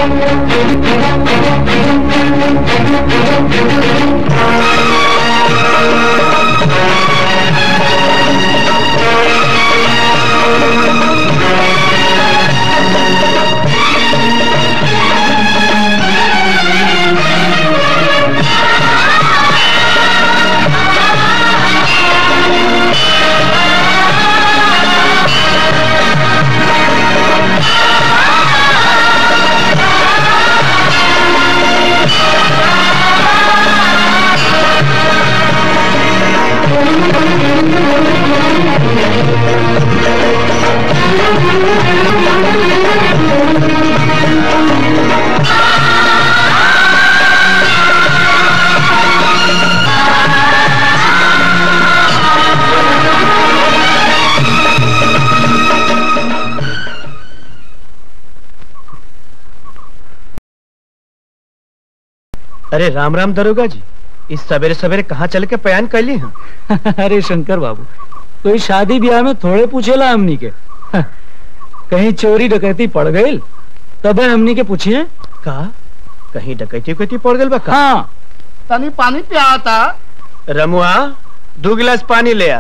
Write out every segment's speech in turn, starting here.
अरे राम राम दरोगा जी, इस सवेरे सवेरे कहाँ चल के पयान कर ली हैं? अरे शंकर बाबू, कोई शादी ब्याह में थोड़े पूछेला हमनी के। कहीं चोरी डकैती पड़ गई तब हमनी के पूछिए का कहीं डकैती पड़ गई बा? हाँ, तनी पानी पिया था। रमुआ 2 गिलास पानी ले आ।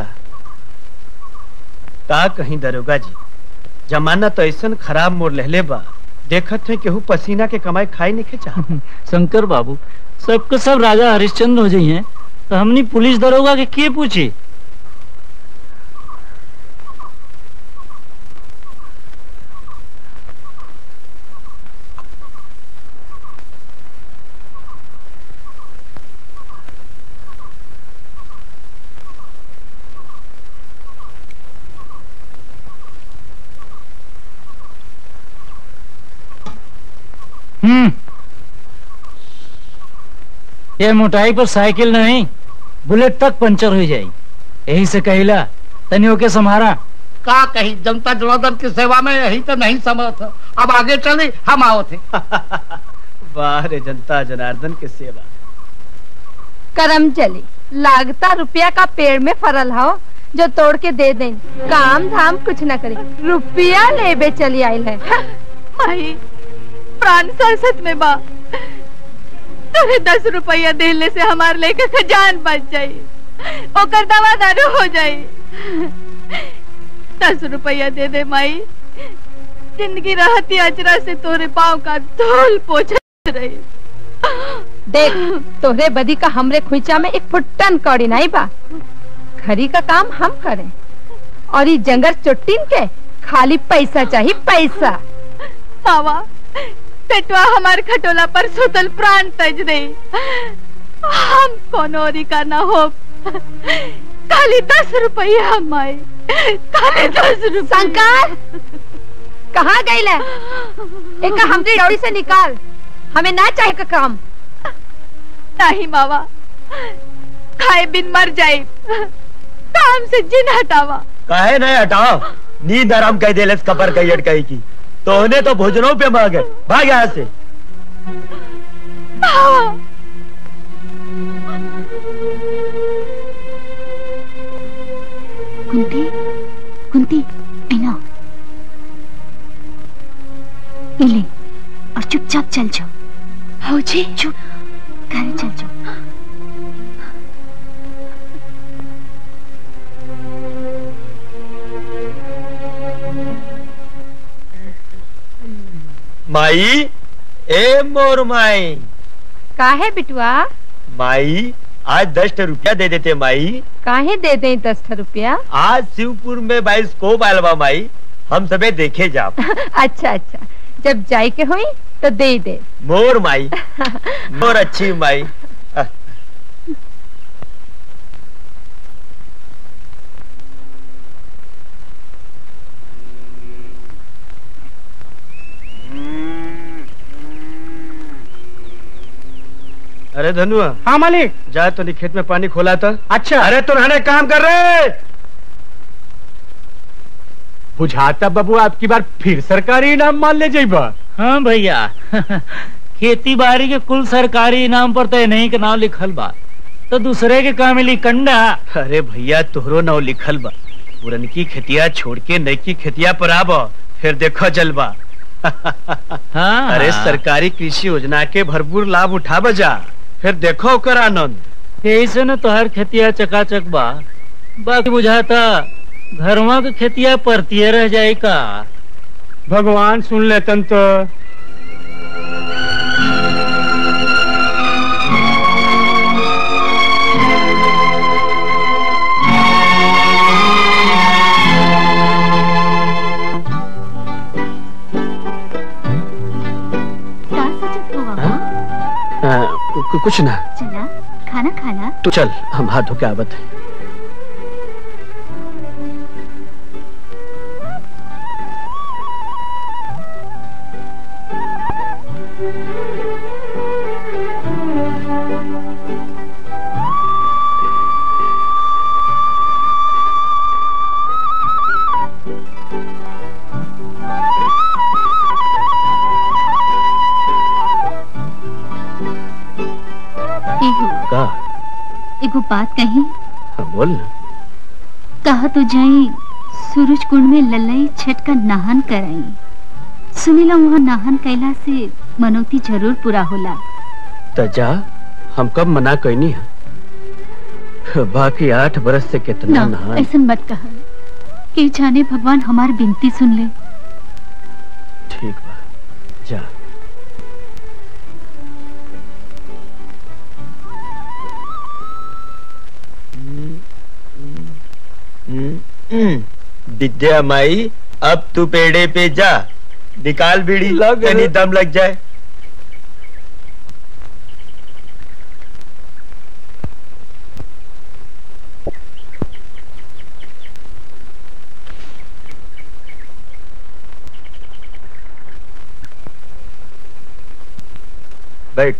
का कहीं दरोगा जी, जमाना तो ऐसा खराब मोड़ लहले बा, देखत है केहू पसीना के कमाई खाई नहीं चाह। शंकर बाबू, सबके सब राजा हरिश्चंद्र हो जाइए तो हमनी पुलिस दरोगा के पूछी। ये मोटाई पर साइकिल नहीं, बुलेट तक पंचर हो जाए। यही से कहिला तनियों के समारा। का कही जनता जनार्दन की सेवा में यही तो नहीं समर्थ। अब आगे चले, हम आओ थे। वाह रे जनता जनार्दन की सेवा। करम चली, लागता रुपया का पेड़ में फरल हो जो तोड़ के दे दें, काम धाम कुछ न करे, रुपया लेबे चली आयल है। माही, प्राण सरसत में बा, तुहे 10 रुपया देने से हमारे लेके का जान बच जाये, ओकर दवा दारू हो जाये। 10 रुपया दे दे माई, जिंदगी रहती अचरा से तोरे पाँव का धूल पोछ रही। देख, तोरे बदी का हमरे खुईचा में एक फुट्टन कौड़ी नहीं बा। घरी का काम हम करें और ये जंगर चुट्टीन के खाली पैसा चाहिए, पैसा। मावा, पेटवा हमारे खटोला पर सुतल प्राण तज दे, हम कौनोरी का ना हो। खाली 10 रुपया माई, खाली 10 रुपया। शंकर, कहाँ गई ले? एक हमरी डोरी से निकाल, हमें ना चाहिए का काम। नहीं मावा, खाए बिन मर जाए, काम से जिन हटावा। काहे नहीं हटाओ, नींद आराम कह दे कबर कई अटकाई की तो उन्हें तो भोजनों पे मांगे। भाग यहाँ से। कुंती, कुंती, आइना, ले और चुपचाप चल जाओ। हो जी, चुप, घर चल जाओ। माई, ए मोर माई। काहे बिटुआ? माई, आज 10 रुपया दे देते माई। काहे दे दें 10 रुपया? आज शिवपुर में बाइस्कोप आयल बा माई, हम सबे देखे जाब। अच्छा अच्छा, जब जाए के हुई तो दे दे। मोर माई, मोर अच्छी माई। अरे धनुआ। हाँ मालिक। जा तो नहीं खेत में पानी खोला था। अच्छा। अरे तो रहने काम कर रहे। बुझाता बाबू आपकी बार फिर सरकारी इनाम मान ले जाइबा। हाँ भैया, खेती बाड़ी के कुल सरकारी इनाम पर तो नहीं के नाम लिखल बा, तो दूसरे के काम मिली कंडा। अरे भैया, तोहरो नाव लिखल बा, पुरनकी खेतिया छोड़ के नई की खेतिया पर आब, फिर देखो जलवा। हाँ अरे सरकारी कृषि योजना के भरपूर लाभ उठा बजा, फिर देखो ओकर आनंद। ऐसे न तोहर खेतिया चकाचक बा, बाकी बुझाता घरवा के खेतिया परतिये रह जाए का। भगवान सुन लेतन तो। कुछ ना, चला खाना खाना। तू चल, हम हाथ धो के आवत है। एगो बात कही। हाँ बोल ना। कहा तो जाई सूरज कुंड में ललई छठ का नाहन कराई। सुनीला वहाँ नाहन कैला से मनोती जरूर पूरा होला। तो जा, हम कब मना कैनी है। बाकी 8 बरस से कितना नहान। ऐसा मत कहा कि जाने भगवान हमार विनती सुन ले। ठीक बा, जा। विद्या माई, अब तू पेड़े पे जा, निकाल बीड़ी, कहीं दम लग जाए। बैठ।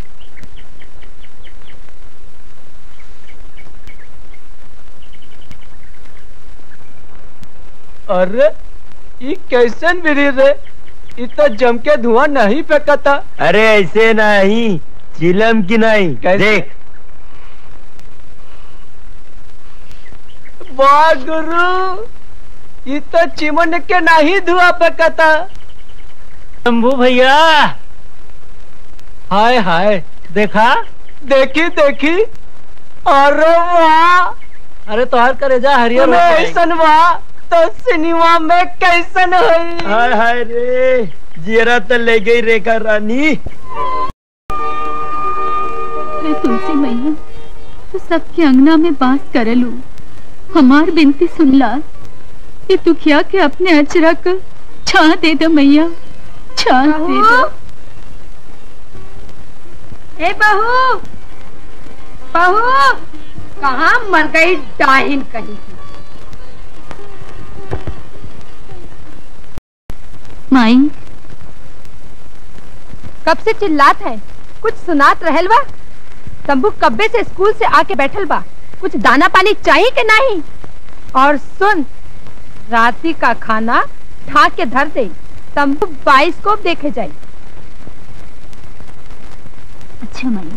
अरे ये कैसन बिरी रे, इतना जम के धुआं नहीं फेंकता। अरे ऐसे नहीं, चिलम की नहीं, देख। वाह गुरु, ये तो चिमन के नहीं धुआं फेंकता। शंभू भैया, हाय हाय, देखा देखी देखी। अरे वाह, अरे तोहर करेजा हरियर ऐसन वाह, तो सिनेमा में कैसन हुई। हाय हाय रे, जीरा तो ले गई रेखा रानी। अरे तुलसी मैया, तो सबके अंगना में बास करलू, हमार बिनती सुनला कि तू क्या के अपने अचरा का छा दे दो मैया, छा दे दो। ए बहू, बहू, कहाँ मर गई डाहिन कहीं। माई, कब से चिल्लात है, कुछ सुनात रहल बा। शंभू कब्बे से स्कूल से आके बैठल बा, कुछ दाना पानी चाहिए कि नहीं। और सुन, राती का खाना ठा के धर दे, शंभू बाइस्कोप देखे जाए। अच्छा माई।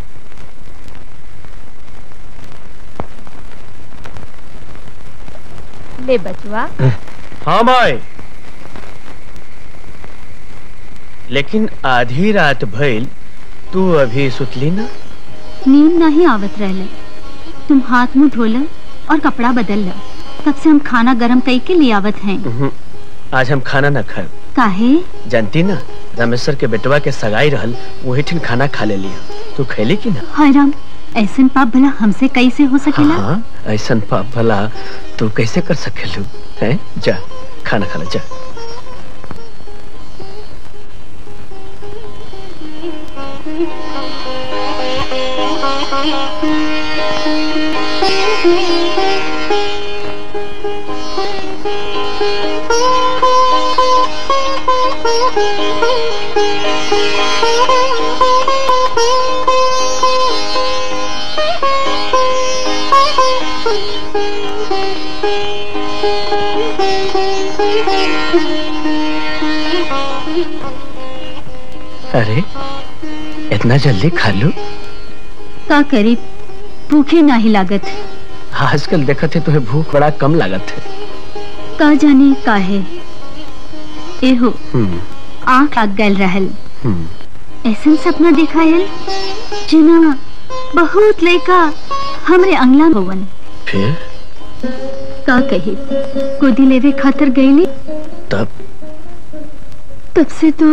ले बचवा। हाँ भाई, लेकिन आधी रात भइल, तू अभी सुतली ना। नींद नहीं आवत रहले, तुम हाथ मुंह धोल और कपड़ा बदल लो, तब से हम खाना गरम कई के लिए आवत हैं। आज हम खाना न खाए। काहे? जानती ना, रामेश्वर के बेटवा के सगाई रहल, वही ठिन खाना खा ले लिया। तू खैली की ना? हाय राम, ऐसन पाप भला हमसे कैसे हो सकेला? हाँ, ऐसन पाप भला तू कैसे कर सकेलू है? जा खाना खा ले, जा। अरे इतना जल्दी खा लो? का करी, भूखे नहीं लागत। आजकल देखा थे तुम्हें भूख बड़ा कम लागत है। का जाने का है। एहो, आँख लग गल रहल। ऐसा सपना देखा है जना बहुत लड़का हमरे अंगला भवन। फिर का कही गोदी लेवे खातर गईली, तब से तो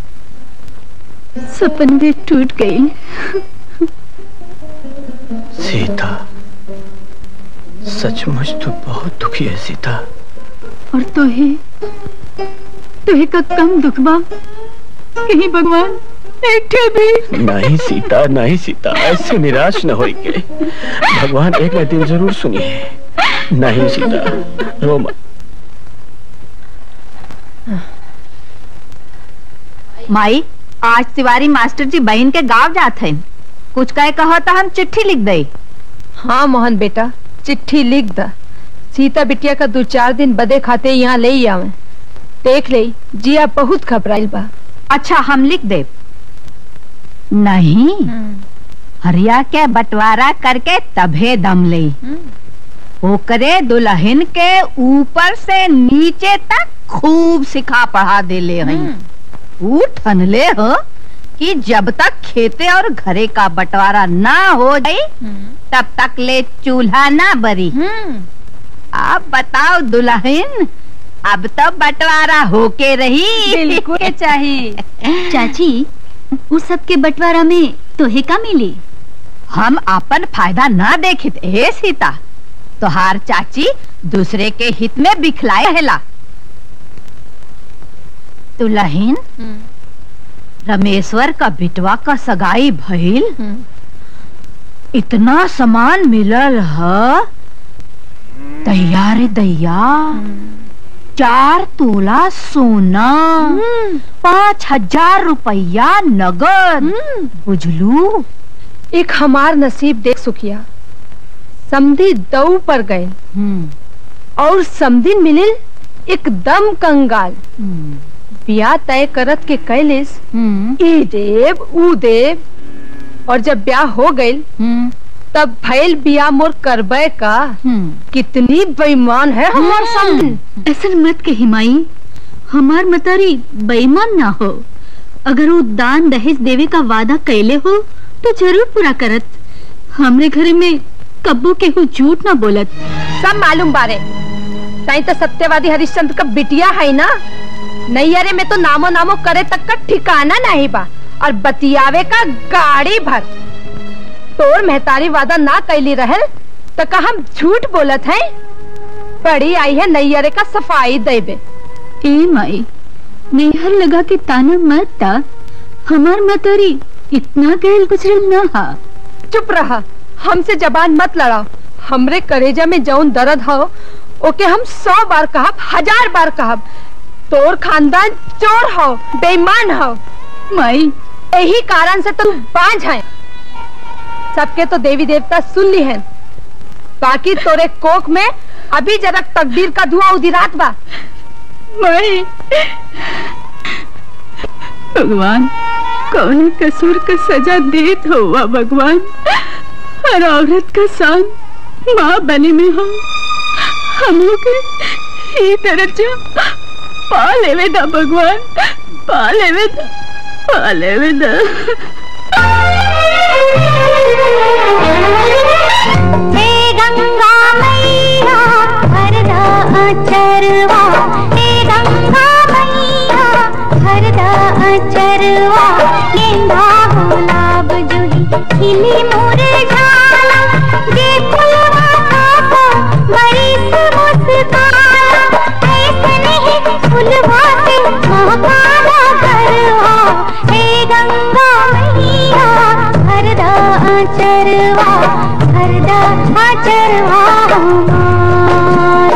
सपन में टूट गई। सीता सचमुच तो बहुत दुखी है सीता। और तोहे का कम दुख बा कहीं भगवान एक भी। नहीं सीता, नहीं सीता, ऐसे निराश न होई के। भगवान एक न दिन जरूर सुनिए। नहीं सीता, रो मत। माई आज तिवारी मास्टर जी बहन के गांव जात हैं, कुछ कहे कहो तो हम चिट्ठी लिख दे। हाँ मोहन बेटा, चिट्ठी लिख द। सीता बिटिया का 2-4 दिन बदे खाते यहाँ ले आवे। देख ले जिया बहुत घबराइल बा। अच्छा हम लिख दे। नहीं हरिया के बंटवारा करके तभे दम ले। ओकरे दुल्हन के ऊपर से नीचे तक खूब सिखा पढ़ा दे ले हैं। ठनले हो कि जब तक खेते और घरे का बंटवारा ना हो जाए तब तक ले चूल्हा ना बरी। अब बताओ दुल्हन, अब तो बंटवारा होके रही। बिल्कुल चाहिए। चाची उस सब के बंटवारा में तोहे का मिली? हम अपन फायदा ना देखित ए सीता, तोहार चाची दूसरे के हित में बिखलाए रहेला। दुल्हन रमेश्वर का बिटवा का सगाई भइल, इतना सामान मिलल है दैया रे दैया। 4 तोला सोना, 5,000 रुपया नगद। बुझलू? एक हमार नसीब देख सुखिया, समधी दऊ पर गए और समधी मिलिल एकदम कंगाल। ब्याह तय करत के कैलिस ई देव ऊ देव, और जब ब्याह हो गई तब भैल बिया मोर करबे का। कितनी बेईमान है हमार समधी। ऐसा मत कही माई, हमार मतारी बेईमान ना हो। अगर वो दान दहेज देवे का वादा कैले हो तो जरूर पूरा करत। हमरे घरे में कब्बू के हु झूठ ना बोलत। सब मालूम बारे, ताई तो सत्यवादी हरिश्चंद्र का बिटिया है ना। नैयरे में तो नामो करे तक का ठिकाना नहीं बा, और बतियावे का गाड़ी भर। तोर महतारी वादा ना कैली रहल तो का हम झूठ बोलत हैं। बड़ी आई है नैयरे का सफाई देवे। ए माई नेहर लगा के ताना मत ता, हमार मतारी इतना गैल गुजरल ना हा। चुप रहा, हमसे जबान मत लड़ाओ। हमरे करेजा में जौन दर्द हो ओके हम 100 बार कहब, 1000 बार कहब। तोर खानदान चोर हो, बेईमान हो। माई यही कारण से तो बांझ है। सबके तो देवी देवता सुन ली है, बाकी तोरे कोख में अभी जरा तकदीर का धुआं उधिरात बा। माई भगवान कौन कसूर का सजा देत हुआ भगवान। हर औरत का सान माँ बने में हो, हम लोग ये दर्जा पा लेवे दा भगवान, पा लेवे दा, पा लेवे दा। हे गंगा मैया भरदा अचरवा, हे गंगा मैया भरदा अचरवा। गेंदा गुलाब जूही खिली मुरझाना, जे फुलवा काको बरिस मुस्काना। ऐसने ही फुलवा के महकाना करवा, हे गंगा मैया भरदा अचरवा, भरदा अचरवा हमार।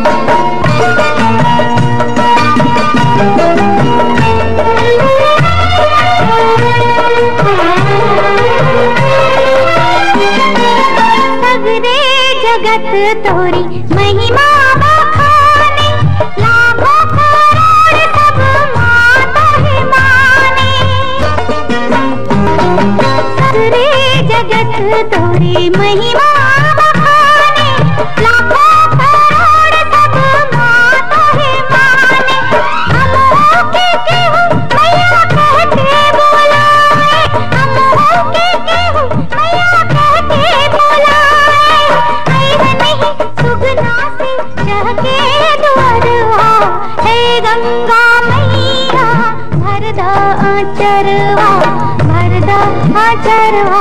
सगरे जगत तोरी महिमा बखाने, लाखों करोड़ सब माता है माने। सगरे जगत तोरी महिमा बखाने, लाखों करोड़ सब माता है माने। हम होके केहू भरदा आचरवा भरदा आचरवा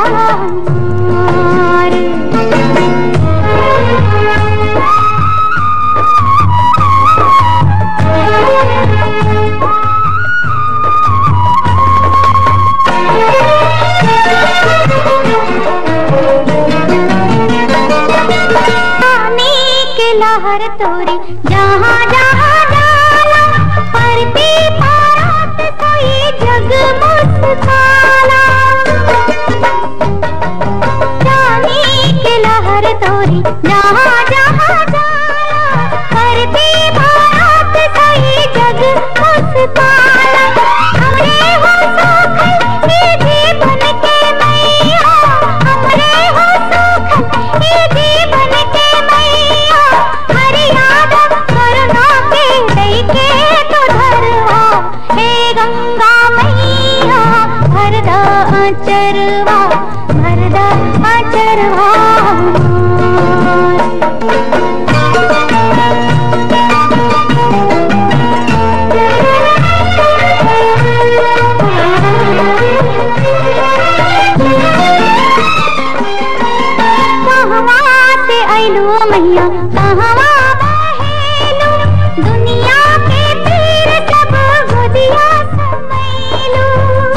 लहर तोरी जहाँ जहाँ जाला परती पारात कोई जग मुस्काला जानी के लहर तोरी जहाँ जहाँ जाला परती पारात कोई जग मुस्काला हमरे हो सुखल ये जीवन के मैया हमरे हो सुखल ये जीवन के मैया गंगा मैया भरदा आचरवा भरदा आचरवा कहवा से आइलू मैया कहवा बहेलू दुनिया के तीर सब गोदिया समैलू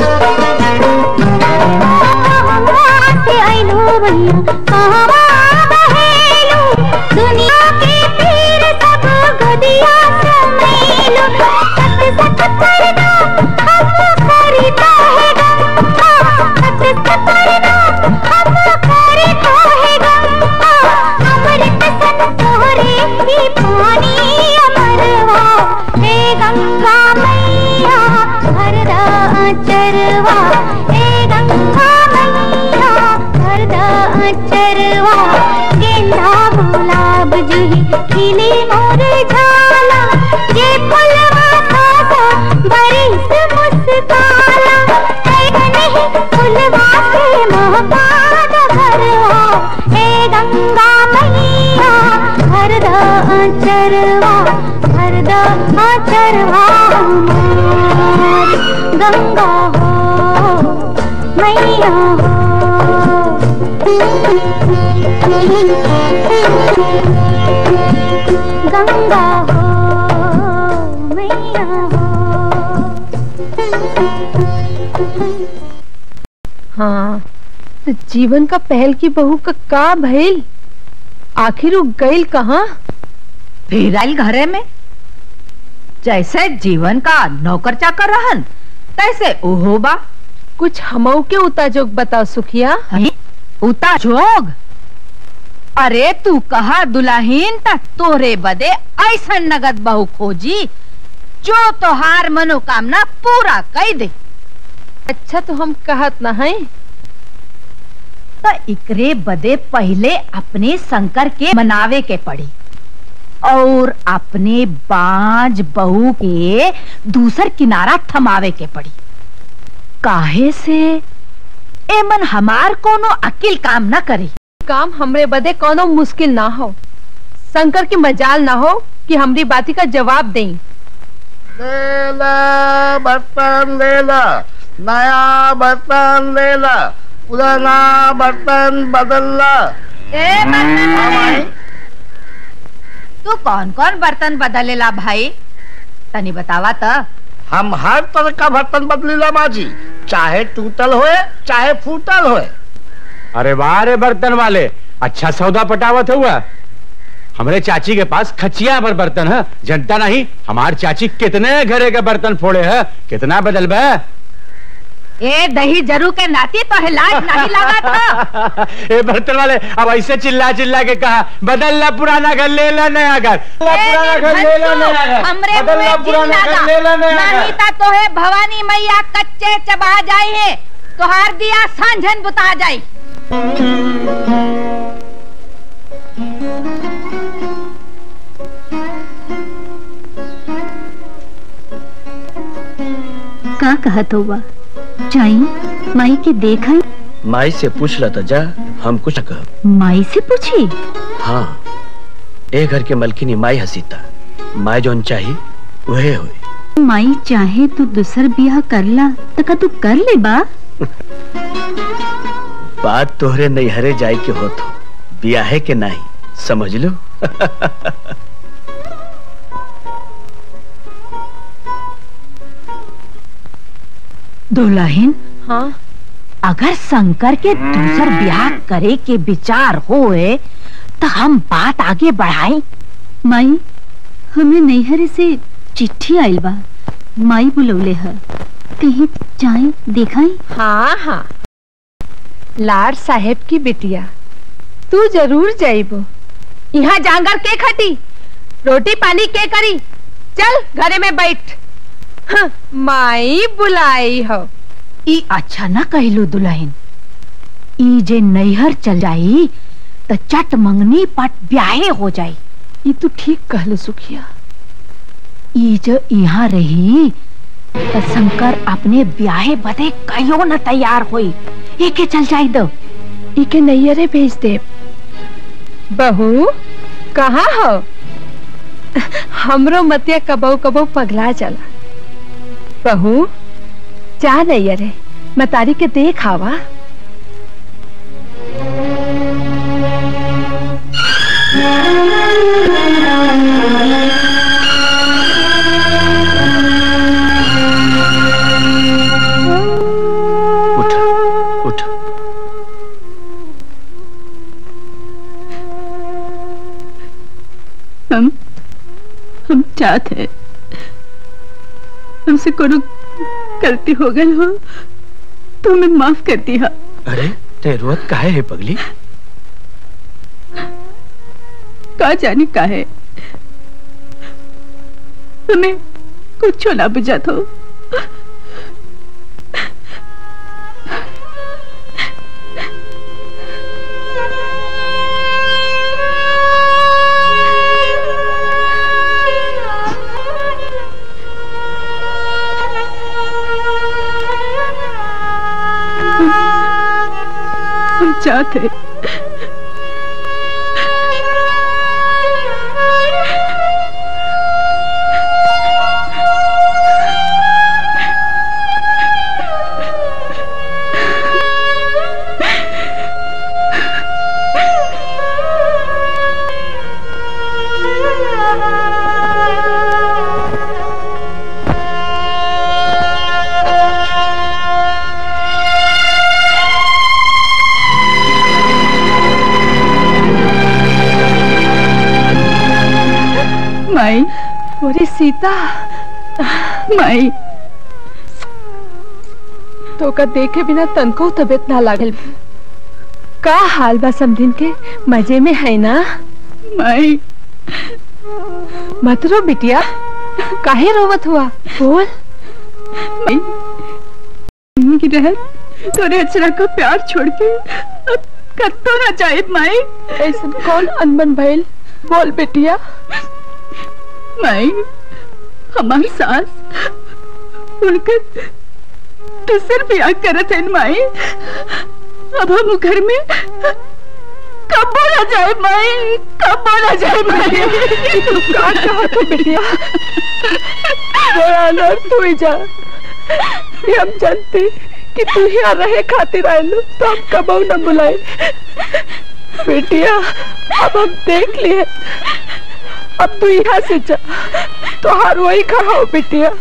कहवा से आइलू मैया कहवा बहेलू दुनिया के तीर सब गोदिया समैलू सत सत करना हम करता है गंगा सत सत करना हम करता है गंगा अमृत सन तोहरे ही पानी अमरवा हे गंगा मैया भरदा आचरवा हे गंगा मैया भरदा आचरवा गेंदा गुलाब जूही खिली मोर झाला ये फुलवा ताजा बरिस मुस्काला नहीं फुलवा से महका घरवा हे गंगा मैया भरदा आचरवा भरदा आचरवा गंगा हो मैया हो गंगा हो मैया हो। हाँ तो जीवन का पहल की बहू का भइल आखिर वो गइल कहाँ? फिर आइल घरे में जैसे जीवन का नौकर चाकर रहन तैसे ओहो बा। कुछ हमऊ के उता जोग बताओ सुखिया। उता जोग? अरे तू कहा दुल्हीन ता तोरे बदे ऐसा नगद बहू खोजी जो तोहार मनोकामना पूरा कर दे। अच्छा तो हम कहत ना है तो इकरे बदे पहले अपने शंकर के मनावे के पड़ी और अपने बांझ बहू के दूसर किनारा थमावे के पड़ी। काहे से एमन हमार कोनो अकिल काम न करे। काम हमरे बदे कोनो मुश्किल ना हो शंकर की मजाल ना हो कि हमरी बाती का जवाब दें। ले ला बर्तन ले ला नया बर्तन ले ला पुराना बर्तन बदल ला। तू कौन कौन बर्तन बदलेला भाई तनी बतावा त। हम हर तरह का बर्तन बदलेला बाजी चाहे टूटल होए चाहे फूटल होए। अरे वाह रे बर्तन वाले अच्छा सौदा पटावत हुआ। हमारे चाची के पास खचिया पर बर्तन है जनता नहीं हमार चाची कितने घरे के बर्तन फोड़े है कितना बदल बे। ए दही जरू के नाती तो लाज नहीं लगा था। ए बर्तन वाले अब ऐसे चिल्ला चिल्ला के कहा बदल ला पुराना घर ले ला नया घर पुराना घर ले ला नया घर बदल ला पुराना घर ले ला नया घर। नहीं ता तो है भवानी मैया कच्चे चबा जाए है तोहार दिया सांझन बुता जाए। का कहत हुआ चाई माई के देखा माई से पूछ ला था जा हम कुछ कह। माई से पूछी? हाँ ए घर के मलकिनी माई हसीता माई जोन चाहिए वहे हुई। माई चाहे तू दूसर ब्याह करला तो का तू कर ले बा। बात तोहरे नैहरे जाए के हो तो ब्याहे के नहीं, समझ लो। दुल्हन, हाँ, अगर शंकर के दूसर ब्याह करे के विचार होए तो हम बात आगे बढ़ाई। माई हमें नैहरे से चिट्ठी आइल बा, माई बुलौले है, कहीं जाए देखाई। हाँ हाँ, लाड साहेब की बिटिया, तू जरूर जाइबो। यहाँ जांगर के खटी, रोटी पानी के करी, चल घरे में बैठ। हाँ, माई बुलाई हो। ई अच्छा न कहलू दुल्हन, ई जे नैहर चल जाई तो चट मंगनी पट ब्याहे हो जाई। ये तू ठीक कहलू सुखिया। ई जो यहाँ रही तो शंकर अपने ब्याहे बदे कहियो न तैयार होई, एके चल जाई दो। इके नैयरे भेज दे। बहू कहाँ हो? हमरो मतिया कबो कबो पगला चला। बहू जा नैयरे, मतारी के देख आवा। उठ। हम चाहते हमसे कोनो गलती हो गई हो तो हमें माफ कर दिया। अरे ते रोत काहे है पगली? का जाने काहे, हमें कुछ ना बुझा तो। चाहते माई, अरे सीता, माई तो का देखे बिना तनको तबीयत ना लागल। का हाल बा समधिन के? मजे में है ना? माई मत रो बिटिया, काहे रोवत हुआ? बोल। माई रहत तोरे अचरा को प्यार छोड़ के अब कत्तो ना जाए। माई ऐसा कौन अनबन भइल? बोल बिटिया। माई हमार सास उनके दूसर ब्याह करत है। माई अब हम घर में कब बोला जाए? माई कब बोला जाए? माई तू का कहा तो बिटिया? तू ही जा, हम जानते कि तू यहाँ रहे खातिर आयलू तो हम कबो न बुलाए। बिटिया अब हम देख लिए, अब तू यहाँ से जा, तो हर वही खाओ बिटिया।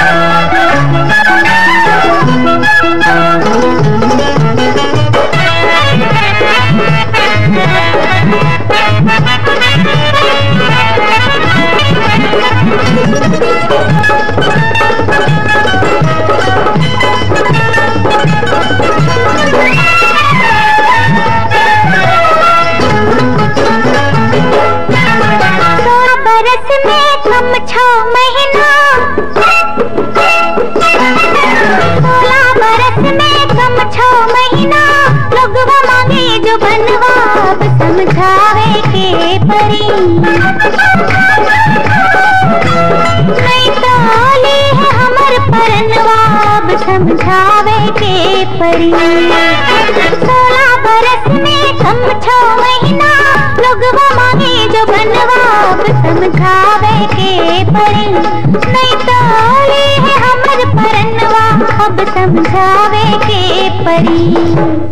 बरस में कम 6 महीना, 16 बरस में कम 6 महीना, लोगवा मांगे जो बनवा अब समझावे के परी। नहीं ताली है हमर परनवा अब समझावे के परी। 16 बरस में कम 6 महीना, लोगवा मांगे जो बनवा अब समझावे के परी। नहीं ताली समझावे के परी।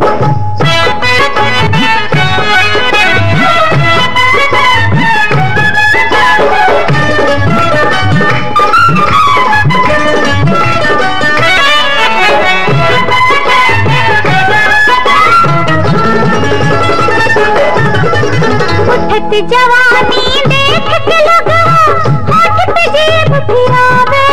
उठत जवानी देख के लगवा होठ पे जीभ फिरावे।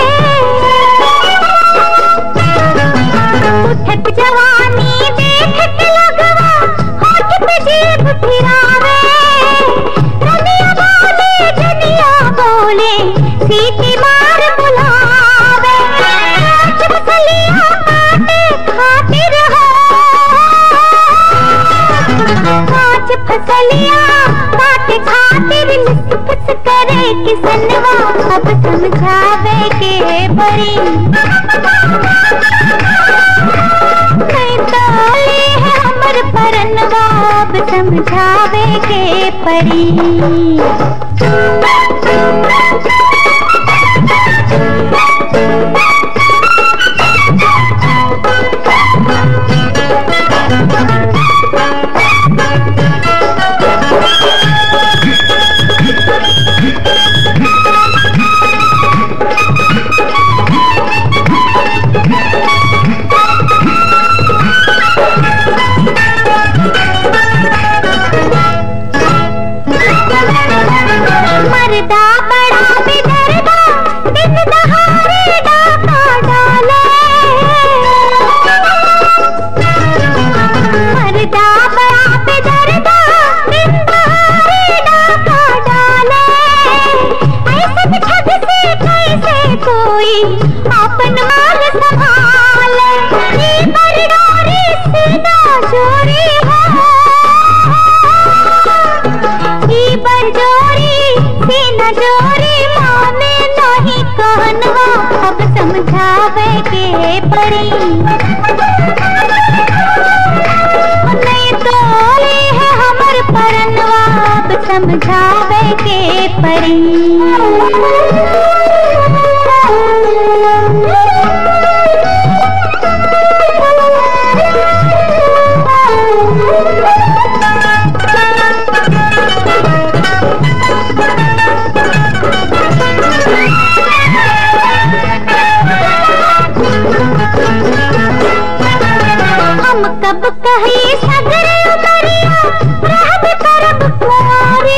उठत जवानी देख के लगवा होठ पे जीभ फिरावे। रनिया बोले जनिया बोले सीटी मार बुलावे। कांच फसलियां काटे खातिर हो, कांच फसलियां काटे खातिर लिपस करे किसनवा। अब समझावे के परी। नहीं ताली है हमर परनवा। अब समझावे के परी। मर्दा बड़ा बेदर्दा दिन दहाड़े डाका डाले। मर्दा बड़ा बेदर्दा दिन दहाड़े डाका डाले। ऐसे ठग से कैसे कोई अपन माल संभाले। ये बरडोरी सीधा चोरी हो, ये बरडोरी सीना जोरी माने नहीं कहनवा। अब समझावे के परी। नहीं तोली है हमर परनवा। अब समझावे के परी। हम कब कही सगर उमरिया रहब करब कुंवारी।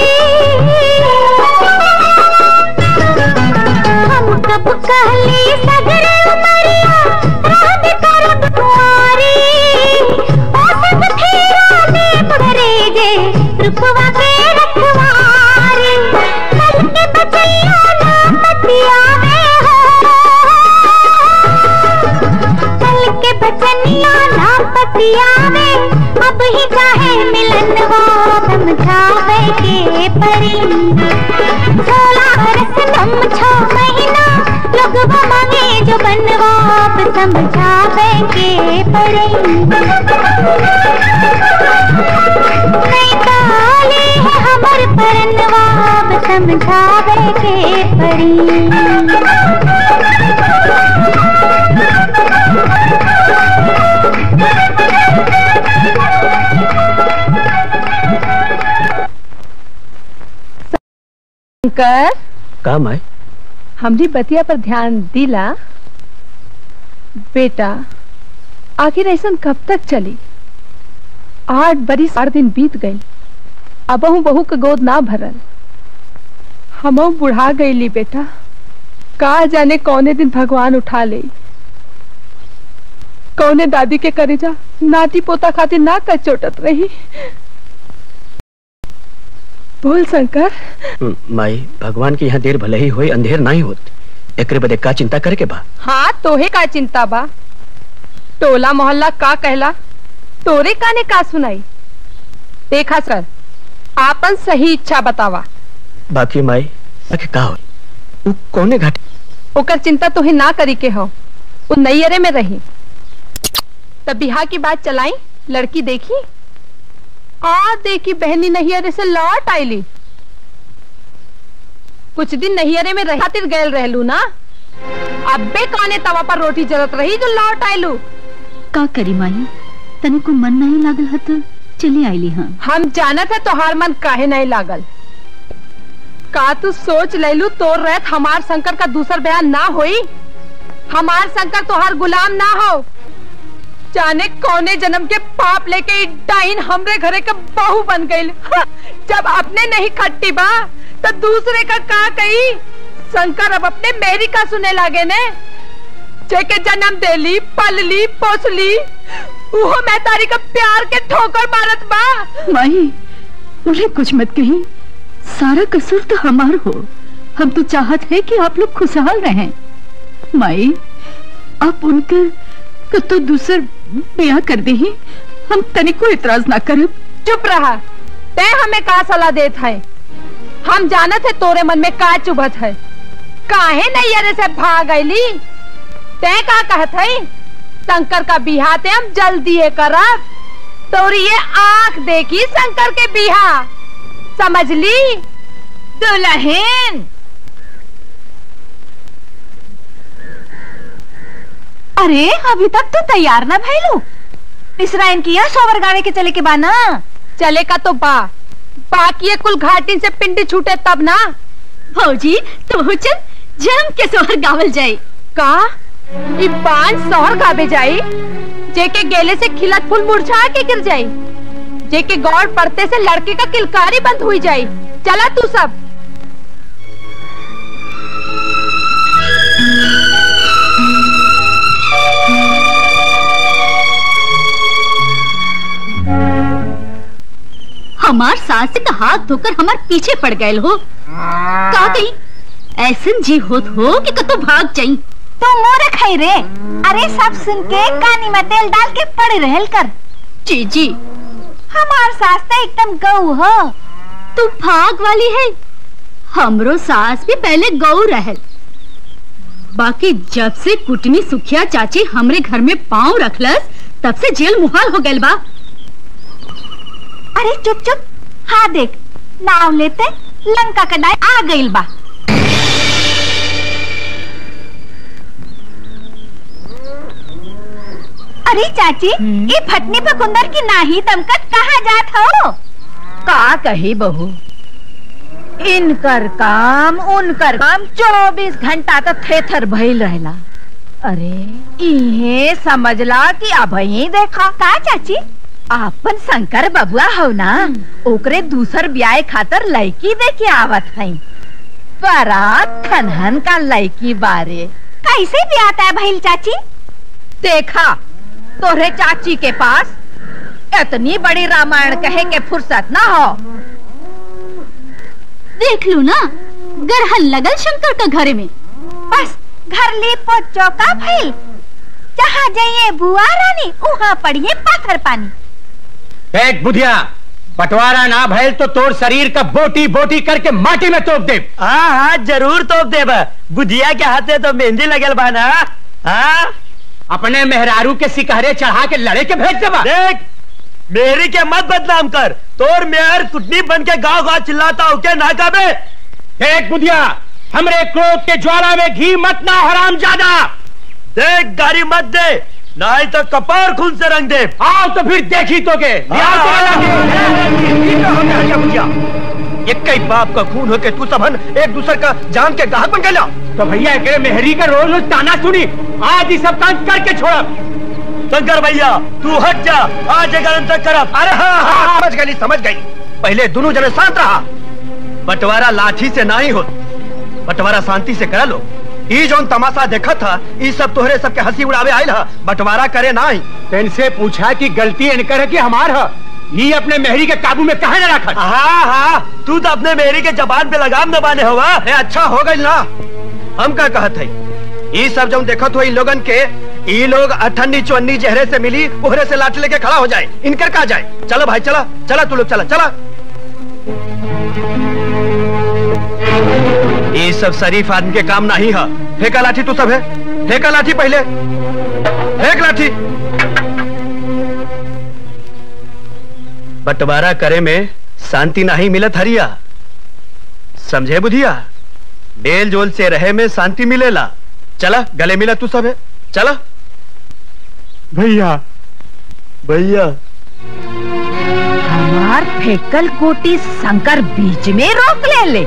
हम कब कहली सगर उमरिया रहब करब कुंवारी। ओ सब फेरा में भरे जे रुपवा के रखवारी। कल के बचैया ना पतियावे हो, कल के बचनिया ना पतियावे। अब ही चाहे मिलनवा। समझावे के परी। 16 बरस नम 6 महीना लगवा मांगे जो बनवा। अब समझावे के परी। नहीं ताली है हमर परनवा। अब समझावे के परी। शंकर, काम है हमरी बतिया पर ध्यान दिला। बेटा आखिर ऐसा कब तक चली? 8 बरिस 8 दिन बीत गई, अबहू बहू के गोद ना भरल। हमहू बुढ़ा गईली बेटा। का जाने कौने दिन भगवान उठा ले। कौने दादी के करेजा नाती पोता खातिर ना कर चोटत रही। बोल शंकर। माई, भगवान के यहाँ देर भले ही होए, अंधेर नहीं होत। एकरे बदे का चिंता करे के बा? हाँ, तोहे का चिंता बा? टोला मोहल्ला का कहला, तोरे काने का सुनाई? देखा सर, आपन सही इच्छा बतावा। बाकी माई आखिर का हो? तू कौने घाट? ओकर चिंता तोहे ना करी के हो। वो नैयरे में रही तब बिहा की बात चलाई। लड़की देखी देखी बहनी नैयरे से लौट आईली। कुछ दिन नैयरे में रह खातिर गैल रहलू ना, अब्बे कौने तवा पर रोटी जरत रही जो लौट आयलू। का करी माई, तने को मन नहीं लागल है तो चली आईली। हाँ हम जानत है तोहार मन काहे नहीं लागल। का तू सोच लेलू तोर रहत हमार शंकर का दूसर ब्याह ना होई। हमार शंकर तोहार गुलाम ना हो। जाने कौने जन्म के पाप लेके डाइन हमरे घरे का बहू बन गई। जब अपने नहीं खट्टी बा तो दूसरे का कही। शंकर अब अपने मेरी का सुने लागे ने। जेके जन्म देली पलली पोसली वो मैं तारी का प्यार के ठोकर मारत बा। माई उन्हें कुछ मत कही, सारा कसूर तो हमार हो। हम तो चाहत है कि आप लोग खुशहाल रहें। माई आप उनके तो दूसर ब्याह कर दे ही, हम तनिको इतराज ना करब। चुप रहा। ते हमें का सलाह देत है। हम जानत है तोरे मन में का चुभत है। काहे नैयरे से भाग आईली। ते का कहत है शंकर का बिहा ते हम जल्दी करब। तोरी ये आंख देखी शंकर के बिहा, समझ ली। दुल्हन अरे अभी तक तो तैयार ना भइलू। इसराइन किया सोवर गावे के चले के बाना। चले का तो बाकी कुल घाटी से पिंडी छूटे तब ना। भौजी तो चल जम के सोहर गावल जाए। का ई पांच सोहर गावे जाई जेके गेले से खिलत फूल मुरझा के गिर जाई, जेके गौड़ पड़ते से लड़के का किलकारी बंद हुई जाई। चला तू सब। हमार सास से तो हाथ धोकर हमार पीछे पड़ गए हो। का कहीं ऐसन जी होत हो कि कतो भाग जाई। तो मोरे खाई रे। अरे सब सुन के कानी में तेल डाल के पड़े रहल कर। जी हमार सास तो एकदम गऊ हो। तू भाग वाली है। हमरो सास भी पहले गऊ रहल, बाकी जब से कुटनी सुखिया चाची हमरे घर में पांव रखलस तब से जेल मुहाल हो गइल बा। अरे चुप चुप। हाँ देख नाव लेते लंका कदाई आ गइल बा। अरे चाची ये फटनी पे कुंदर की नाही दमकत कहाँ जात हो। का कही बहू, इनकर काम उनकर काम 24 घंटा तो थेथर भइल रहला। अरे इहे समझला कि अब ही देखा। का चाची आपन शंकर बबुआ हो ना, ओकरे दूसर ब्याह खातर लड़की देके आवत है। बड़ा खनहन का लड़की बारे। कैसे ब्याह तय भइल चाची? देखा तोरे चाची के पास इतनी बड़ी रामायण कहे के फुर्सत ना हो। देख लू ना गरहन लगल शंकर का घर में। बस घर ले पोचो का भइल। जहाँ जाइए बुआ रानी वहाँ पड़िए पाथर पानी। एक बुधिया, बंटवारा ना भैल तो तोर शरीर का बोटी बोटी करके माटी में तोप दे। हाँ जरूर तोप देब। बुधिया के हाथे तो मेहंदी लगल बा ना। हाँ अपने मेहरारू के सिकहरे चढ़ा के लड़े के भेज देबा। देख मेरी के मत बदनाम कर। तोर मेहर कुटनी बन के गाँव गाँव चिल्लाता हो के ना काबे। एक बुधिया, हमरे क्रोध के ज्वाला में घी मत ना हराम ज्यादा। देख गाड़ी मत दे, नहीं तो कपार खून से रंग दे। आओ तो फिर देखी तो के। एक कई बाप का खून हो के तू सबन एक दूसरे का जान के गाहक बन गया। तो भैया एक मेहरी का रोज रोज ताना सुनी, आज ही सब काम करके छोड़ा। शंकर भैया तू हट जा, आज अंतर करब। अरे हाँ समझ गई। पहले दोनों जने शांत रहा। बंटवारा लाठी से नहीं हो, बंटवारा शांति से करा लो। ई जोन तमाशा देखा था ई सब तोहरे सबके हंसी उड़ावे आयल है, बंटवारा करे नहीं। इनसे पूछा कि गलती इनकर है कि हमार है। ये अपने मेहरी के काबू में कहे न रखा। हाँ तू तो अपने मेहरी के जबान पे लगाम न बाने हुआ। अच्छा हो गई ना। हम क्या कहते हैं, ये सब जो देखत हो इन लोगन के, ये लोग अठन्नी चौन्नी चेहरे से मिली ओहरे से लाठी लेके खड़ा हो जाए, इनकर कहा जाए। चलो भाई चला चला, तू लोग चला चला। ये सब शरीफ आदमी के काम नहीं है। फेंका लाठी तू सब है, फेंका लाठी पहले, फेंक लाठी। बंटवारा करे में शांति नहीं मिलत हरिया, समझे बुधिया। मेल जोल से रहे में शांति मिलेला। चला गले मिला तू सब है, चला। भैया भैया हमार फेकल कोटी शंकर बीच में रोक ले।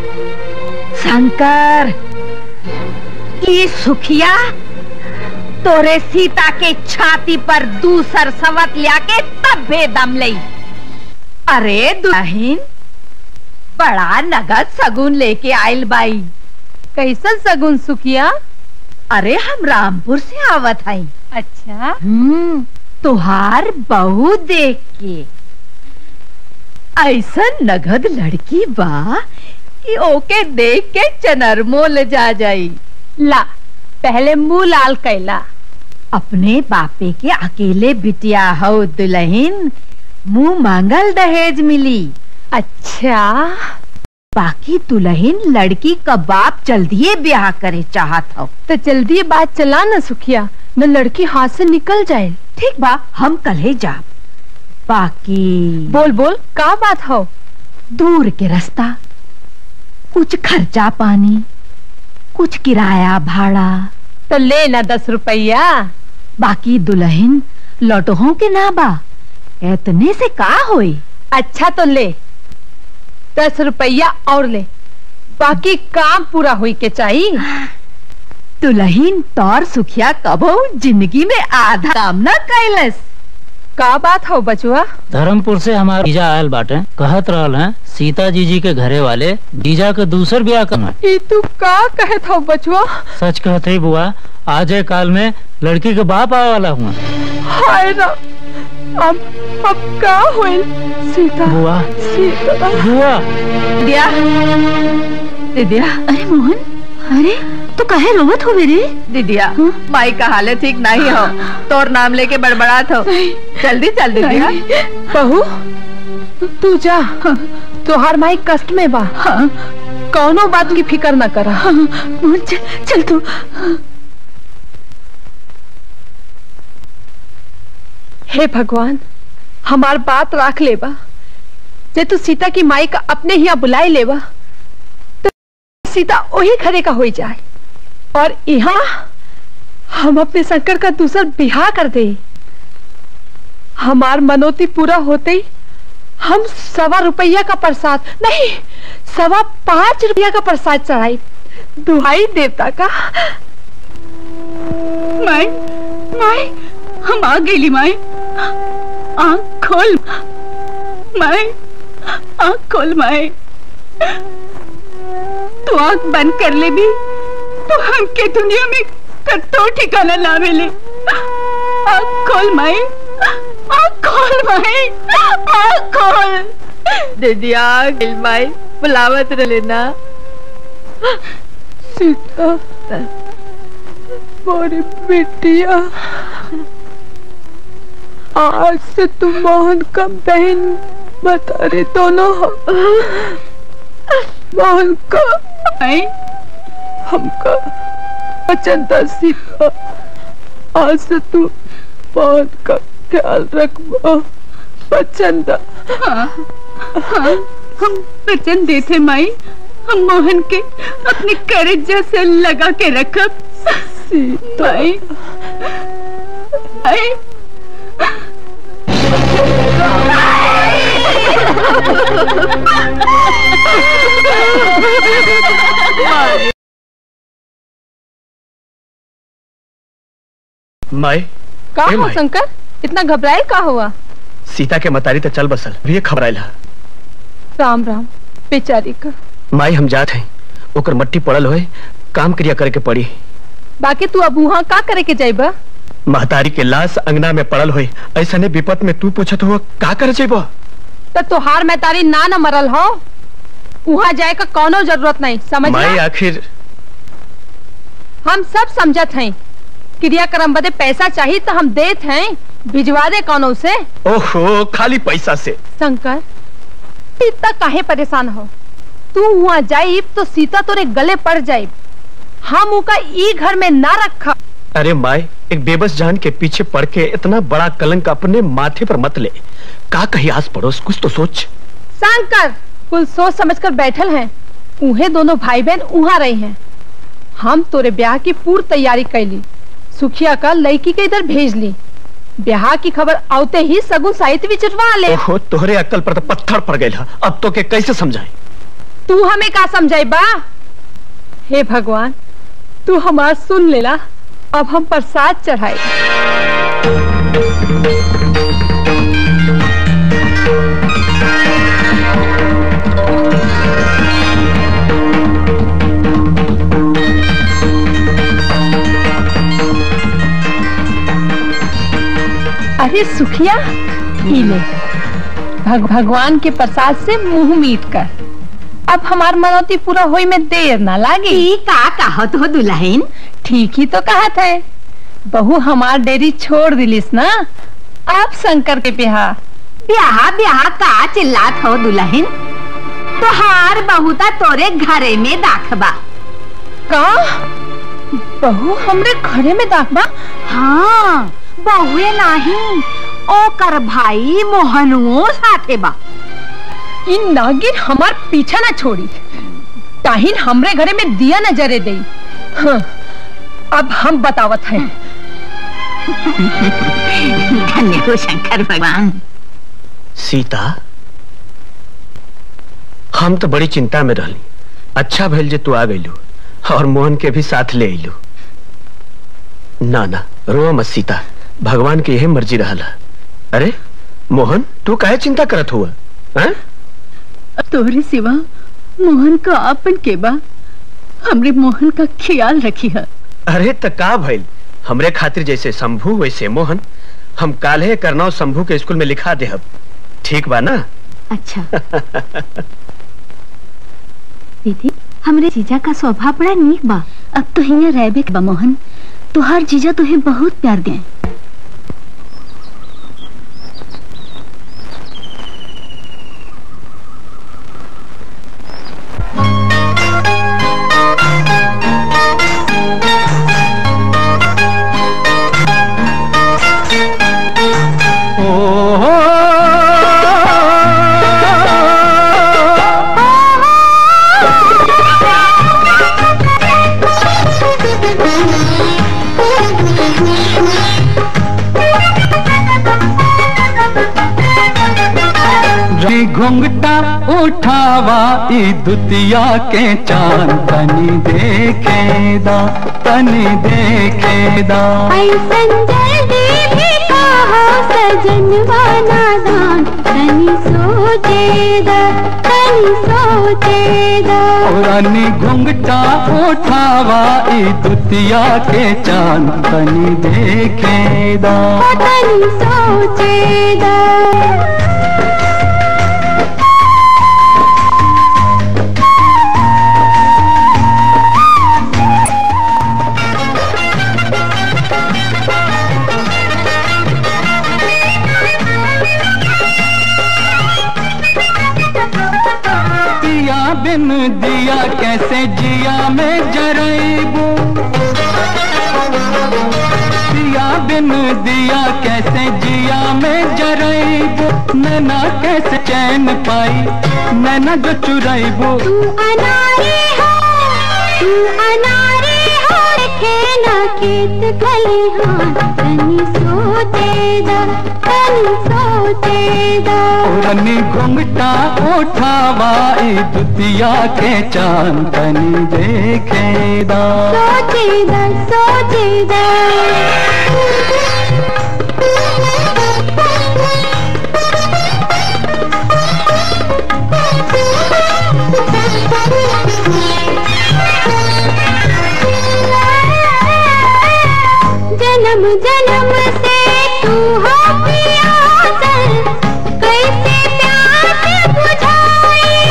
शंकर, ये सुखिया तोरे सीता के छाती पर दूसर सवत लिया के तब बेदम ले। अरे दुल्हन, बड़ा नगद सगुन लेके आयल बाई। कैसन सगुन सुखिया? अरे हम रामपुर से आवत हई। अच्छा। तुहार बहू देख के ऐसा नगद लड़की बा कि ओके देख के चनरमो ले जा जाई। ला पहले मुंह लाल कैला। अपने बापे के अकेले बिटिया हो दुल्हन, मुंह मांगल दहेज मिली। अच्छा, बाकी दुल्हन लड़की का बाप जल्दी ब्याह करे चाहत हो तो जल्दी बात चला न सुखिया, न लड़की हाथ से निकल जाए। ठीक बा, हम कल ही जा। बाकी बोल बोल, का बात हो? दूर के रास्ता, कुछ खर्चा पानी, कुछ किराया भाड़ा। तो ले ना 10 रुपया। बाकी दुल्हन लौटों के ना बा, इतने से का होई? अच्छा तो ले 10 रुपया और ले, बाकी काम पूरा हुई के चाहिए। दुल्हन तौर सुखिया कबो जिंदगी में आधा काम न कैलस। का बात हो बचुआ? धर्मपुर से हमारा जीजा आयल बाटे, कहत रहल हैं सीता जी के घरे वाले जीजा के दूसर ब्याह करना। ये तू का कहत हो बचुआ? सच कहते ही बुआ, आजे काल में लड़की के बाप आने वाला हुआ। हाय राम, अब का होइल? सीता बुआ, सीता बुआ। दिदिया, अरे मोहन, अरे तो काहे रोवत हो मेरे? दिदिया, माई का हालत ठीक नहीं हो, तोर नाम लेके बड़बड़ात हो। जल्दी चल दिदिया। बहू तू जा, तुहार माई कष्ट में बा। कौनो बात की फिक्र न करा। मोहन चल तू। हे भगवान, हमार बात राख लेबा। जे तू सीता की माई का अपने यहाँ बुलाए लेबा तो सीता वही घरे का हो जाए, और यहाँ हम अपने शंकर का दूसरा बिहार कर दे। हमार मनोती पूरा होते ही हम 1.25 रुपया का प्रसाद नहीं, 5.25 रुपया का प्रसाद चढ़ाई। दुहाई देवता का। माई, माई, हम आ गई माई। आँख खोल माई, आँख खोल माई। तू आँख बंद कर ले भी तो हमके दुनिया में कत्तो ठिकाना ना मिले। आँख खोल माई, आँख खोल माई, आँख खोल। दिदिया माई बुलावत लेना। सीता मोरी बिटिया, आज से तुम मोहन का बहन बता रहे दोनों हो। मोहन का हमका अचंता सीता, आज से तू मोहन का ख्याल रखबो। बचंदा। हाँ, हम वचन देते माई, हम मोहन के अपने करेजा से लगा के रखब। सीता माई, माई। माई का हो शंकर, इतना घबराए का हुआ? सीता के मतारी तो चल बसल, ये खबर आयला। राम राम बेचारी का। माई हम जात हैं, ओकर मट्टी पड़ल होए, काम क्रिया करे के पड़ी। बाकी तू अब वहाँ का करे के जाइबा? महतारी के लाश अंगना में पड़ल होए, ऐसा ने विपत में तू पूछत हो का करे जाइबो? तो तुहार महतारी ना न मरल हो, वहाँ जाए का कोनो जरूरत नहीं, समझ माई आखिर हम सब समझत हैं। क्रियाक्रम बदे पैसा चाहिए तो हम देत हैं, भिजवा दे कोनो से। ओहो, खाली पैसा से? शंकर इतना काहे परेशान हो? तू वहाँ जाइब तो सीता तोरे गले पड़ जाइब। हम उका ई घर में ना रखा। अरे माई, एक बेबस जान के पीछे पड़ के इतना बड़ा कलंक अपने माथे पर मत ले। का कही आस पड़ोस, कुछ तो सोच। शंकर कुल सोच समझ कर बैठल हैं। उन्हें दोनों भाई बहन वहाँ रहे हैं, हम तोरे ब्याह की पूरी तैयारी कैली, सुखिया का लड़की के इधर भेज ली। ब्याह की खबर आते ही सगुन साहित्य विचरवा ले। ओहो, तोहरे अक्ल पर तो पत्थर पड़ गया। अब तो के कैसे समझाए? तू हमें का समझाई बा? हे भगवान, तू हमार सुन लेला। अब हम प्रसाद चढ़ाए। अरे सुखिया, ई ले भगवान के प्रसाद से मुंह मीट कर। अब हमार मनौती पूरा होई में देर ना लागी। का कहत हो दुल्हन? ठीक ही तो कहत है। बहू हमार डेरी छोड़ दिलिस ना, अब शंकर के ब्याह। ब्याह का चिल्लात हो दुल्हन? तोहार बहू ता तोरे घरे में दाखबा। का बहू हमरे घरे में दाखबा? हाँ, बहुए नहीं, ओकर भाई मोहनुओ साथे बा। इन नागिन हमार पीछा ना छोड़ी, ताहिन हमरे घरे में दिया न जरे दे। हाँ, अब हम बतावत हैं। धन्य हो शंकर भगवान। सीता, हम तो बड़ी चिंता में रहली। अच्छा भइल जे तू आ गइलू और मोहन के भी साथ ले आइलू। ना ना रो मत सीता, भगवान की यही मर्जी रहला। अरे मोहन, तू काहे चिंता करत हुआ? तोहरे सिवा मोहन का आपन के बा, हमरे मोहन का ख्याल रखी है। अरे त का भइल, हमरे खातिर जैसे शंभू वैसे मोहन। हम काल्हे करनाव शंभू के स्कूल में लिखा देहब, ठीक बा ना? अच्छा। दीदी, हमरे जीजा का स्वभाव बड़ा नीक बा। अब तो हियां रहबे बा मोहन, तुहार जीजा तुहे बहुत प्यार दे। घुंघटा उठावा ई दुतिया के चांद, तनी देखेदा तनी देखेदा। ऐसन जल्दी भी कहो सजनवा नादान, तनी सोचेदा तनी सोचेदा। रानी घुंघटा उठावा ई दुतिया के चांद, तनी देखेदा तनी सोचेदा। बिन दिया कैसे जिया में जरेबू, दिया बिन दिया कैसे जिया में जरेबू। नैना कैसे चैन पाई, नैना जो चुराइबू। तू अनारी हो, तू अनारी हो, खेना खेत खलिहान, तनी सोचेदा तनी सोचेदा। रानी घुंघटा उठावा ई दुतिया के चांद, तनी देखेदा सोचेदा सोचेदा। जन्म जन्म से तू हो प्यासल, कैसे प्यास बुझाई।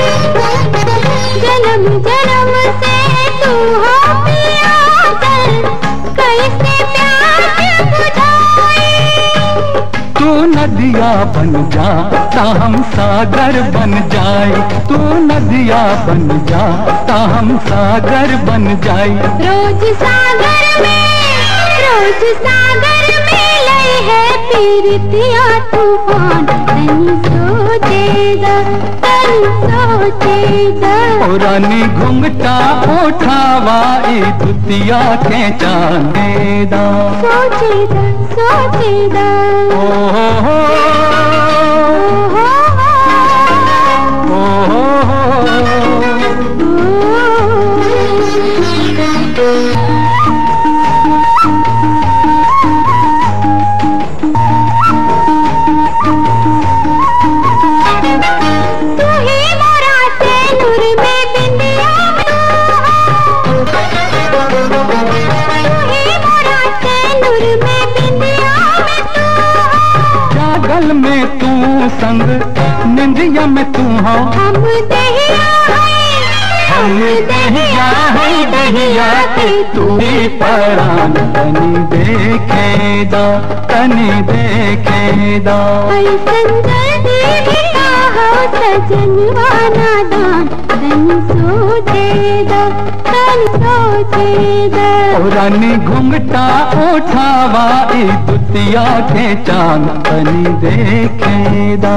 जन्म जन्म से तू हो प्यासल, कैसे प्यास बुझाई। तू नदिया बन जा ता हम सागर बन जाए, तू नदिया बन जा ता हम सागर बन जाए। रोज सागर में लय है रितिया तूफान तनी सोचेगा ओ रानी घुंघटा उठावा ए दुतिया के चांदेदा सोचेगा सोचेगा ओ जागल में तू संग निंदिया में तू हो हम दहिया है दहिया के तू ही परान तनी देखेदा सजनवा नादान तनी सोचेदा ओ रानी घुंघटा उठावा ए दुतिया के चांद तनी देखेदा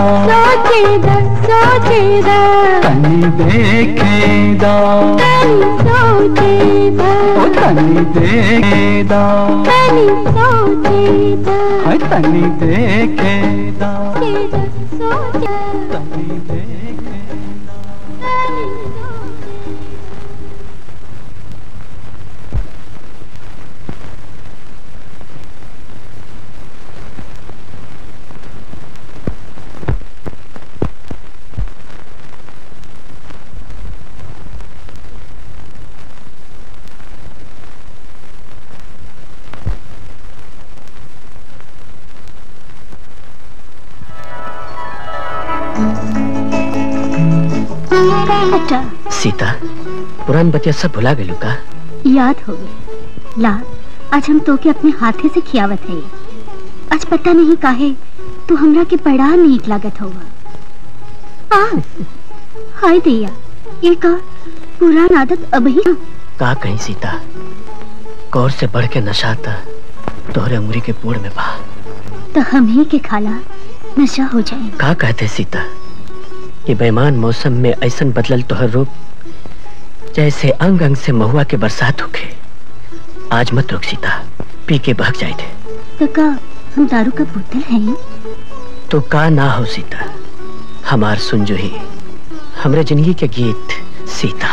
तनी देखेदा ओ तनी देखेदा तनी देखेदा तनी देखेदा। सीता पुरान बतिया सब भुला गलू का? याद हो गए ला, आज हम तो के अपने हाथे से खियावत है। आज पता नहीं काहे तू हमरा के बड़ा नीक लागत होगा। हाय दैया, ये का पुरान आदत अब ही का कहीं सीता, गौर से बढ़ के नशा था तोहरे अंगुरी के पूर्ण में बा, तो हम ही के खाला नशा हो जाए। का कहते सीता, ये बेईमान मौसम में ऐसन बदलल तोहर रूप जैसे अंग अंग से महुआ के बरसात होके। आज मत रुक सीता, पी के भाग जाए थे। तो का हम दारू का बोतल हैं? तो का ना हो सीता, हमार सुन जो ही हमरे जिंदगी के गीत सीता।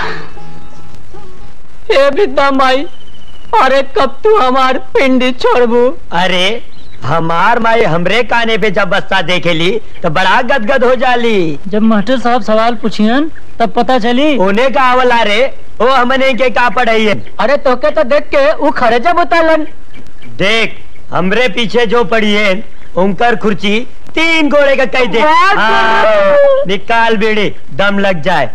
हे विद्या माई, अरे कब तू हमार पिंडी छोड़बू? अरे हमार माई हमरे काने पे जब बस्ता देखेली तो बड़ा गदगद हो जाली। जब मास्टर साहब सवाल पूछियन तब पता चली उन्हें का आवला रे, वो हमने के का पढ़ाई है। अरे तोके तो देख के वो खड़े जब उतारलन। देख हमरे पीछे जो पड़ी है उनकर खुर्ची 3 घोड़े का कह दे। निकाल बीड़ी, दम लग जाए।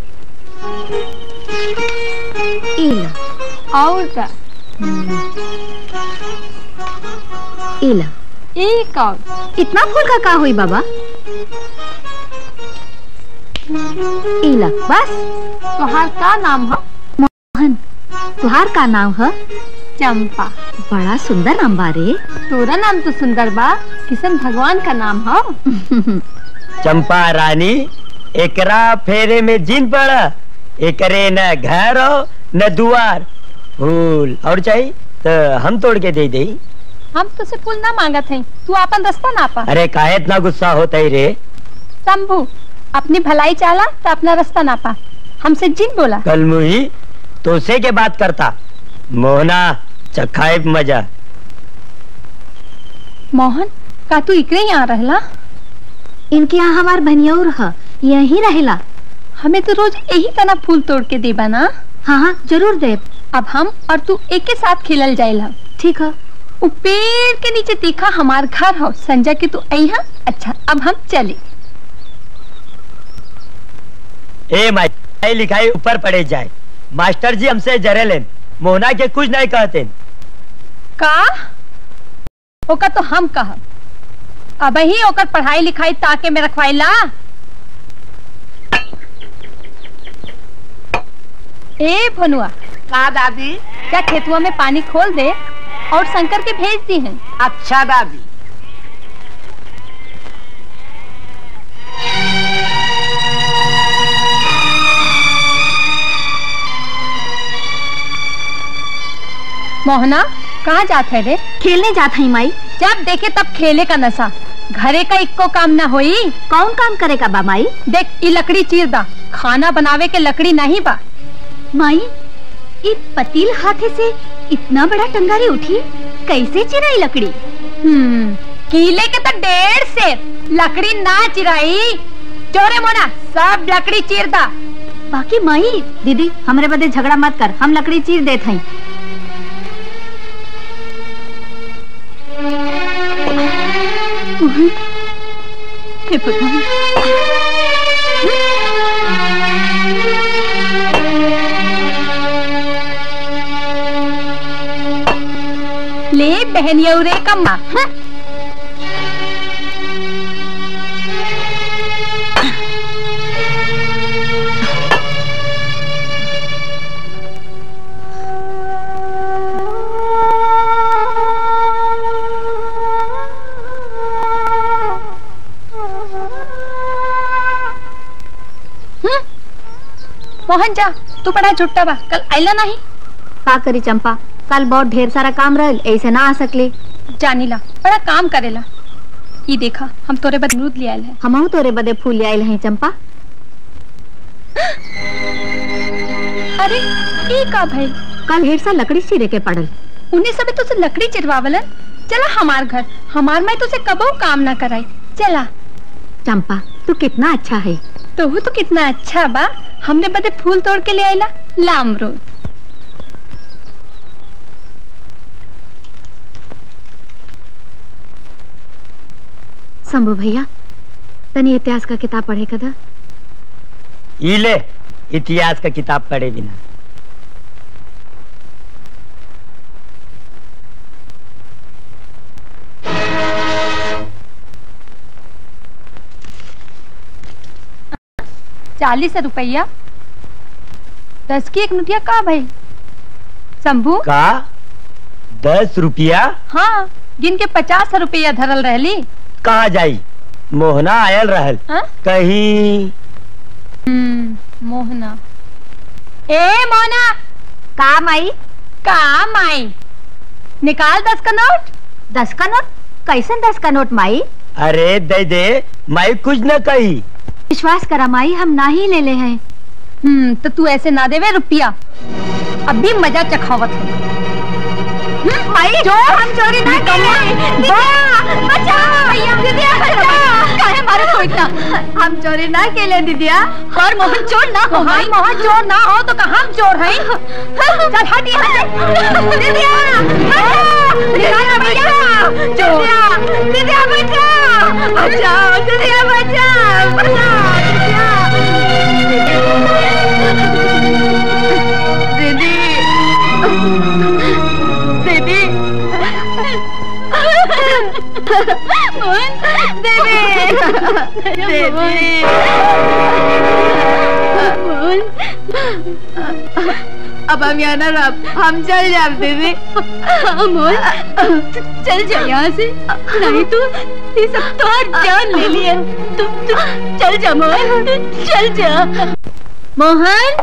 और का इला इतना फूल का का हुई बाबा? इला बस। तुहार का नाम है? मोहन। तुहार का नाम है? चंपा। बड़ा सुंदर नाम बारे। तोरा नाम तो सुंदर बा, किशन भगवान का नाम है। चंपा रानी, एकरा फेरे में जिन पड़ा, एकरे न घर हो न दुआर, फूल और चाहिए तो हम तोड़ के दे दे। हम तुझसे फूल ना मांगत हैं, तू अपन रास्ता नापा। अरे काहे इतना गुस्सा होता ही रे? शंभू, अपनी भलाई चाला तो अपना रास्ता नापा, हमसे जिन बोला। कल मुही तो से के बात करता, मोहना चखाए मजा। मोहन, का तू इकरे यहाँ रहला? इनके यहाँ हमार बनिया रहा, यही रहेला। हमें तो रोज यही तना फूल तोड़ के देबा ना? हाँ जरूर दे। अब हम और तू एक के साथ खेलल जाएला। ठीक है। पेड़ के नीचे देखा हमार घर हो, संजय के तू यहाँ। अच्छा अब हम चले। ए माई लिखाई ऊपर पड़े जाए, मास्टर जी हमसे जरे लेन, मोहना के कुछ नहीं कहते। का ओका तो हम कह, अब ही ओकर पढ़ाई लिखाई ताके में रखवाइला। ए भनुआ। का दादी? क्या, खेतुआ में पानी खोल दे और शंकर के भेज दी हैं। अच्छा दादी। मोहना कहाँ जात है रे? खेलने जात है माई। जब देखे तब खेले का नशा, घरे का इक्को काम ना होई। कौन काम करेगा बा माई? देख ई लकड़ी चीर दा, खाना बनावे के लकड़ी नहीं बा। माई ये पतील हाथे से इतना बड़ा टंगारी उठी, कैसे चिराई लकड़ी? कीले के तो 1.5 सेर लकड़ी ना चिराई। चोरे मोना सब लकड़ी चीर दा। बाकी माई दीदी हमरे बदे झगड़ा मत कर, हम लकड़ी चीर देत हई। हे भगवान। ले बहनियौरे का माँ। मोहन जा, तू बड़ा छुट्टा बा, कल आइला नहीं। का करी चंपा, कल बहुत ढेर सारा काम रहल, ऐसे ना आ सकली। जानीला बड़ा काम करेला। ये देखा हम तोरे बदे अमरूद ले आयल है। हमहू तोरे बदे फूल ले आयल हैं चंपा। अरे ये का भाई? कल ढेर सा लकड़ी चीरे के पड़ल। उन्हें सब तुझसे लकड़ी चिरवावलन। चला हमार घर, हमार माई तुझसे कबो काम ना कराई। चला। चंपा तू कितना अच्छा है। तो कितना अच्छा बा, हमने बदे फूल तोड़ के ले आइला। ला अमरूद। शंभू भैया तनी इतिहास का किताब पढ़े कदा? ई ले इतिहास का किताब पढ़े बिना। ₹40 10 की एक नोटिया का भाई? शंभू का 10 रुपया? हाँ, जिनके 50 रुपया धरल रहली। कहाँ जाई? मोहना आयल रहल। कहीं मोहना। ए मोहना। का माई? का माई? निकाल 10 का नोट। 10 का नोट? कैसन 10 का नोट माई? अरे दे दे, माई कुछ न कही। विश्वास करा माई, हम ना ही ले ले हैं। तो तू ऐसे ना देवे रुपया, अभी मजा चखावत है। माई जो हम चोरी ना करे। बचा दीदिया, बचा। काहे मारे तो इतना? हम चोरी ना केले दीदिया। और मोहन चोर ना हो। भाई मोहन चोर ना हो तो कहाँ हम चोर हैं? चल हट यहाँ से। दीदिया दीदिया बचा, दीदिया बचा, बचाओ दीदिया, बचा बचा दीदी। दीदी अब हम यहाँ ना रह, हम चल जाए दीदी। चल जा यहाँ से, नहीं तो ये सब तो जान ले लिया। तू चल जा मोहन, चल जा। मोहन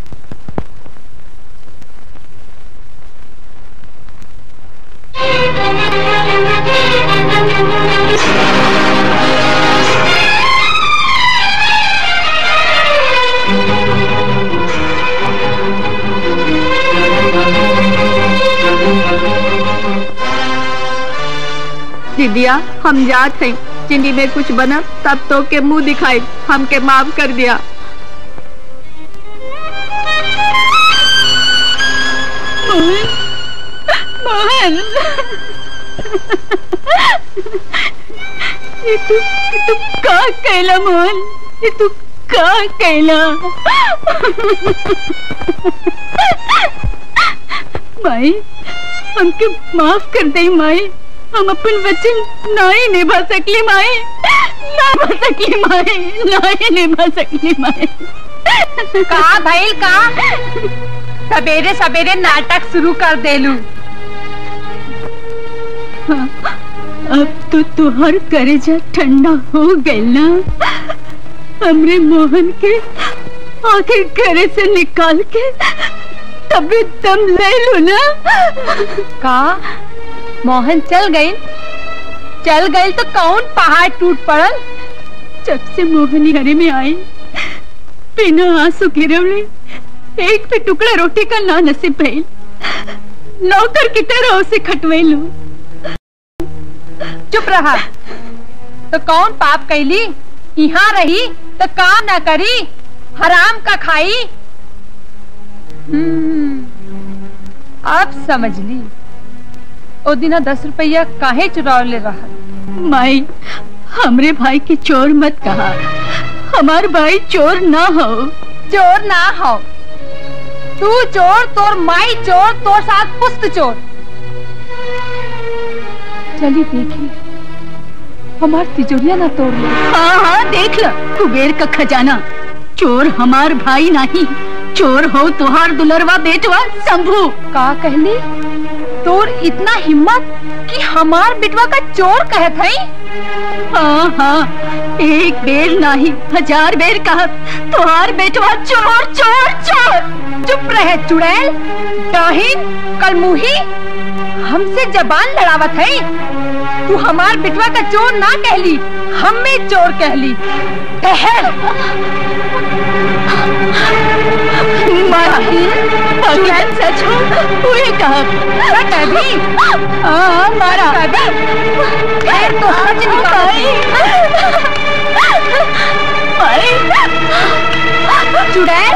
दीदिया हम जात हैं, जिंदगी में कुछ बना तब तो के मुंह दिखाई, हमके माफ कर दिया। मोहन ये तू का कहला मोहन? ये तू का कहला? माई हमके माफ कर दे माई, हम अपन वचन ना ही निभा सकली माई, ना निभा सकली माई, ना ही निभा सकली माई। का भाई का सवेरे सवेरे नाटक शुरू कर देलू। अब तो तुहार करेजा ठंडा हो गई ना। हमरे मोहन के आखिर घरे से निकाल के तभी दम ले लो ना। का मोहन चल गई तो कौन पहाड़ टूट पड़ल? जब से मोहनी हरे में आई बिना आंसू गिरवले एक भी टुकड़ा रोटी का ना नसीब भइल। नौकर की तरह उसे खटवेलू। चुप रहा तो कौन पाप कैली? यहाँ रही तो काम ना करी, हराम का खाई। अब समझ ली ओ दिना 10 रुपया काहे चुरा ले रहा। माई हमरे भाई की चोर मत कहा, हमार भाई चोर ना हो। चोर ना हो तू चोर, तोर माई चोर, तोर साथ पुस्त चोर। चली देखी हमार तिजोरिया ना तोड़ ले। हाँ हाँ देख लो कुबेर का खजाना। चोर हमार भाई नहीं, चोर हो तुहार दुलरवा बेटवा शंभू। का कहली? तोर इतना हिम्मत कि हमार बेटवा का चोर कहत है? हाँ हाँ एक बेर नहीं 1000 बेर कहत तुहार बेटवा चोर चोर चोर। चुप रहे चुड़ैल, डाहिन, कलमुही, हमसे जबान लड़ावत है। तू हमार बिटवा का चोर ना कहली, हम में चोर कहली। ठहर। चुड़ैल सच हो हुए कहा कभी? हाँ मारा कभी? फिर तो सच निकाली। चुड़ैल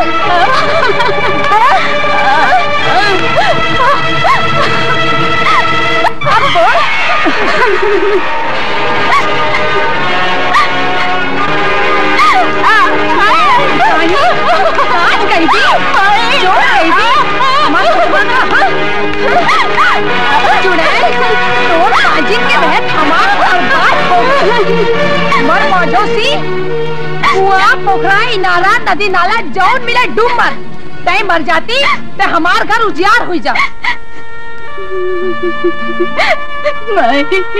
अब बोल। चुड़ैल तोर साजिश के तहत हमारा बर्बाद हो मर मौजोसी। कुआं, पोखरा, इनारा, नदी नाला जौन मिले डूब मर। तय मर जाती ते हमार घर उजियार हुई जा। माई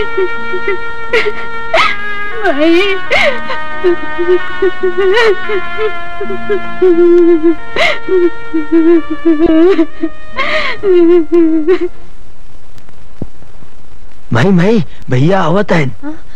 माई माई भैया आवत है।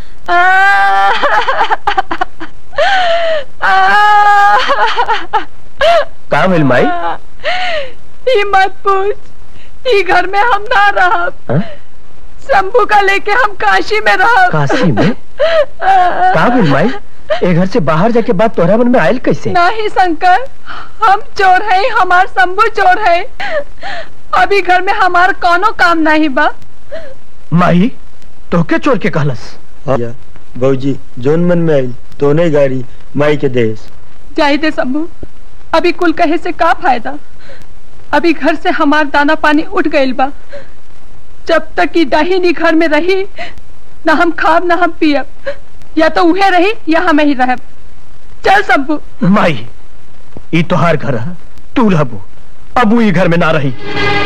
का भेल माई? ये मत पूछ, ये घर में हम ना रहा। शंभू का लेके हम काशी में रहा। काशी में? का भेल माई? ए घर से बाहर जाके बात तोहरा मन में आयल कैसे? नहीं शंकर, हम चोर है, हमार शंभू चोर है। अभी घर में हमार कोनो काम नहीं बा। माई तोके चोर के कहलस? भौजी जोन मन में आयल तो नहीं गाड़ी माई के देश। जाई दे शंभू, अभी कुल कहे से का फायदा। अभी घर से हमार दाना पानी उठ गइल बा। जब तक की डाहिनी घर में रही ना हम खाब ना हम पियब, या तो उहे रही या हम ही रहब। चल शंभू। माई ई तोहार घर है, तू रहबू, अब ई घर में ना रही।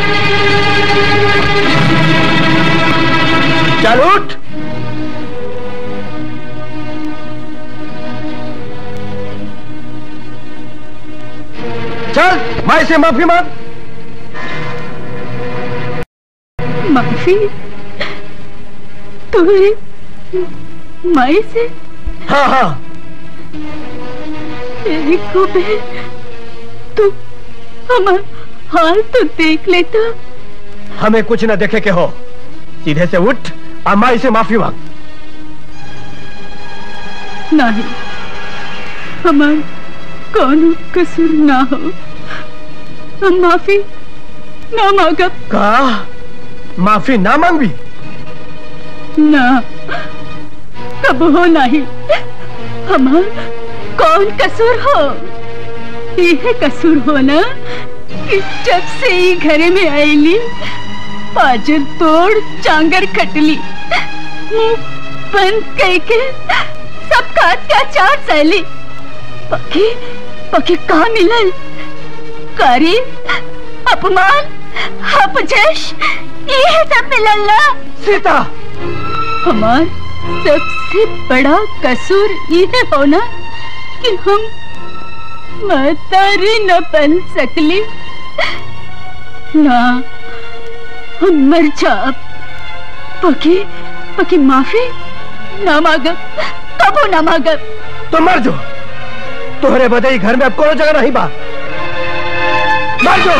चल उठ। चल माई से माफी मांग। माफी? तुम्हें माई से? हाँ हाँ। तू हमारा हाल तो देख लेता। हमें कुछ न देखे के हो, सीधे से उठ और माई से माफी मांग। नहीं, हमारा कौन कसूर ना हो, हम माफी ना मांगब। का माफी ना मांगबी? ना कब हो नहीं। हमार कौन कसूर हो? यह कसूर हो ना कि जब से ही घरे में आईली पाजर तोड़ चांगर कटली, मुंह बंद करके सबका अत्याचार सहली। पकी पकी कहाँ मिलल? कारी, अपमान, अपजश, ये सब मिलल ना। सीता, हमार सबसे बड़ा कसूर ये हो ना कि हम मातारी न बन सकली। ना हम मर जाब पकी पकी माफी ना मांगब, कबो ना मांगब। तो मर जो, तोहरे बदई घर में अब कोनो जगह नहीं बा, मर जो।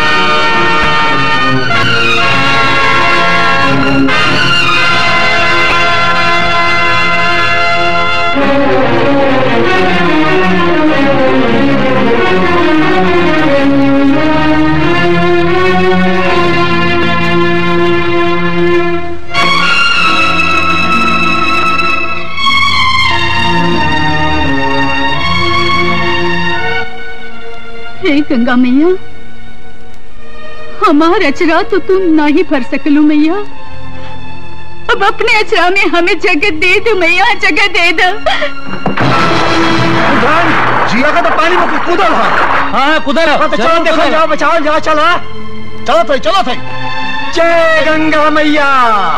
हे गंगा मैया, हमार अचरा तो तुम ना ही भर सकलू मैया, अब अपने अचरा में हमें जगह दे दो मैया, जगह दे दो। जिया का तो पानी में कूदल है। हाँ कूदल। तो चलो देखो, जाओ बचाओ, जाओ चलो चलो थे, चलो थे। जय गंगा मैया।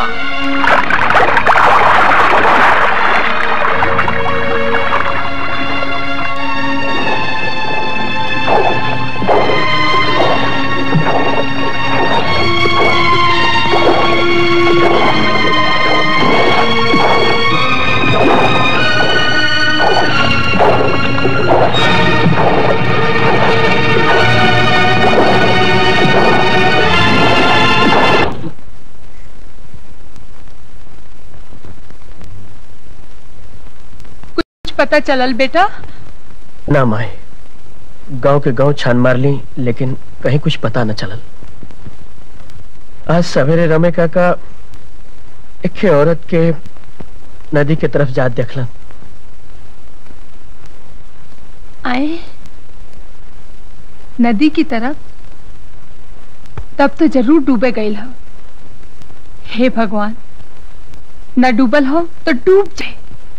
पता चलल बेटा? ना माए, गांव के गांव छान मार ली लेकिन कहीं कुछ पता न चलल। आज सवेरे रमे काका एक औरत के नदी के तरफ जात देखलन। आए नदी की तरफ? तब तो जरूर डूबे गई हो। हे भगवान, न डूबल हो तो डूब जाए।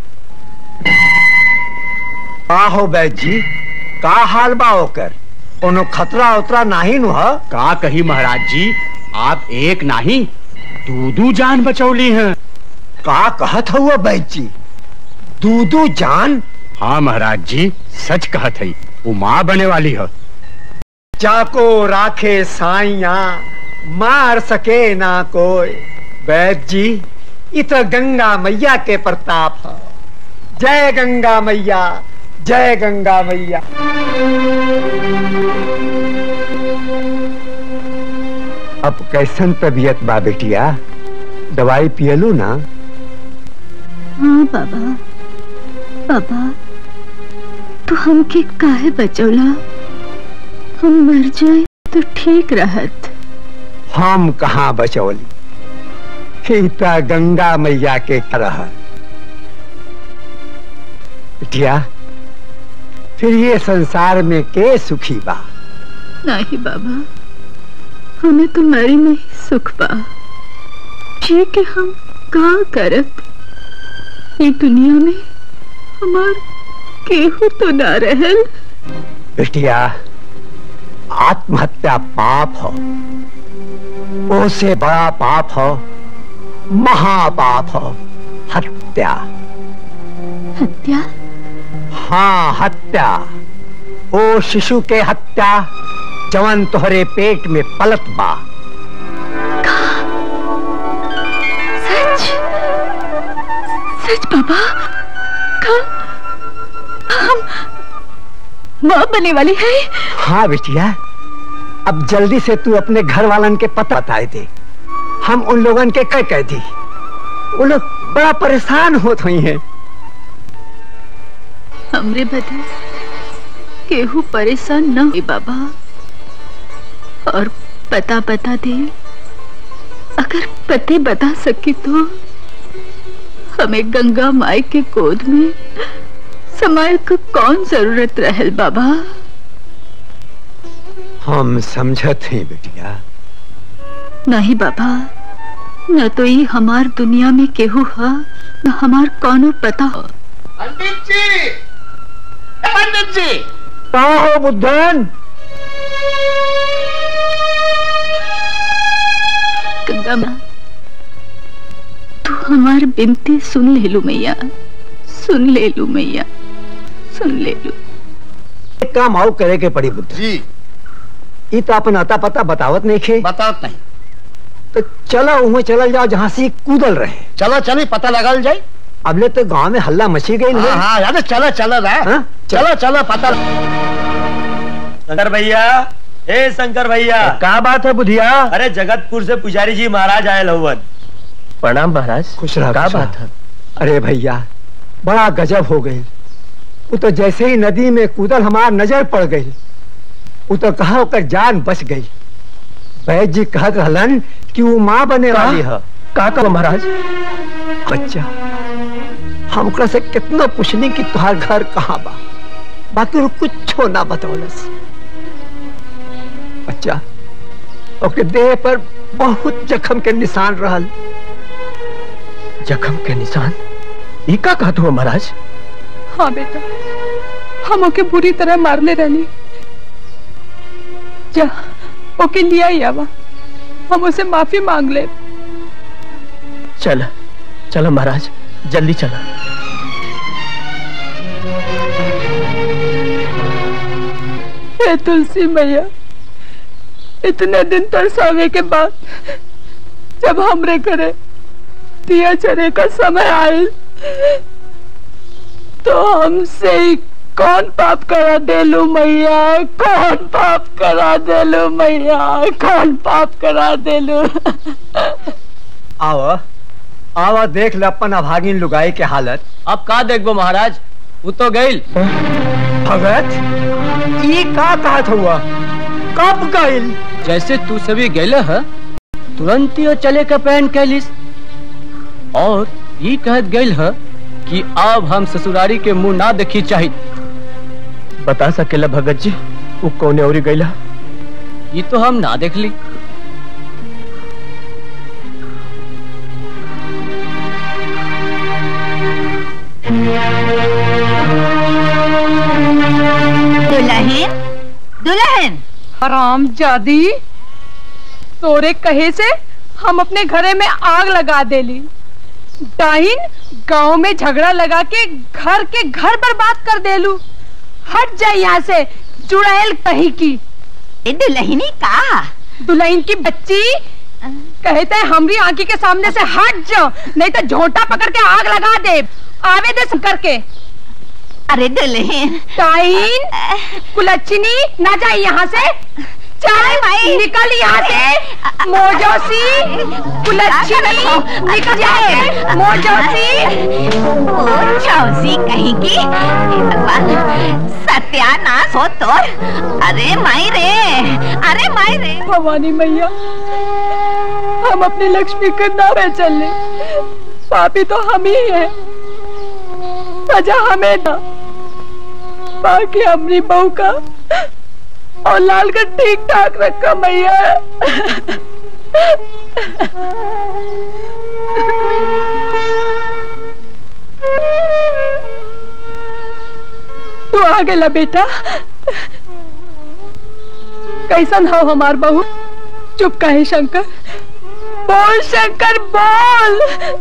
का हो बैद जी, का हाल बा ओकर? कोनो खतरा उतरा नहीं नु है? का कही महाराज जी, आप एक नहीं दू जान बचौली हैं। का कहत हुआ बैद जी, दू जान? हाँ महाराज जी, सच कहत है, वो माँ बने वाली है। जाको राखे साइया, मार सके ना कोई। बैद जी, ये तो गंगा मैया के प्रताप है। जय गंगा मैया, जय गंगा मैया। अब कैसन तबीयत बा बेटिया, दवाई पियलू ना? हाँ बाबा, बाबा तू हमके काहे बचौला? हम मर जाए तो ठीक रहत। हम कहाँ बचौली, सीता गंगा मैया के रह। बिटिया, फिर ये संसार में के सुखी बा? नहीं बाबा, हमें तो मरी में ही सुख बा। जी के हम का करत, ये दुनिया में हमार केहू तो ना रहल। बिटिया, आत्महत्या पाप हो, ओसे बड़ा पाप हो, महापाप हो, हत्या। हत्या? हाँ हत्या, ओ शिशु के हत्या जवन तोहरे पेट में पलत बा। सच? सच बाबा? हम माँ बने वाली है? हाँ बिटिया, अब जल्दी से तू अपने घर वालन के पता बताए दे। हम उन लोगन के कह दी, वो लोग बड़ा परेशान होत हुई हैं। हमरे बदे केहू परेशान न हुई बाबा, और पता बता दे। अगर पते बता सकी तो हमें गंगा माई के गोद में समाये को कौन जरूरत रहल बाबा? हम समझत हैं बेटिया। नहीं बाबा, न तो ये हमार दुनिया में केहू है, न हमार कौनो पता हो। पंडित जी, पंडित जी, का हो बुद्धन? गंगा माँ, तू हमार बिनती सुन ले लू मैया, सुन ले लू मैया, सुन ले लू। एक काम और करे के पड़ी बुद्धन जी। ये तो अपन अता पता बतावत नहीं खे। बतावत नहीं तो चलो उन्हें चलल जाओ जहाँ से कूदल रहे। चलो चली पता लगल जाए। अबले तो गांव में हल्ला मची गई है। हाँ यार चलो चलो चलो चलो पता। शंकर भैया, ए शंकर भैया, क्या बात है बुधिया? अरे जगतपुर से पुजारी जी महाराज आए लहुवन। प्रणाम महाराज। खुश रहा। क्या बात है? अरे भैया बड़ा गजब हो गई। वो तो जैसे ही नदी में कूदल हमार नजर पड़ गई, वो तो कहा होकर जान बच गई। वैद्य जी कहत रहलन कि वो माँ बने वाली है। का कहो महाराज? बच्चा हमको से कितना पूछने कि तुम्हार घर कहाँ बा, बाकी कुछ ना बतौलस। बच्चा ओके देह पर बहुत जख्म के निशान रहल। जख्म के निशान? ई का कहत हो महाराज? हाँ बेटा, हम ओके बुरी तरह मारले रहनी। जा ओके लिया ही आवा, हम उसे माफी मांग ले। चल चलो महाराज, जल्दी चलो। हे तुलसी मैया, इतने दिन तरसावे के बाद जब हमरे घरे दिया चढ़े का समय आए तो हमसे कौन पाप करा देलू मैया, कौन पाप करा देलू मैया, कौन पाप करा देलू। आओ आओ देख ले अपन अभागिन लुगाई के हालत। अब का देखबो महाराज, वो तो गईल। भगत ये का कहत हुआ, कब गईल? जैसे तू सभी गैल है तुरंत ही चले के पहन कैलिस और ये कहत गईल है कि अब हम ससुरारी के मुंह ना देखी चाहिए। बता सकेला भगत जी वो कौने औरी गईला? ये तो हम ना देख ली। दुल्हन दुल्हन हराम जादी, तोरे कहे से हम अपने घरे में आग लगा देली। डाइन गांव में झगड़ा लगा के घर बर्बाद कर देलू। हट जा यहाँ से चुड़ैल कहीं की। दुल्हनी का? दुल्हन की बच्ची कहते हैं हमरी आंखी के सामने से हट जाओ, नहीं तो झोंटा पकड़ के आग लगा दे। आवे दे करके। अरे दुल्हन डाइन कुलच्छनी ना जाए यहाँ से, चल भाई निकल यहाँ से। मोजोसी कुलच्छनी निकल जाए। मोजोसी कहीं की। सत्यानाश हो तो। अरे माई रे, अरे माई रे। भवानी मैया, हम अपनी लक्ष्मी को ना पहचान ले, पापी तो हम ही है। सजा हमें ना, बाकी हमरी बहू का और लाल का ठीक ठाक रखा मैया। तू आ गया बेटा, कैसन हो हमार बहू? चुप कहे शंकर, बोल शंकर बोल।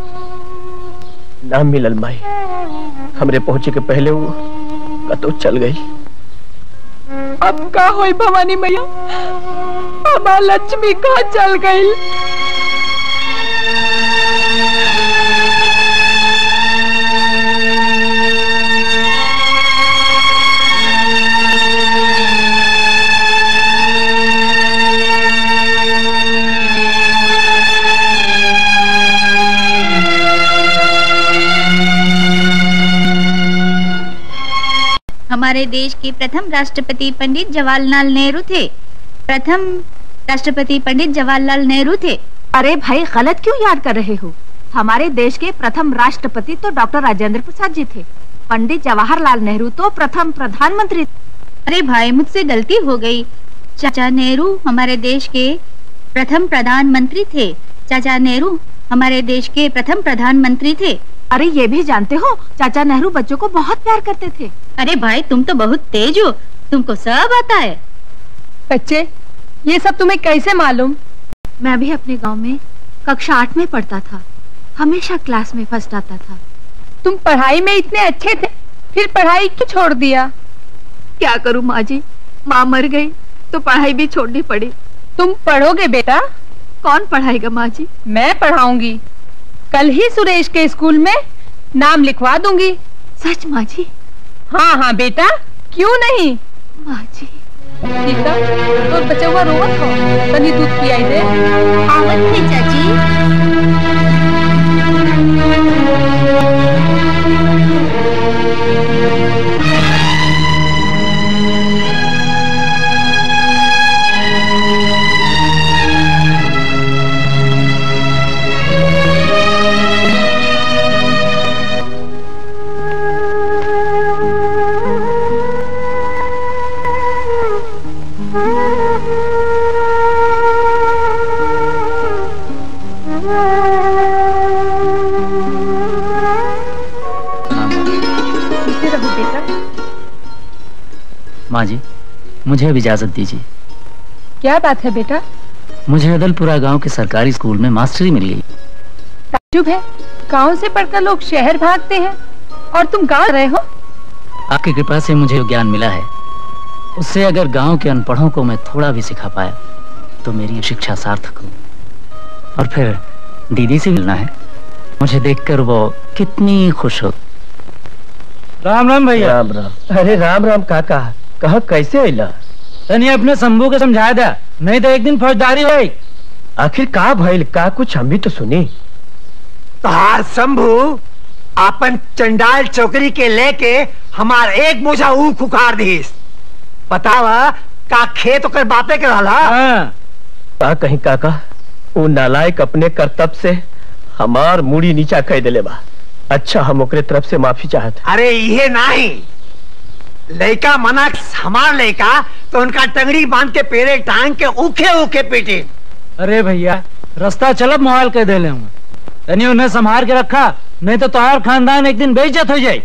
ना मिलल माई, हमरे पहुंचे के पहले वो तो चल गई। अब का होई भवानी मैया, हमार लक्ष्मी कहाँ चल गई? हमारे देश के प्रथम राष्ट्रपति पंडित जवाहरलाल नेहरू थे। प्रथम राष्ट्रपति पंडित जवाहरलाल नेहरू थे। अरे भाई गलत क्यों याद कर रहे हो? हमारे देश के प्रथम राष्ट्रपति तो डॉक्टर राजेंद्र प्रसाद जी थे। पंडित जवाहरलाल नेहरू तो प्रथम प्रधानमंत्री। अरे भाई मुझसे गलती हो गई। चाचा नेहरू हमारे देश के प्रथम प्रधानमंत्री थे। चाचा नेहरू हमारे देश के प्रथम प्रधानमंत्री थे। अरे ये भी जानते हो चाचा नेहरू बच्चों को बहुत प्यार करते थे। अरे भाई तुम तो बहुत तेज हो, तुमको सब आता है। बच्चे ये सब तुम्हें कैसे मालूम? मैं भी अपने गांव में कक्षा 8 में पढ़ता था, हमेशा क्लास में फर्स्ट आता था। तुम पढ़ाई में इतने अच्छे थे, फिर पढ़ाई क्यों छोड़ दिया? क्या करूं माँ जी, माँ मर गई तो पढ़ाई भी छोड़नी पड़ी। तुम पढ़ोगे बेटा? कौन पढ़ाएगा माँ जी? मैं पढ़ाऊंगी। कल ही सुरेश के स्कूल में नाम लिखवा दूंगी। सच माँ जी? हाँ हाँ बेटा, क्यों नहीं माँ जी। सीता, तो बचा हुआ रोवत हो, तनी दूध पियाई दे। आवत है चाची। माँ जी, मुझे अब इजाजत दीजिए। क्या बात है बेटा? मुझे अदलपुरा गांव के सरकारी स्कूल में मास्टरी मिल गई। ताज्जुब है, गांव से पढ़कर लोग शहर भागते हैं और तुम गांव रहे हो। आपकी कृपा से मुझे जो ज्ञान मिला है, उससे अगर गांव के अनपढ़ों को मैं थोड़ा भी सिखा पाया तो मेरी शिक्षा सार्थक हो। और फिर दीदी से मिलना है, मुझे देखकर वो कितनी खुश हो। राम राम भैया। राम राम। अरे राम राम काका, कहा कैसे अला? तनी अपने शंभू के समझाया था, नहीं तो एक दिन फौजदारी होई। आखिर का भइल का, कुछ हम भी तो सुनी। तहार शंभू अपन चंडाल चौकरी के लेके हमार एक बोझा ऊख उखाड़ दीस। बतावा का खेत ओकर बापे के रहला। का कहीं काका, वो नालायक अपने करतब से हमार मुड़ी नीचा कह दिले बा। अच्छा, हम ओकरे तरफ से माफी चाहत। अरे ये नहीं, लड़का मना हमार लड़का तो उनका टंगड़ी बांध के पेरे टांग के ऊखे ऊखे पीटे। अरे भैया, रास्ता चलब मोबाइल कह दे ले, तनी उन्हें संभाल के रखा, नहीं तो तुम्हार खानदान एक दिन बेइज्जत हो जाए।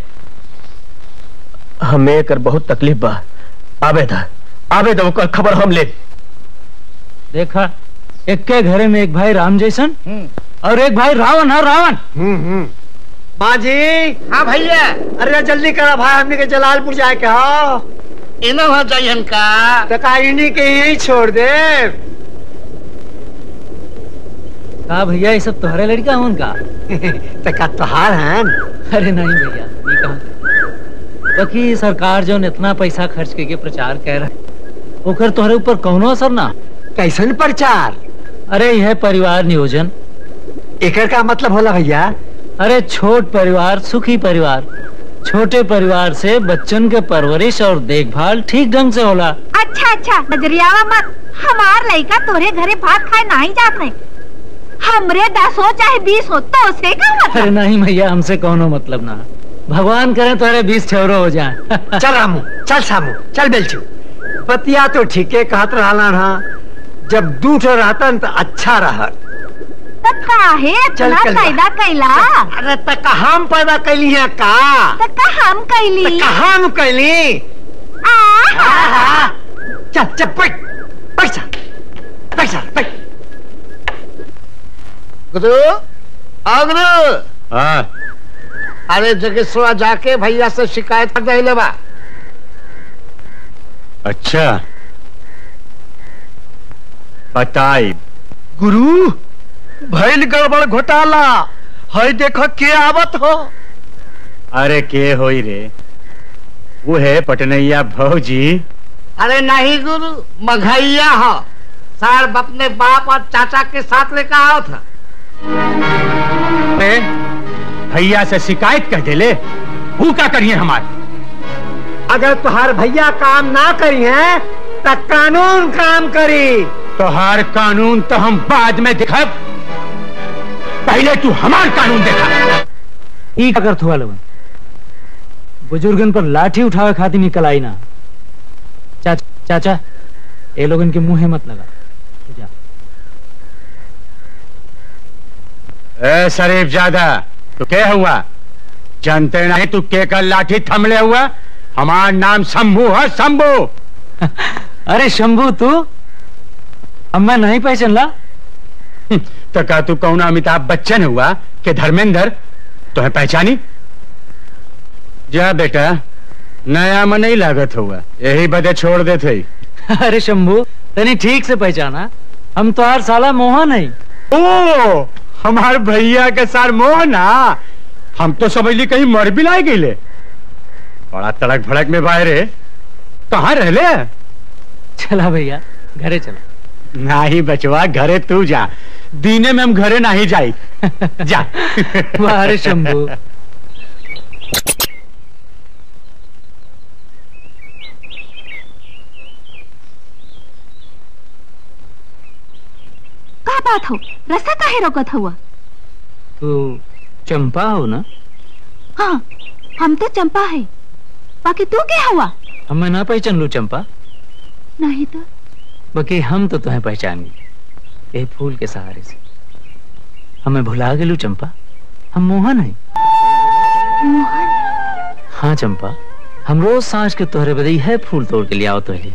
हमें कर बहुत तकलीफ बा। आबे दा ओकर खबर हम ले। देखा, एक के घरे में एक भाई राम जैसन और एक भाई रावण है, रावण। माँ जी। हाँ भैया। अरे जल्दी करा भाई, हमने के जलालपुर जाए के। हाँ इन्हों जाइन का तो इन्हीं के यही छोड़ दे। का भैया, ये सब तुम्हारे लड़का है उनका? तका तुहार है। अरे नहीं भैया, ये कहा बाकी सरकार जो इतना पैसा खर्च करके प्रचार कह रहा, ओकर तुम्हारे ऊपर कौनो असर ना। कैसन प्रचार? अरे यह परिवार नियोजन। एकर का मतलब होला भैया? अरे छोट परिवार सुखी परिवार। छोटे परिवार से बच्चन के परवरिश और देखभाल ठीक ढंग से होला। अच्छा अच्छा, नजरियावा मत। हमार लड़का तोरे घरे भात खाए नहीं जात नहीं। हमरे 10 हो चाहे 20 हो तो उसे का मतलब? अरे नहीं भैया, हमसे कौनो मतलब ना। भगवान करे तुम्हारे 20 ठेवरो हो जाए। चल रामू, चल सामू, चल बेलचू। बतिया तो ठीके कहत रहला ना, जब दूठ रहता तो अच्छा रहा। काहे इतना पैदा कैला? अरे तक हम पैदा कैली है का? तक हम कैली? हम कैली। चल चल बैठ बैठ बैठ बैठ। गुरु, हाँ। अरे जगेश्वरा जाके भैया से शिकायत कर दे बा। अच्छा बताई। गुरु, भइल गड़बड़ घोटाला है, देखो के आवत हो। अरे के होई रे? वो है पटनैया भौजी। अरे नहीं गुरु, मघैया हो। साहब अपने बाप और चाचा के साथ लेकर आओ था। भैया से शिकायत कर दे ले, वो क्या करिए हमारे? अगर तुहार भैया काम ना करी है तो कानून काम करी। तुहार कानून तो हम बाद में दिखा, पहले तू हमार कानून देखा। ठीक अगर थुआ लोगन बुजुर्गन पर लाठी उठावे खाती निकल आई ना। चाचा चाचा, ये लोगन के मुंह मत लगा। जा। ए शरीफ ज्यादा, तो क्या हुआ? जानते नहीं तू के कर लाठी थमले हुआ? हमार नाम शंभू है, शंभू। अरे शंभू तू? अब मैं नहीं पहचानला। तो क्या तू कौन अमिताभ बच्चन हुआ कि धर्मेंद्र? तो है पहचानी? जा बेटा, नया में नहीं लागत हुआ, यही बदे छोड़ दे थे। अरे शंभू तने ठीक से पहचाना, हम तो हर साला मोहन है। ओ हमारे भैया के सार मोहना, हम तो समझ कहीं मर भी लाए गए। बड़ा तड़क भड़क में बाहर कहाँ रह ले? चला भैया घरे चला। नहीं बचवा, घरे तू जा, दीने में हम घरे नहीं जाई। जा। वाह शंभू। का बात हो, रस्ता काहे रोकत हुआ? तो चंपा हो ना? हाँ हम तो चंपा है, बाकी तू क्या हुआ? हमें ना पहचान लू चंपा? नहीं तो बाकी हम तो तुम्हें पहचान गए, ये फूल के सहारे से। हमें भुला गेलू चंपा, हम मोहन है। मोहन? हाँ चंपा, हम रोज सांझ के तोहरे बदई है फूल तोड़ के लिए आओ तो लिए।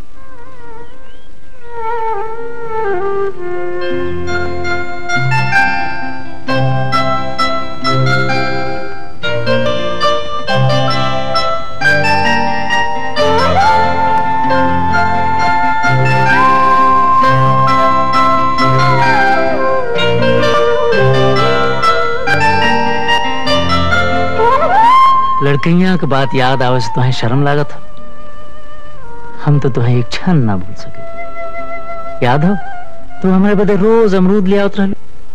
लड़कियां की बात याद आवे से तुम्हें शर्म लागत हो? हम तो तुम्हें एक क्षण ना भूल सके। याद हो तू हमारे बदले रोज अमरूद ले आवत रहलू।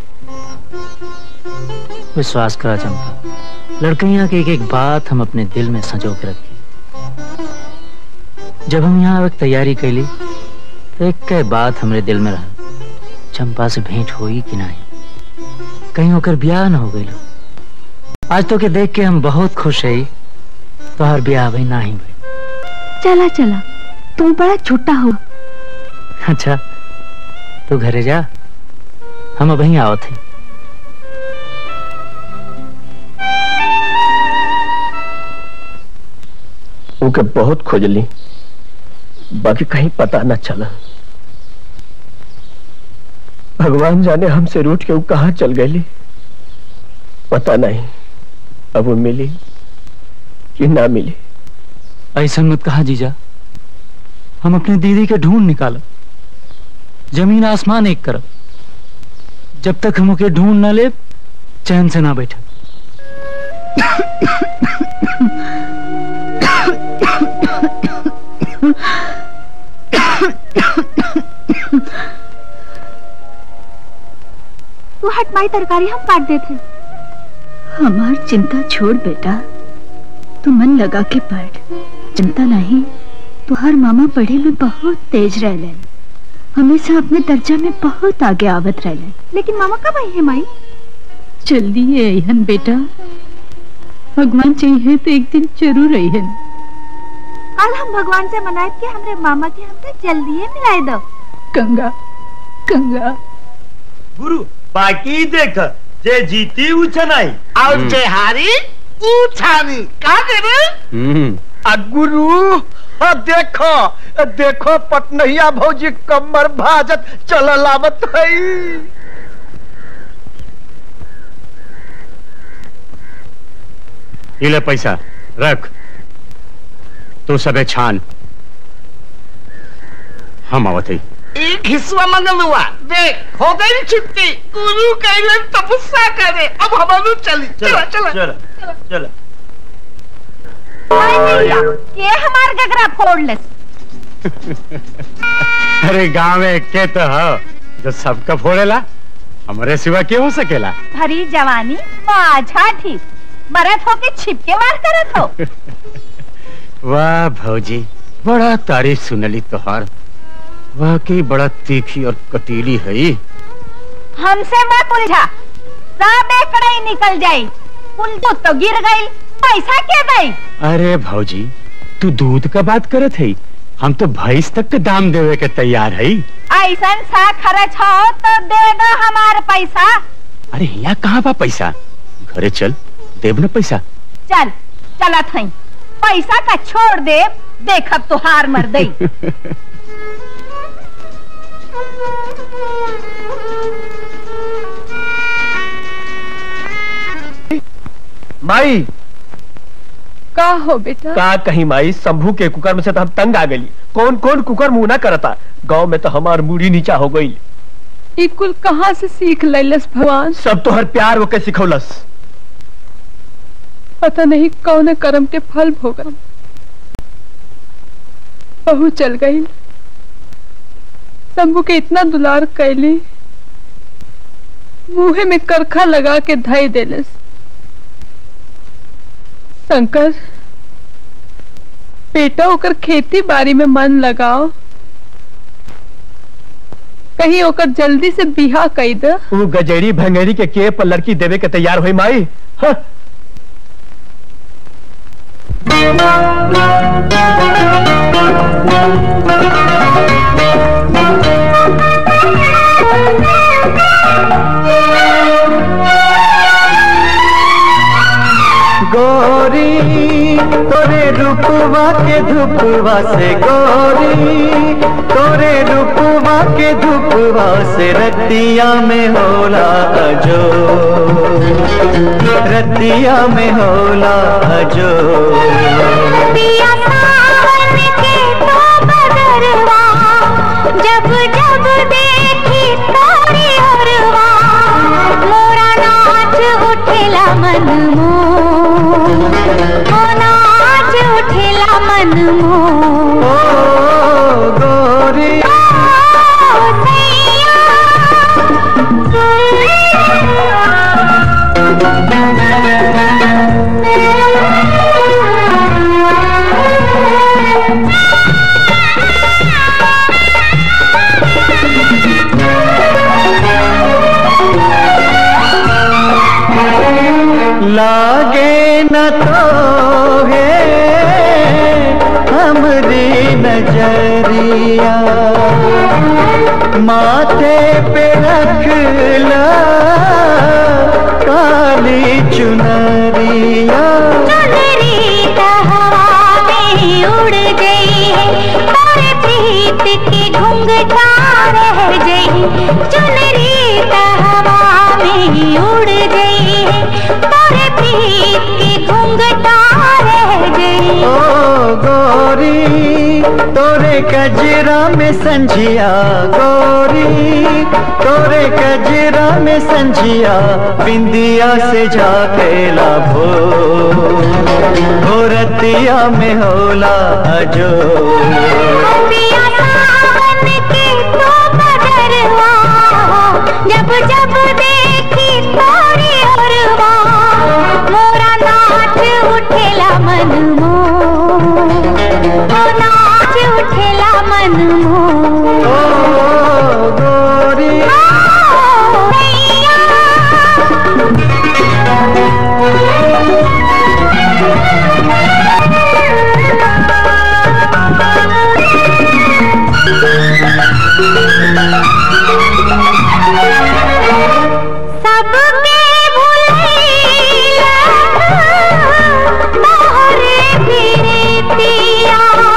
विश्वास करा चंपा, लड़कियां की एक एक बात हम अपने दिल में संजो के रखी। जब हम यहाँ आवे तैयारी कैली तो एक के बात हमारे दिल में रहा, चंपा से भेंट हुई कि नहीं, कहीं होकर ब्याह न हो गई। आज तो के देख के हम बहुत खुश है, तो हर ब्याह भाई ना ही भाई। चला चला, तू बड़ा छोटा हो। अच्छा तू घरे जा, हम अब वहीं आओ थे। उनके बहुत खोजली, बाकी कहीं पता न चला। भगवान जाने हमसे रूठ के वो कहाँ चल गई, पता नहीं अब वो मिली कि ना मिली। ऐसा मत कहा जीजा, हम अपनी दीदी के ढूंढ निकाला, जमीन आसमान एक करब, जब तक हम उके ढूंढ न ले चैन से ना बैठा। तू हट, माई तरकारी हम काट देते। हमार चिंता छोड़ बेटा, तू मन लगा के पढ़। चिंता नहीं, तुहार मामा पढ़े में बहुत तेज रहलन, हमेशा अपने दर्जा में बहुत आगे आवत रहलन। लेकिन मामा कब आई है माई? जल्दी अहन बेटा, भगवान चाहिए तो एक दिन जरूर अहन। कल हम भगवान से मनाए कि हमरे मामा के हमसे जल्दी मिलाए दो। गंगा गंगा गुरु बाकी देख, जे जीती उछनाई और जे हारी उछानी। का करे गुरु देखो देखो, पटनहिया भौजी कमर भाजत चल आवत है। ले पैसा रख, तू सबे छान, हम आवत है। एक हिस्सा मंगल हुआ, देख हो गई छुट्टी। गुरु कैलन तपस्या करे, अब हमारू चली। चला चला चला चला। ये हमार गगरा फोड़लस। अरे गाँव में के तो हो जो सबका फोड़ेला, हमारे सिवा के हो सकेला? भरी जवानी माझा ठीक, मरत हो के छिपके वार करत हो। वाह भौजी, बड़ा तारीफ सुनली तोहार, वाकई बड़ा तीखी और कटीली है। हमसे मत उलझा, सब एकड़े निकल जाई। कुल दूध तो गिर गई, पैसा क्या दई? अरे भौजी तू दूध का बात करत है, हम तो भैंस तक के दाम देवे के तैयार है। ऐसा सा खर्च हो तो दे दो हमार पैसा। अरे यहाँ कहाँ बा पैसा, घरे चल देव न पैसा। चल चलत हई, पैसा का छोड़ दे, देखब तो हार मर दई। माई का हो बेटा? का कहीं माई, शंभू के कुकर में से तो हम तंग आ गई, कौन कौन कुकर मुंह ना करता। गांव में तो हमार मूड़ी नीचा हो गई। ई कुल कहाँ से सीख लैलस भगवान? सब तो हर प्यार वो के सिखौलस। पता नहीं कौन कर्म के फल भोगन। बहू चल गई, शंभू के इतना दुलार कैली, मुंहे में करखा लगा के धई देलस। शंकर, बेटा होकर खेती बाड़ी में मन लगाओ, कहीं होकर जल्दी से बिहा कई दे। वो गजेड़ी भंगेरी के पर लड़की देवे के तैयार हुई माई। हाँ। गोरी तोरे रूपवा के धूपवा से, गोरी तोरे रूपवा के धूपवा से रतिया में होला जो, रतिया में होला जो। पिया सावन के तो बदरवा, जब जब देखी तोरी हरवा, मोरा नाच उठेला मन मोह, ओ नाच उठेला मन मोह। ओ गोरी लागे न तो है हमरी नजरिया, माथे पे रख ला काली चुनरिया। चुनरी तो हवा में उड़ गई है, तारे प्रीत की घुंघटा रह गई। चुनरी तो हवा में उड़ गई है, तारे प्रीत की घुंघटा रह गई। ओ गोरी तोरे कजरा में संझिया, गोरी तोरे कजरा में संझिया, बिंदिया से झाकेला भो, रतिया में होला जो। पिया सावन के तो बदरवा, जब जब देखी तोरी हरवा, मोरा नाच उठेला मन मोह, ओ नाच उठेला मन मोह। ओ गोरी सबके भुलैला तोहरे प्रीतिया,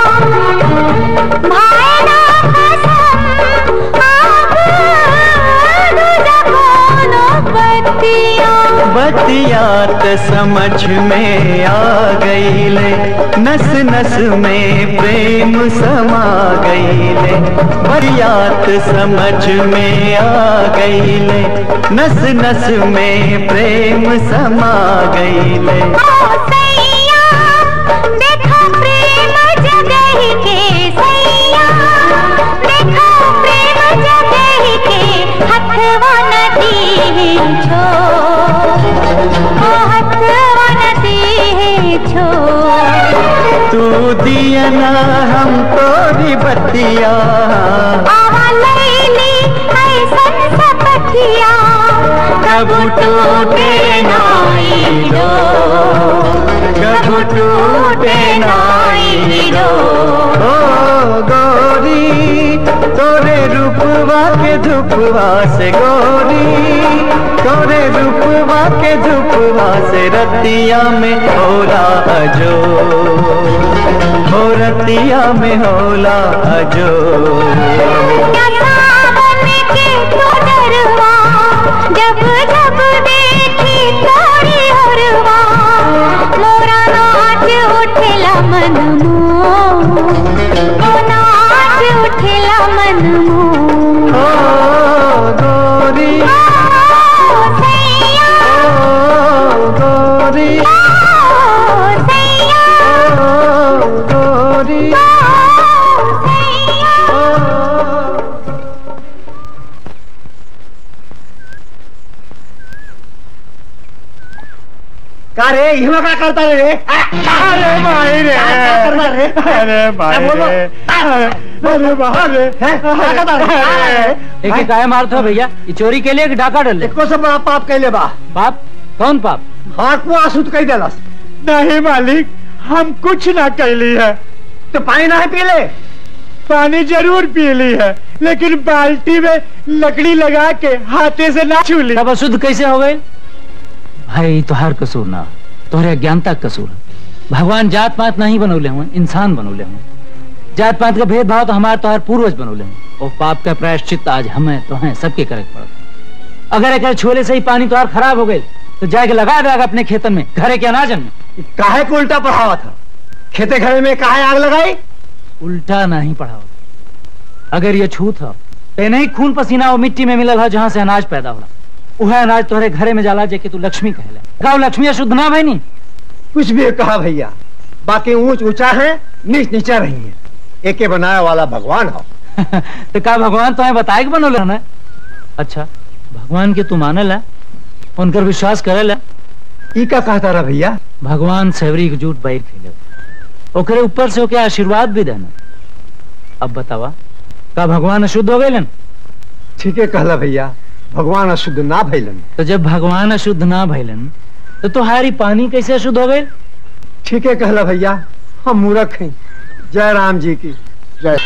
भाइना कसम अब दूजा कोनो बतिया। बतिया त समझ में आ गईले, नस नस में प्रेम समा गईले। बतिया त समझ में आ गईले, नस नस में प्रेम समा गईले। देखो प्रेम जगह के सैया, देखो प्रेम जगह के, हथवा नदी छो, हथवा नदी छो। तू दिया ना हम तोरी बतिया, आवा लैली ऐसन सपतिया, कब टूटे नाई डो, कब टूटे नाई डो। ओ गोरी तोरे रूपवा के धूपवा से, गोरी तोरे रूपवा के धूपवा से, रतिया में होला जो, हो रतिया में होला जो। सावन के तो डरवा, जब जब देखी तोरी हरवा, मोरा नाच उठेला मन मोह, ओ नाच का रे यहाँ क्या करता रे? अरे भाई रे, करता रे? अरे भाई रे, अरे बाहर रे, एक काय मारते हो भैया? ये चोरी के लिए कि डाका डल? एको से बड़ा पाप कैले बा। पाप? कौन पाप? हाथ को आसूद कही देलस। नहीं मालिक, हम कुछ ना कैली है। तो पानी नहीं पी ले? पानी जरूर पी ली है, लेकिन बाल्टी में लकड़ी लगा के हाथे से ना छू ली। तब अशुद्ध कैसे हो गए? भाई तुहार कसूर ना, तोहरे अज्ञानता कसूर। भगवान जात पात नहीं बनौले हुए, इंसान बनौले हुए। जात पात का भेदभाव तो हमारे तुहार पूर्वज बनौले हुए। और पाप का प्रायश्चित आज हमें तो हैं सबके करे पड़ता। अगर एक छोले से ही पानी तुहार खराब हो गई तो जाके लगा देगा अपने खेतन में, घरे के अनाजन में। काहे को उल्टा पढ़ावा था? खेते घरे में काहे आग लगाई? उल्टा नहीं पढ़ाओ। अगर ये छूत हो तो नहीं खून पसीना वो मिट्टी में मिलल है जहाँ से अनाज पैदा होला। वह अनाज तोहरे घरे में जाला जे कि तू लक्ष्मी कहले। गाँव लक्ष्मी अशुद्ध ना भाई नहीं? कुछ भी कहा भैया, बाकी ऊंच ऊंचा है, नीच नीचा रही है। एके बनाया वाला भगवान हो। तो का भगवान तुम्हें बताए कि बनोले ना? अच्छा भगवान के तू माने ला, उनकर विश्वास करे ला? ई का कहता रहा भैया? भगवान सेवरी के झूठ बैर खेले ओकरे ऊपर से ओके आशीर्वाद भी देना। अब बतावा का भगवान अशुद्ध हो गए? ठीक है कहला भैया, भगवान अशुद्ध ना भैलन। तो जब भगवान अशुद्ध ना भैलन तो तुम्हारी पानी कैसे अशुद्ध हो गए? ठीक है कहला भैया, हम मूर्ख हैं। जय राम जी की जय।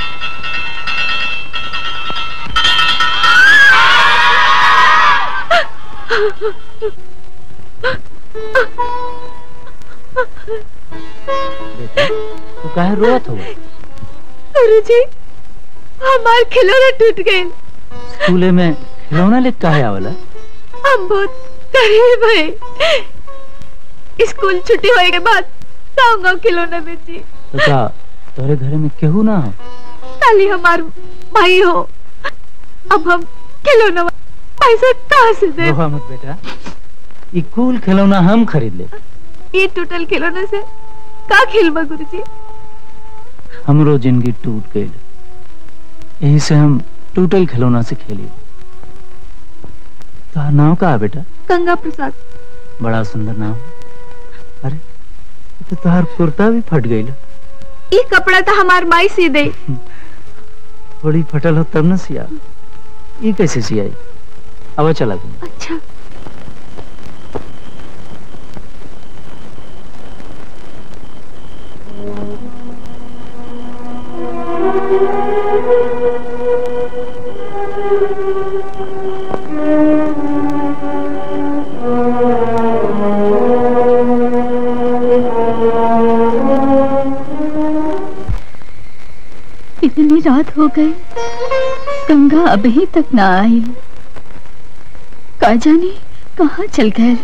तू काहे रोत हो? गुरुजी, हमार खिलौना टूट गए। स्कूले में खिलौना ले काहे आवला? हम बहुत गरीब है। स्कूल छुट्टी होए के बाद गाँव खिलौना बेची। तो का तोरे घरे में केहू ना हो? खाली हमार भाई हो। अब हम खिलौना पैसा कहाँ से दे? रोहा मत बेटा, ये कूल खिलौना हम खरीद ले। ये टूटल खिलौने से का खेलबा गुरुजी? हमरो जिंदगी टूट गई, यही से हम टूटल खिलौना से खेली। तो नाम का है बेटा? गंगा प्रसाद। बड़ा सुंदर नाम। अरे तो तुहार कुर्ता भी फट गई। ये कपड़ा तो हमार माई सी दे। थोड़ी फटल हो तब न सिया। ये कैसे सियाई? अब चला गया। अच्छा इतनी रात हो गई, गंगा अभी तक ना आई। का जाने कहाँ चल गए?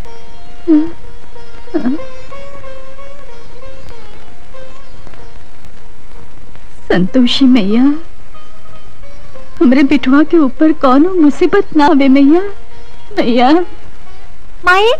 संतोषी मैया, हमरे बिटवा के ऊपर कौनो मुसीबत ना आवे मैया। मैया माई,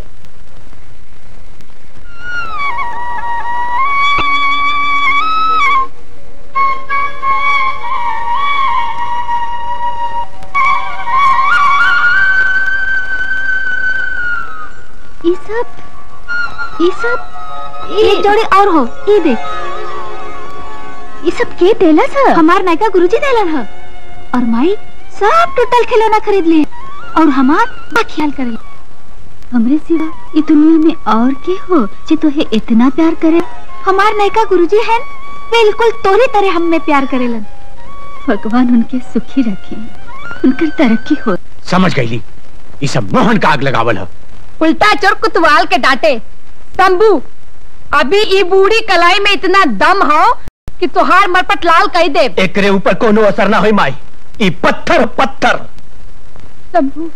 एक जोड़े और हो। ये देख, ये सब के देला था? हमार नायका गुरुजी देलन है। और माई सब टोटल खिलौना खरीद लिए और हमार बा ख्याल करे। हमरे सिवा ये दुनिया में और के हो जे तोहे इतना प्यार करे? हमार नायका गुरुजी हैं, बिल्कुल तोरे तरह हम में प्यार करेलन। भगवान उनके सुखी रखे, उनकर तरक्की हो। समझ गई, ये सब मोहन का आग लगावल है। उल्टा चोर कुतवाल के डांटे। शंभू, अभी ये बूढ़ी कलाई में इतना दम हो कि तुहार मरपट लाल कह दे। एकरे ऊपर कोनो असर ना होई माई, ये पत्थर पत्थर। शंभू,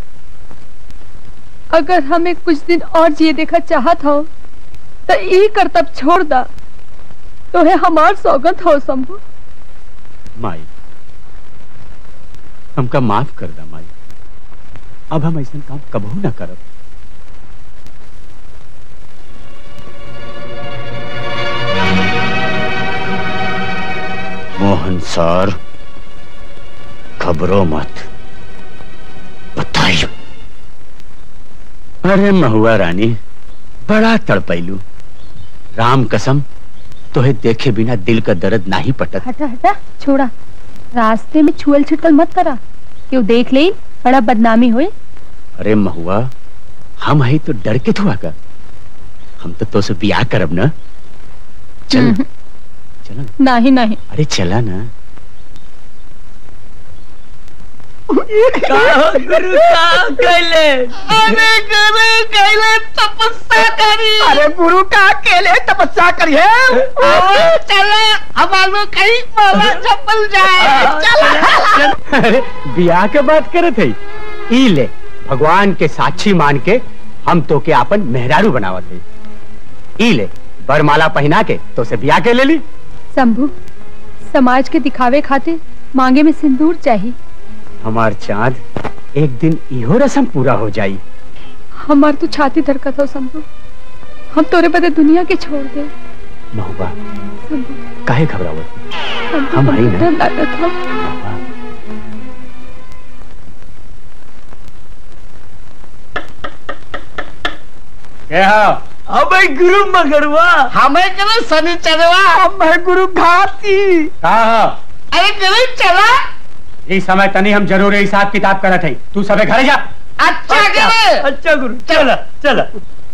अगर हमें कुछ दिन और जिए देखा चाहत हो तो ये करतब छोड़ दा, तो है हमार सौगत हो। शंभू माई, हमका माफ कर दा माई, अब हम ऐसा काम कबहू ना करब। मोहन सर, खबरों मत, बताइए। अरे महुआ रानी, बड़ा तड़पैलू। राम कसम तोहे देखे बिना दिल का दर्द नहीं पटत। हटा हटा छोड़ा, रास्ते में छुअल छिटकल मत करा, क्यों देख ले बड़ा बदनामी होए। अरे महुआ, हम है तो डर के थुआ का, हम तो से ब्याह करब ना। चल चल। नहीं नहीं। अरे चला ना। गुरु का कैले? अरे गुरु कैले तपस्या करी। अरे गुरु का अकेले तपस्या करी है। चला हमारे कहीं माला चप्पल जाए। चला। अरे ब्याह के बात करे थे, ई ले भगवान के साक्षी मान के हम तो के आपन मेहरारू बनावत है। ई ले बरमाला पहना के तो से ब्याह के ले ली। शंभू, समाज के दिखावे खातिर मांगे में सिंदूर चाहिए। हमार चांद, एक दिन इहो रस्म पूरा हो जाई। हमार तो छाती धड़कत हो शंभू, हम तोरे बदे दुनिया के छोड़ दे। महुआ शंभू काहे घबरावत? हम आई ना। अबे गुरु मगरवा, हमें करो शनिचरवा, हमें गुरु घाती। अरे गुरु चला। इस समय तनी हम जरूर हिसाब किताब करत है, तू सबे घरे जा। अच्छा गुरु। अच्छा गुरु, चला चला।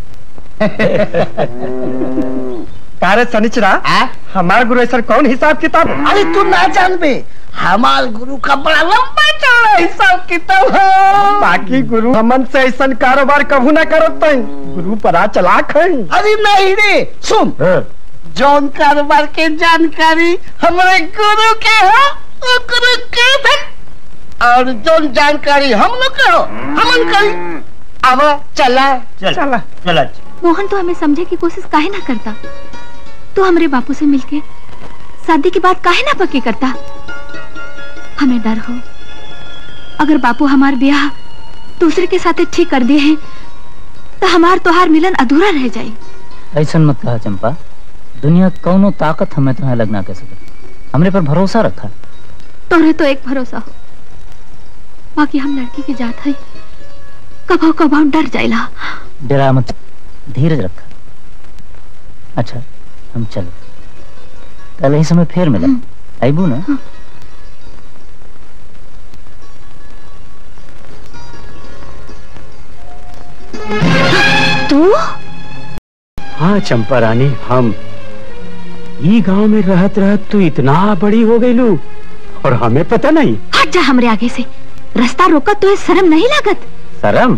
तारे शनिचरा, हमार गुरु ऐसा कौन हिसाब किताब? अरे तू ना जान बे, हमार गुरु का बड़ा लंबा चौड़ा हिसाब किताब है। बाकी गुरु हमन से ऐसा कारोबार कभू ना करत तई, गुरु परा चलाक है। अरे नहीं रे, सुन, जौन कारोबार के जानकारी हमारे गुरु के हो, वो गुरु के है, और जौन जानकारी हम लोग के हो, हमन करी। अब चला चला चला। मोहन तो हमें समझे की कोशिश काहे ना करता, तो हमारे बापू से मिलके शादी की बात काहे ना पक्की करता। हमें डर हो, अगर बापू हमार ब्याह दूसरे के साथ ठीक कर दिए हैं तो हमार तोहार मिलन अधूरा रह जाए। ऐसा मत कहा चंपा, दुनिया कौनो ताकत हमें तुम्हें अलग ना कर सके। हमरे पर भरोसा रखा। तोरे तो एक भरोसा हो, बाकी हम लड़की के जात है, कभो कभो डर जाइला। डरा मत, धीरज रखा। अच्छा हम चलो, कल ही समय फिर मिला। आईबू ना। तू? हाँ चंपा रानी, हम ये गांव में रहत रहत तू इतना बड़ी हो गई लू और हमें पता नहीं। हट जा हमरे आगे से, रास्ता रोका तो शर्म नहीं लागत? शर्म?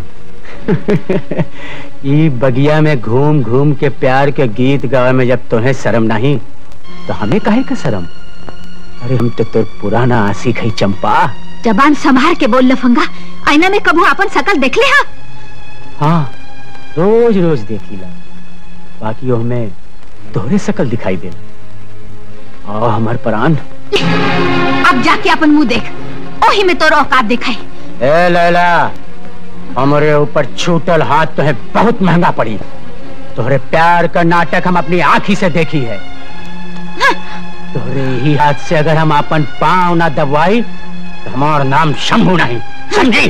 ये बगिया में घूम घूम के प्यार के गीत गावे में जब तुम्हें शर्म नहीं तो हमें काहे का शर्म? अरे हम तो तुर पुराना आशिक है चंपा। जबान संभार के बोल लफंगा, आईना में कबू अपन शकल देख ले? हाँ रोज रोज देखीला, बाकी हमें तोहरे शकल दिखाई दे। और हमार प्राण अब जाके अपन मुंह देख, ओही में तोर औकात दिखाई। ए लैला, हमारे ऊपर छूटल हाथ तो है बहुत महंगा पड़ी। तोहरे प्यार का नाटक हम अपनी आंखी से देखी है। तोहरे ही हाथ से अगर हम अपन पांव ना दबाई तो हमारा नाम शंभू नहीं, समझी?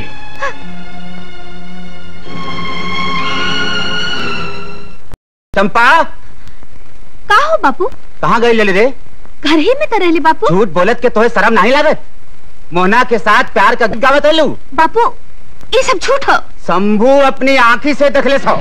चंपा, का हो बापू? कहाँ गई ले रे? घर ही में तो रहली बापू। झूठ बोलत के तोहे शर्म नहीं लागत? मोहना के साथ प्यार का गावत है लू? बापू ये सब झूठ हो। शंभू अपनी आंखी से देखले सो।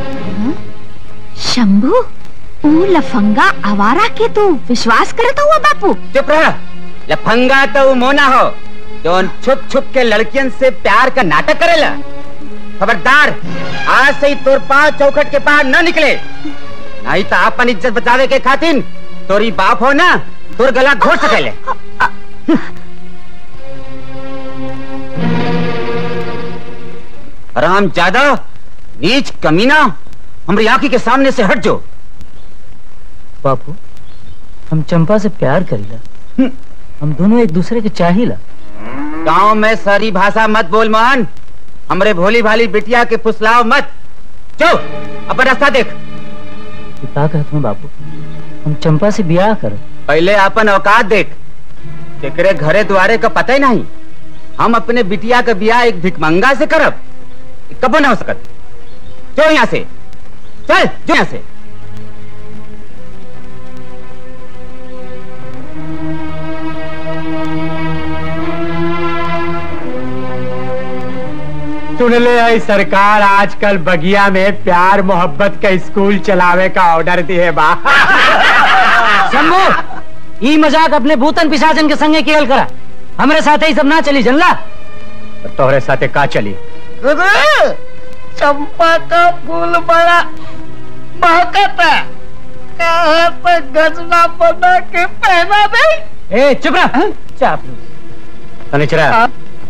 शंभू ऊ लफंगा आवारा के तू विश्वास करत हुआ बापू? चुप रह, लफंगा तो मोना हो जो छुप छुप के लड़कियन से प्यार का नाटक करेला। खबरदार, आज से ही तोर पांव चौखट के बाहर न निकले, नहीं तो अपन इज्जत बचावे के खातिर तोरी बाप हो ना तोर गला घोट सकेले। हराम ज्यादा, नीच कमीना, हमारी आंखी के सामने से हट जो। बापू हम चंपा से प्यार करीला, हम दोनों एक दूसरे के चाहिला। गांव में सारी भाषा मत बोल मोहन, हमरे भोली भाली बिटिया के फुसलाओ मत। चो अपन रास्ता देख। क्या कहते हैं बापू, हम चंपा से ब्याह कर। पहले अपन औकात देख, तेरे घरे द्वारे का पता ही नहीं। हम अपने बिटिया का ब्याह एक भिकमंगा से करब, कबो ना हो सकत। चो यहाँ से चल जो यहाँ से। सुन ले आई सरकार, आजकल बगिया में प्यार मोहब्बत का स्कूल चलावे का ऑर्डर दिए बा। शंभू, ई मजाक अपने भूतन पिशाचन के संगे खेल करा, हमरे साथे ही सब ना चली जनला। तोहरे साथे का चली? चंपा का फूल बड़ा महकता, कहाँ पे गजरा बना के पहना दे। ए चुप रह, चापलूस। शनिचरा,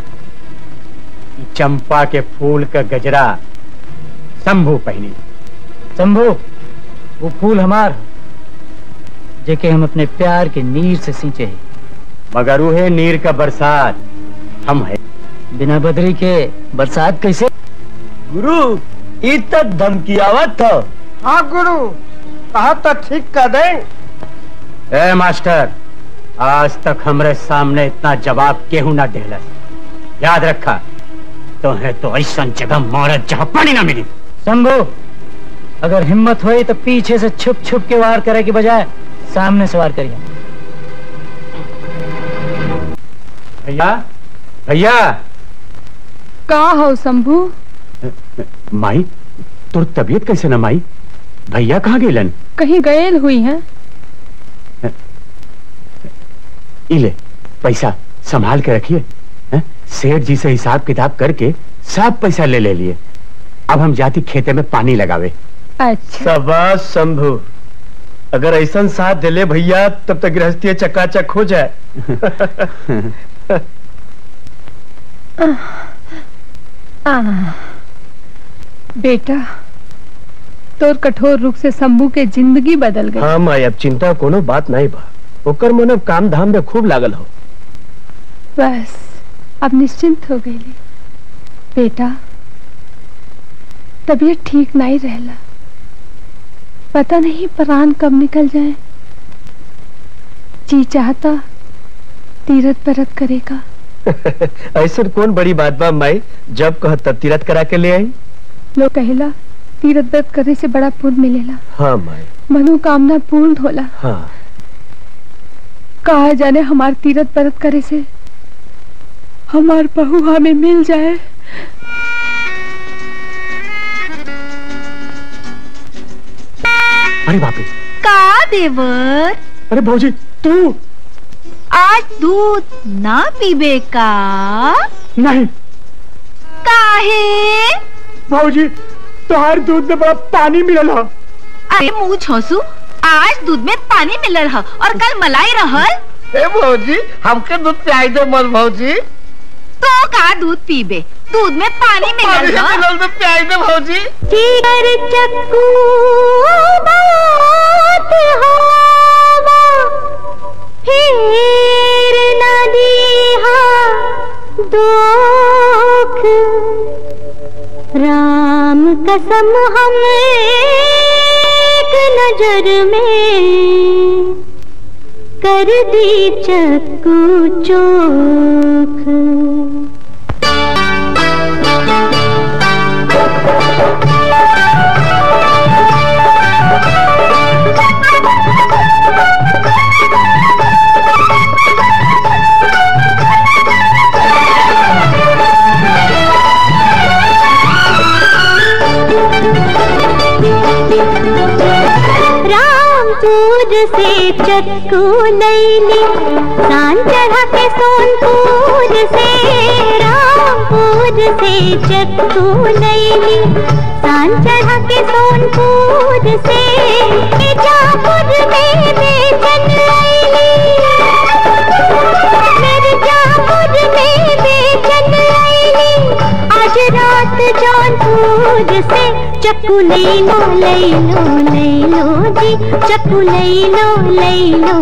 चंपा के फूल का गजरा शंभू पहनी। शंभू, वो फूल हमार जेके हम अपने प्यार के नीर से सींचे हैं, मगर उहे नीर का बरसात हम है। बिना बदरी के बरसात कैसे? गुरु, ये तक धमकी आवत था। हाँ गुरु, कहा तो ठीक कर दे। ए मास्टर, आज तक हमरे सामने इतना जवाब केहू ना देहलस। याद रखा, तो है तो ऐसा जगह मारत जहां पानी ना मिली। शंभू, अगर हिम्मत होई तो पीछे से छुप छुप के वार करे की बजाय सामने से वार करिए। भैया, भैया। का हो शंभू? माई, तोर तबीयत कैसे ना माई? भैया कहाँ गेलन? कहीं गएल हुई है। इले पैसा संभाल के रखिए। सेठ जी से हिसाब किताब करके सब पैसा ले लिए। अब हम जाती खेते में पानी लगावे। अच्छा। शाबाश शंभू, अगर ऐसा साथ दे ले भैया तब तक गृहस्थी चकाचक हो जाए। बेटा, तोर कठोर रुख से शंभू के जिंदगी बदल गई। हाँ माई, अब चिंता कोनो बात नहीं बा। ओकर मन अब काम धाम में खूब लागल हो। बस अब निश्चिंत हो गई। बेटा, तबीयत ठीक नहीं रहला, पता नहीं प्राण कब निकल जाए। जी चाहता तीरथ व्रत करेगा। ऐसा कौन बड़ी बात बा माई, जब कह तब तीरथ करा के ले आई। लोग कहेला तीरथ व्रत करने से बड़ा पुण्य मिलेला। हाँ माई, मनोकामना पूर्ण होला। हाँ। कहा जाने हमार तीरथ व्रत करे से हमार बहू हमें मिल जाए। अरे बाप रे। का देवर? अरे भौजी, तू आज दूध ना पीबे का? नहीं। काहे? भौजी, तोहार दूध में बड़ा पानी मिलल है। अरे मुँह छोसू, आज दूध में पानी मिलल है और कल मलाई रहल। ए भौजी, हमके दूध पियाई दे मत भौजी। तो का दूध पीबे, दूध में पानी मिलल है। पानी में पियाई दे भौजी। जीगर चक्कू बात होवा, फिर न दीहा दुख। राम कसम हम एक नजर में कर दी चक्कू चोख। रामपुर से चक्कू नैनी, सान चढ़ा के सोनपुर से। रामपुर से चक्कू नैनी, सान चढ़ा के सोनपुर से। मिर्जापुर में बेचन लैली, मिर्जापुर में बेचन लैली। आज रात जौनपुर से चक्कू ले लो जी, चक्कू ले लो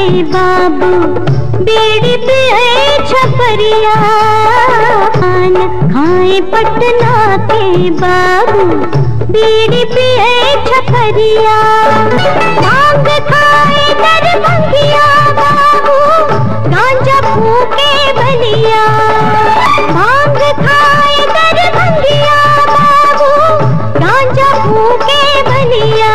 बाबू बीड़ी पिए छपरिया, पान खाए पटना के बाबू बीड़ी पिए छपरिया, भांग खाए दरभंगिया बाबू गांजा फूके बलिया, भांग खाए दरभंगिया बाबू गांजा फूके बलिया,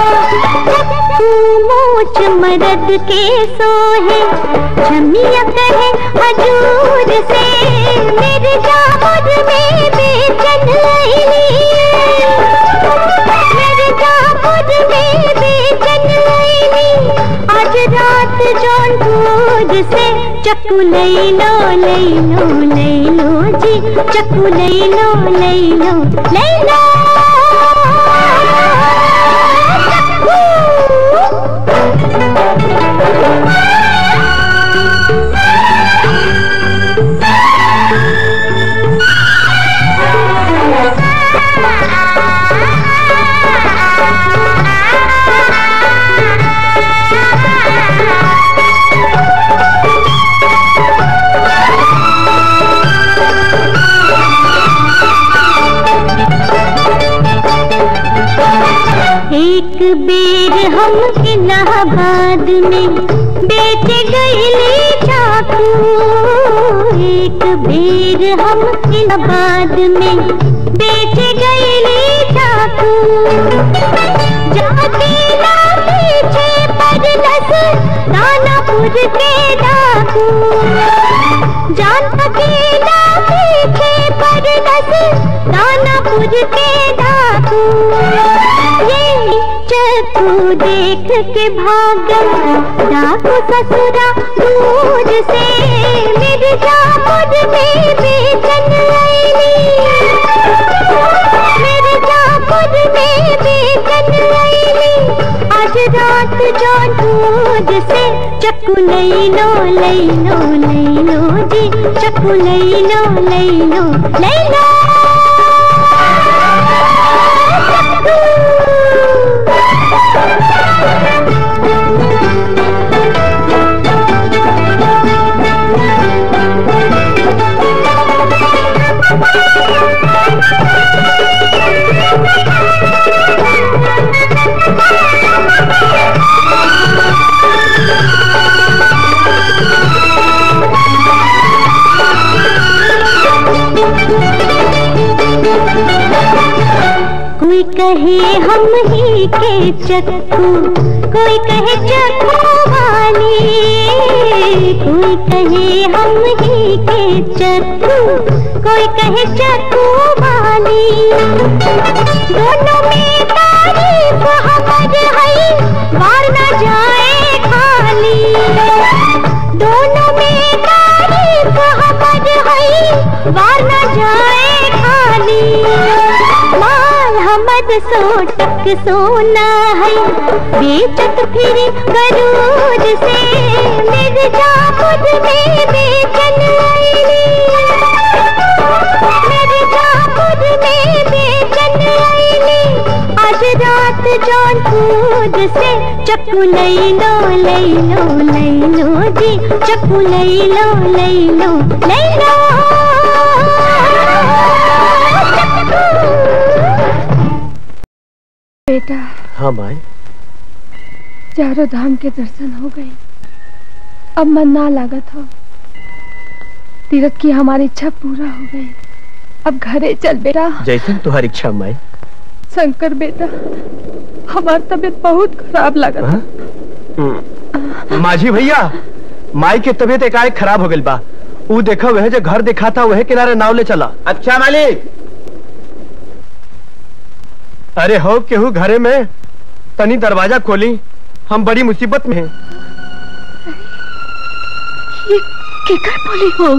मोच मरद के सोहे छमिया कहे हजूर से, मेरे जामुद में बेचन लैली, मेरे जामुद में बेचन लैली, आज रात जौनपुर से चक्कू लैलो लैलो लैलो जी, चक्कू लैलो लैलो लैलो। एक बेर हम इलाहाबाद में बेच गईली चाकू, एक बेर हम इलाहाबाद में बेच गईली चाकू, जाती ना पीछे परलस दानापुर के डाकू, जानता की ना पीछे परलस दानापुर के डाकू, चक्कू देख के भागल डाकू ससुरा दूर से, मेरे जामुद में बेचन लैली, मेरे जामुद में बेचन लैली, आज रात जौनपुर से चक्कू लैलो लैलो लैलो जी, चक्कू लैलो लैलो लैलो। कोई कहे हम ही के चक्कू, कोई कहे चक्कू वाली, कोई कहे हम ही के चक्कू, कोई कहे चक्कू वाली, दोनों में तारीफ हमर है बार न जाए खाली, दोनों में तारीफ हमर है बार न जाए खाली, हमद सोटक सोना है बेचत फिर गरूर से, मेरे जामुद में बेचन लैली, मेरे जामुद में बेचन लैली, आज रात जौनपुर से चक्कू लैलो लैलो लैलो जी, चक्कू लैलो लैलो लैलो। बेटा। हाँ माए। चारों धाम के दर्शन हो गए, अब मन ना लागत हो, तीर्थ की हमारी इच्छा पूरा हो गई, अब घरे चल बेटा। जैसे तुम्हारी इच्छा माए। शंकर बेटा, हमारी तबीयत बहुत खराब लगा। माझी भैया, माई की तबीयत एकाएक खराब हो गई बा, वो देखा वह जो घर दिखा था वह किनारे नाव ले चला। अच्छा मालिक। अरे हो केहू घरे में, तनी दरवाजा खोली, हम बड़ी मुसीबत में हैं। ये केकर बोली हो?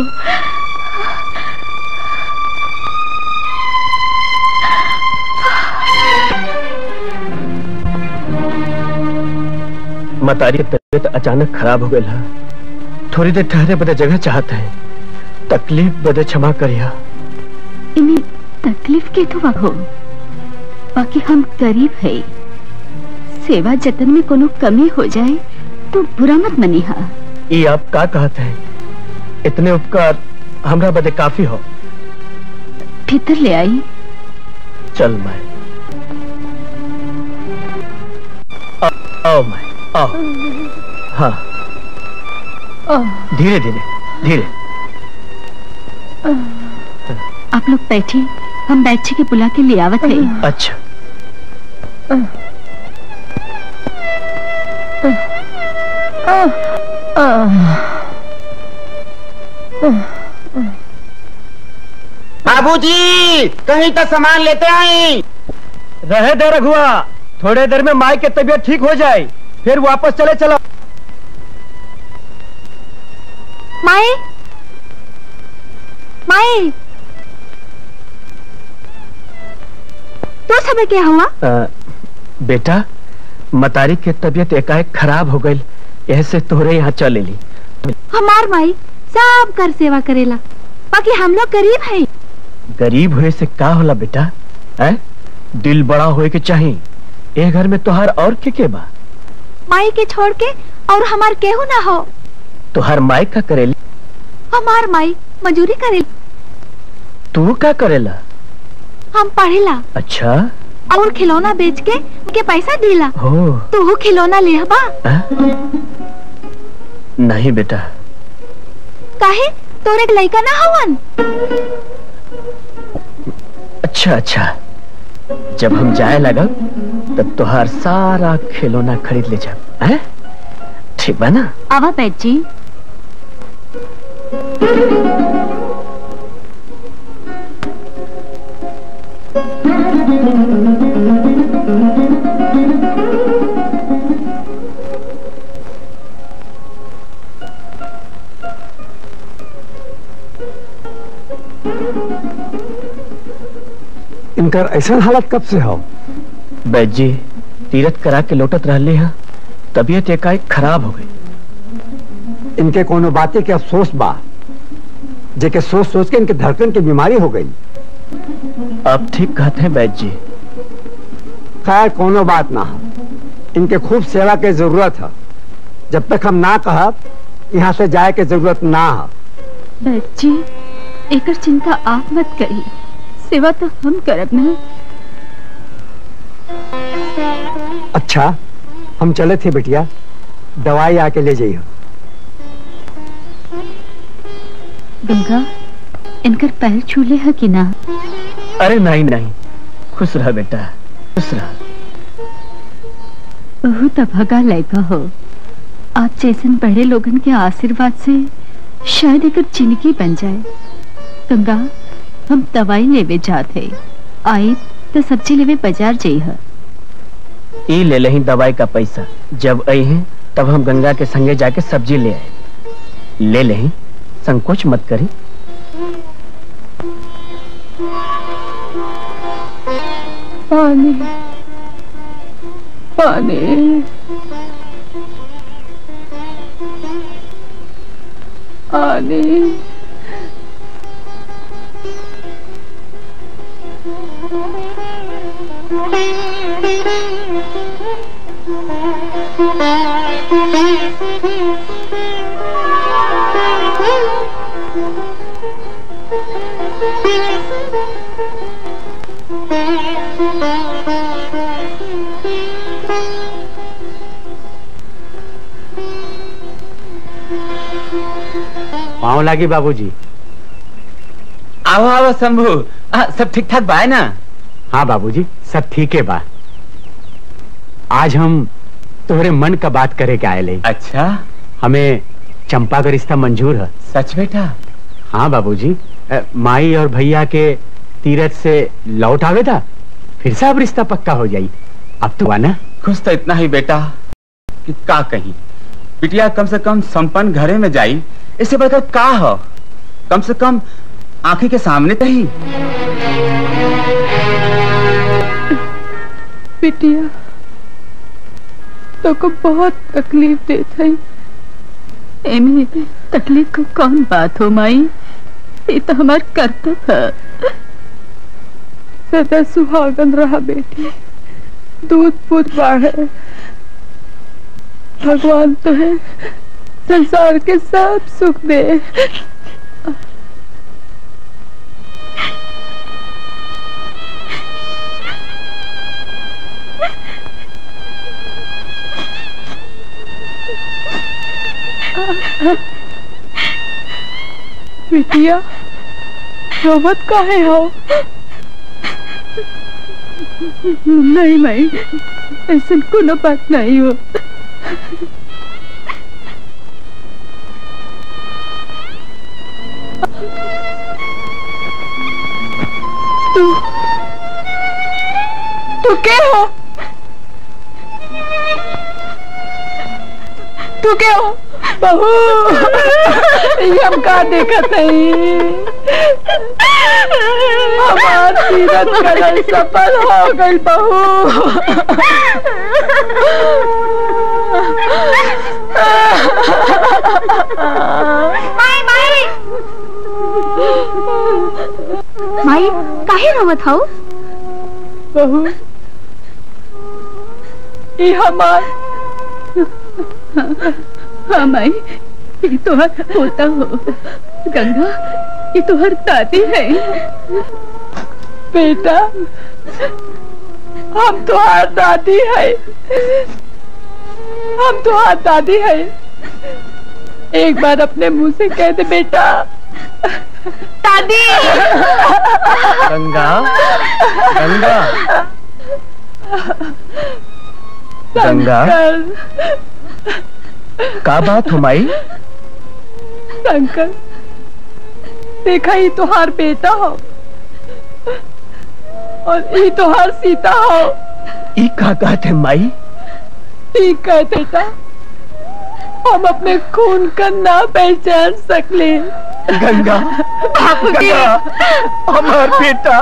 मतारी तबीयत अचानक खराब हो गई, थोड़ी देर ठहरे बदे जगह चाहता है, तकलीफ बदे क्षमा करिया। इन्हें तकलीफ के तो हो, बाकी हम गरीब है, सेवा जतन में कोनो कमी हो जाए तू बुरा मत मनी हा। ये आप का कहते हैं? इतने उपकार हमरा बदे काफी हो। भीतर ले आई। चल माए, आओ माए, आओ। हाँ, धीरे धीरे धीरे। आप लोग बैठिए, हम बैठी के बुला के ले आवत है। अच्छा। बाबूजी, कहीं तो सामान लेते आई। रहे दे रघुआ, थोड़े देर में माई की तबीयत ठीक हो जाए, फिर वापस चले चलो। माए, माए, तो सब क्या हुआ? बेटा, मतारी की तबीयत एकाएक खराब हो गई, ऐसे तोरे यहाँ चले ली। हमार माई सब कर सेवा करेला, बाकी हम लोग गरीब हैं। गरीब हुए से का होला बेटा? है दिल बड़ा होए के चाहिए। ए घर में तुहार और के बा? माई के छोड़ के और हमार केहू ना हो। तुहार माई का करेली? हमार माई मजूरी करेली। तू का करेला? हम पढ़ेला। अच्छा। और खिलौना बेच के पैसा दिला। हो। तू खिलौना ले बा? नहीं बेटा। काहे? तोरे एक लड़का ना हवन? अच्छा अच्छा, जब हम जाए लगा तब तुहार सारा खिलौना खरीद ले जा। हैं? ठीक बा ना? आवा बैठ जी। इनकर ऐसा हालत कब से हो? बैद जी, तीरथ करा के लौटत रहले हैं, तबीयत एकाएक खराब हो गई। इनके कोनो बातें के अफसोस बा, जेके सोच सोच के इनके धड़कन की बीमारी हो गई। आप ठीक कहते हैं बैद जी। खैर कोनो बात ना है, इनके खूब सेवा की जरूरत है। जब तक हम ना कहा यहाँ से जाए के जरूरत ना है। बैद जी, एकर चिंता आप मत करिए, सेवा तो हम करब ना। अच्छा, हम चले थे बिटिया, दवाई आके ले जाइए। गंगा, इनकर पैर छूले है कि ना? अरे नहीं नहीं, खुश रह बेटा, खुश रह। बहुत अभागा लड़का हो। आप जैसन बड़े लोगन के आशीर्वाद से शायद एक जिंदगी बन जाए। गंगा, हम दवाई लेवे जाते, आई तो सब्जी लेवे बाजार जाइए। ई ले लेही दवाई का पैसा, जब आई हैं तब हम गंगा के संगे जाके सब्जी ले आए। ले लेही, संकोच मत करी। पानी पानी पानी। पाँव लागी बाबूजी। आओ आओ शंभू, सब ठीक ठाक बा है ना? हाँ बाबूजी, सब ठीक है बा। आज हम तुम्हारे मन का बात करे के आए ले। अच्छा, हमें चंपा का रिश्ता मंजूर है। सच बेटा? हाँ बाबूजी, माई और भैया के तीरथ से लौट आवे था, फिर से अब रिश्ता पक्का हो जाई। अब तो आना। खुश तो इतना ही बेटा कि का कहीं बिटिया कम से कम संपन्न घरे में जाई, इससे बढ़कर का हो, कम से कम आंखें के सामने तो ही। बिटिया तो को बहुत तकलीफ देता है। एमी, तकलीफ को कौन बात हो माई, ये तो हमार कर्तव्य है। सदा सुहागन रहा बेटी, दूध पुत बाढ़े। भगवान तुम्हें संसार के सब सुख दे। बिटिया रोवत काहे हो? नहीं माई, ऐसा कोनो बात नहीं हो। तू क्या हो? तू क्या हो? बहू ये हम का देखा नहीं, हमार तीरथ करल सफल हो गई बहू। माई काहे रोवत हो? बहू ये हमार, हाँ माई, ये तोहर पोता हो। गंगा ये तोहर दादी है। बेटा हम तोहर दादी है, हम तोहर दादी है। एक बार अपने मुंह से कह दे बेटा दादी। गंगा, गंगा, गंगा, का बात हो माई? शंकर देखा ही तोहार बेटा हो और ये तोहार सीता हो। ई का कहते माई? ई कहते बेटा हम अपने खून का ना पहचान सकले। गंगा, गंगा, हमार बेटा।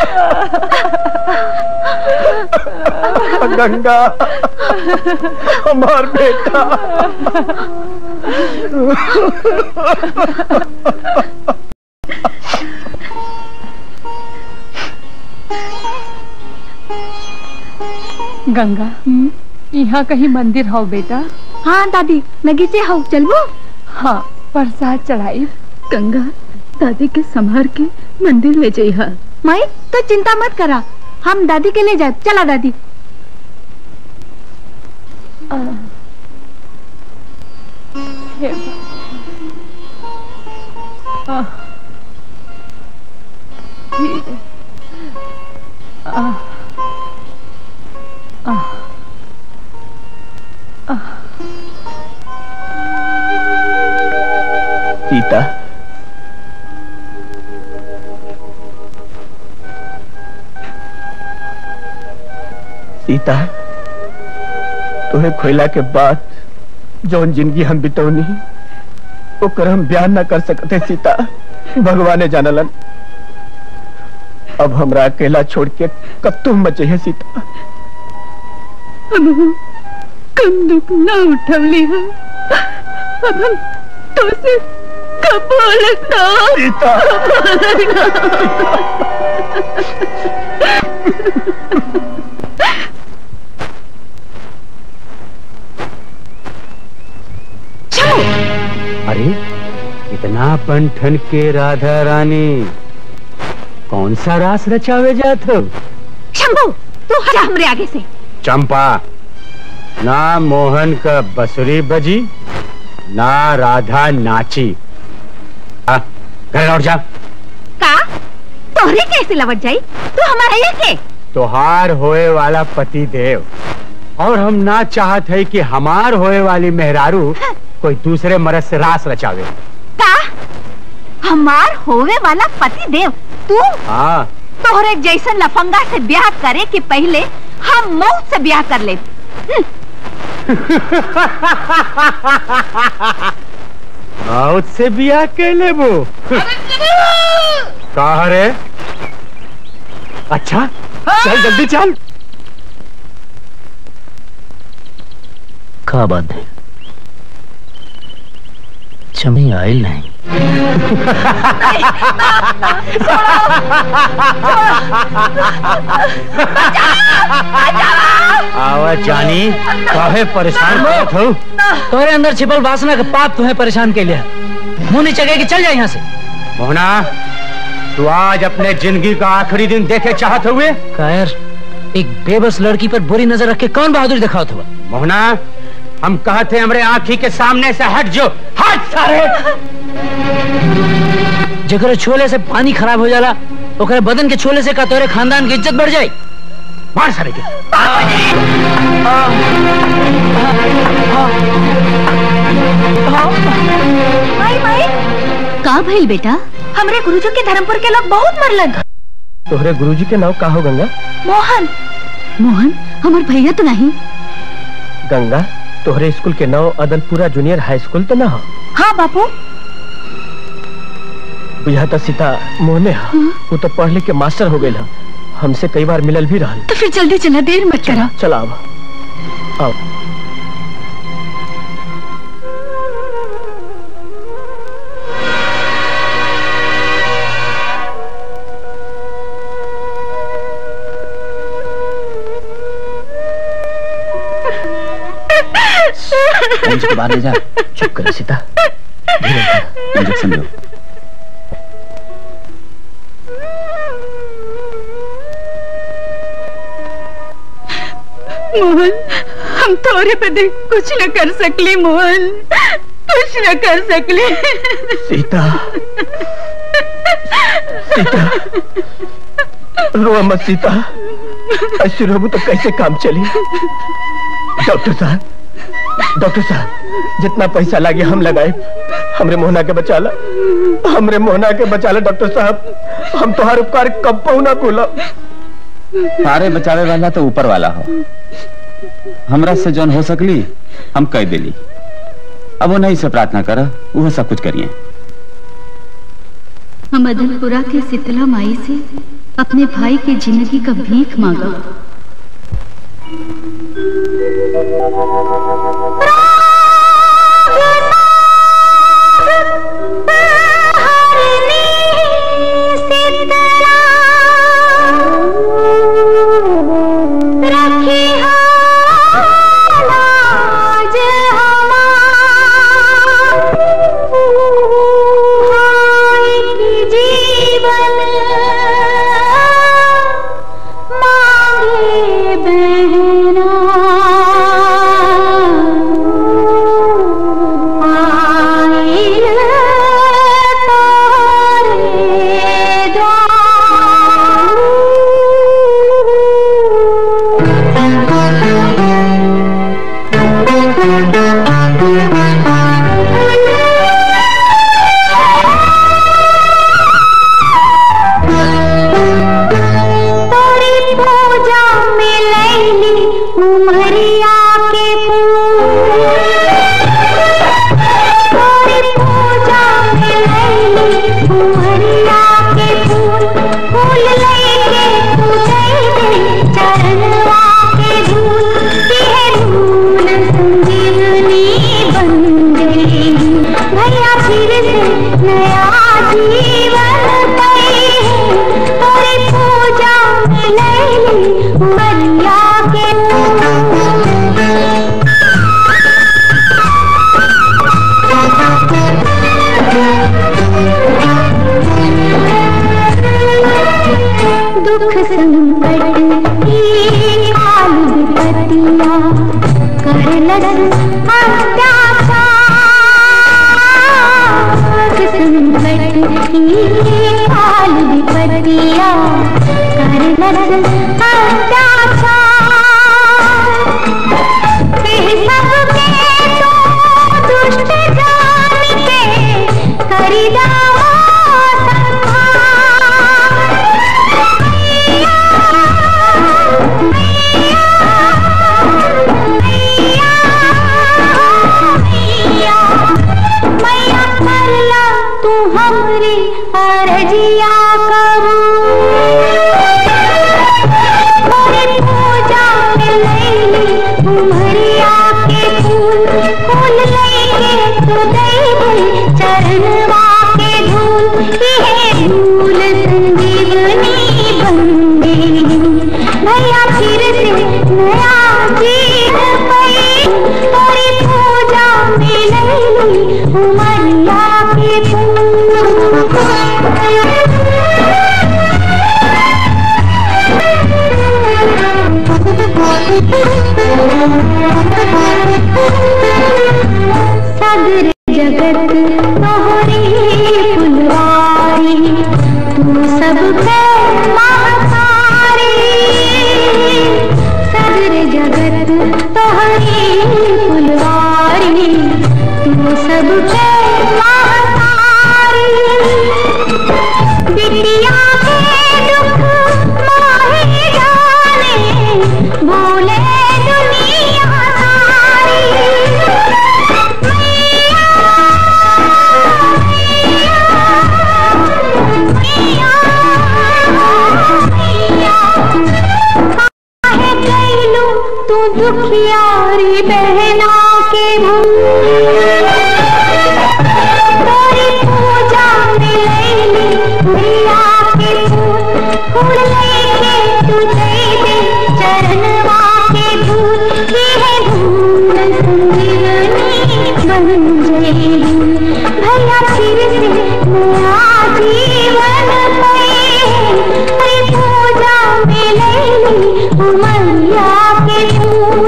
गंगा, हमार बेटा। गंगा यहाँ कहीं मंदिर हो बेटा? हाँ दादी नगीचे हो, चलबो? हाँ प्रसाद चढ़ाई। गंगा दादी के संभार के मंदिर ले जाइए। माई तो चिंता मत करा, हम दादी के ले जाए। चला दादी। सीता, सीता, तुम्हें खोइला के बाद जौन जिंदगी हम बितौनी ओकर हम बयान न कर सकते सीता, भगवान जानलन। अब हमरा अकेला छोड़ के कब तुम बचे है सीता? हम कम दुख न उठवली है, अब हम तो से कब बोलना सीता। अरे इतना पंठन के राधा रानी कौन सा रास रचावे जात हो? शंभू तू हटा हमरे आगे से। चंपा, ना मोहन का बसुरी बजी ना राधा नाची। घर लौट जा। का तोहरे कैसे लवट जाई? तू हमारा ये के तोहार होए वाला पति देव, और हम ना चाहत है कि हमार होए वाली मेहरारू कोई दूसरे मर्द से रास रचावे। का हमार होवे वाला पति देव तू? हाँ। तोहरे जैसन लफंगा से ब्याह करे कि पहले हम मौत से ब्याह कर ले। मौत से ब्याह कर ले वो? कहा रे? अच्छा चल जल्दी चल। का बात है? चमी आयल नहीं। आवाज जानी काहे परेशान करत हो? तोरे अंदर छिपल वासना का पाप तुम्हें परेशान के लिए मुंह नहीं चगे कि चल जाए यहाँ से। मोहना तू आज अपने जिंदगी का आखिरी दिन देखे चाहत हुए? कायर एक बेबस लड़की पर बुरी नजर रख के कौन बहादुरी दिखाओ था? मोहना हम कहते हमरे आंखी के सामने से हट जो, हट सारे। जगह छोले से पानी खराब हो जाला ओकरे बदन के छोले से का तोरे खानदान की इज्जत बढ़ जाए। मार सारे के। माई माई का भइल बेटा? हमरे गुरुजी के धर्मपुर के लोग बहुत मरलन। तोहरे गुरुजी के नाम का हो गंगा? मोहन। मोहन हमार भैया तो नहीं। गंगा तोहरे स्कूल के नाम अदलपुरा जूनियर हाई स्कूल तो ना हो? हाँ बापू। बुझा तो सीता मोहने हा। वो तो पढ़ लिख के मास्टर हो गई। हमसे कई बार मिलल भी रहा। तो फिर जल्दी चला, देर मत करा। चला आओ। के बाहर ले जा। चुप कर सीता, इंजेक्शन दो। मोहन हम तोरे पे देख कुछ न कर सकली। मोहन कुछ न कर सकली। सीता सीता रो मत सीता, ऐसे रोबू तो कैसे काम चली? डॉक्टर साहब जितना पैसा लगे हम लगाए। हमरे मोहना के बचाला, हमरे मोहना के बचाला। डॉक्टर साहब हम तुम्हारे उपकार कब ना भूला। सारे बचावे वाला तो ऊपर वाला हो। हमरा से जौन हो सकली हम कह दिली। अब वो नहीं से प्रार्थना कर, वो सब कुछ करिए। हम अदलपुरा के शीतला माई से अपने भाई की जिंदगी का भीख मांगा। अरजिया करूं जगत तोहरी फुलवारी तू सबके महतारी सगरे जगत तोहरी फुलवारी तू सबके महतारी बिटिया के दुख माही जाने भूले दुनिया सारी तू दुखियारी बहना के तोरी पूजा में लैली भैया के फूल लेके तू दे दे चरणवा के फूल ये भूल संजीवनी बन जाएगी भैया फिर से नया जीवन पाए पूजा में लैली उमरिया के फूल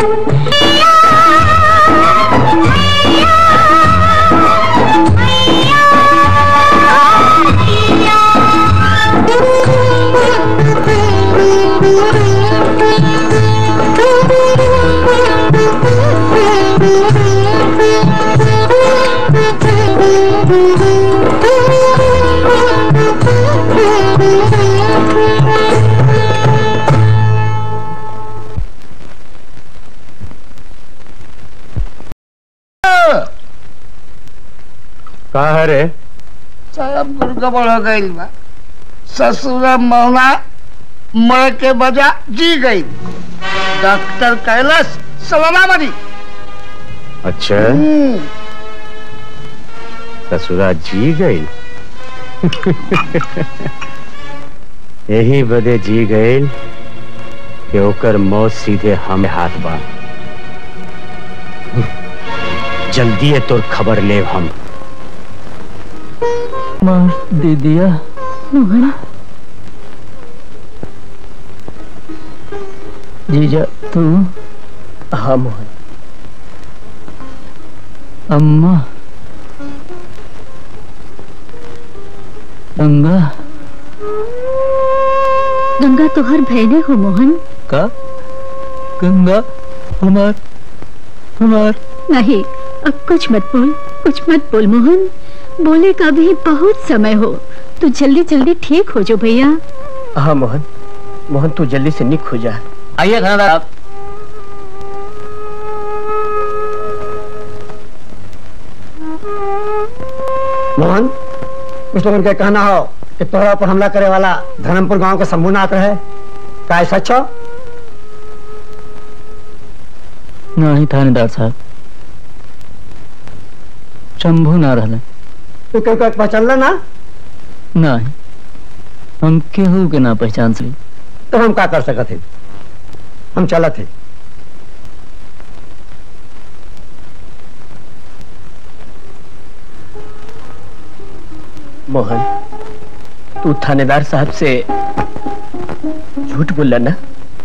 का है रे? सब गड़बड़ हो गई बा। ससुरा मौना मर के बजा जी गई। डॉक्टर कैलाश सलामा बनी। अच्छा ससुरा जी गई। यही बदे जी गई कि ओकर मौत सीधे हमें हाथ बा। जल्दी है तोर खबर ले हम। माँ दीदिया मोहन जीजा तू हाँ मोहन अम्मा गंगा गंगा तो हर बहने हो मोहन का गंगा हमार नहीं अब कुछ मत बोल मोहन बोले का भी बहुत समय हो तू जल्दी जल्दी ठीक हो जो भैया हाँ मोहन तू जल्दी से निक हो जा। आइए खाना आप मोहन कुछ लोगों का कहना हो कि तोहरा पर हमला करे वाला धर्मपुर गांव का शंभूनाथ है का सच हो? नहीं थानेदार साहब शंभू ना रहले तू क्यों पहचान ना? नहीं हम केहू के ना पहचान सके तो हम क्या कर सकते थे? हम चला थे। मोहन तू थानेदार साहब से झूठ बोल ना?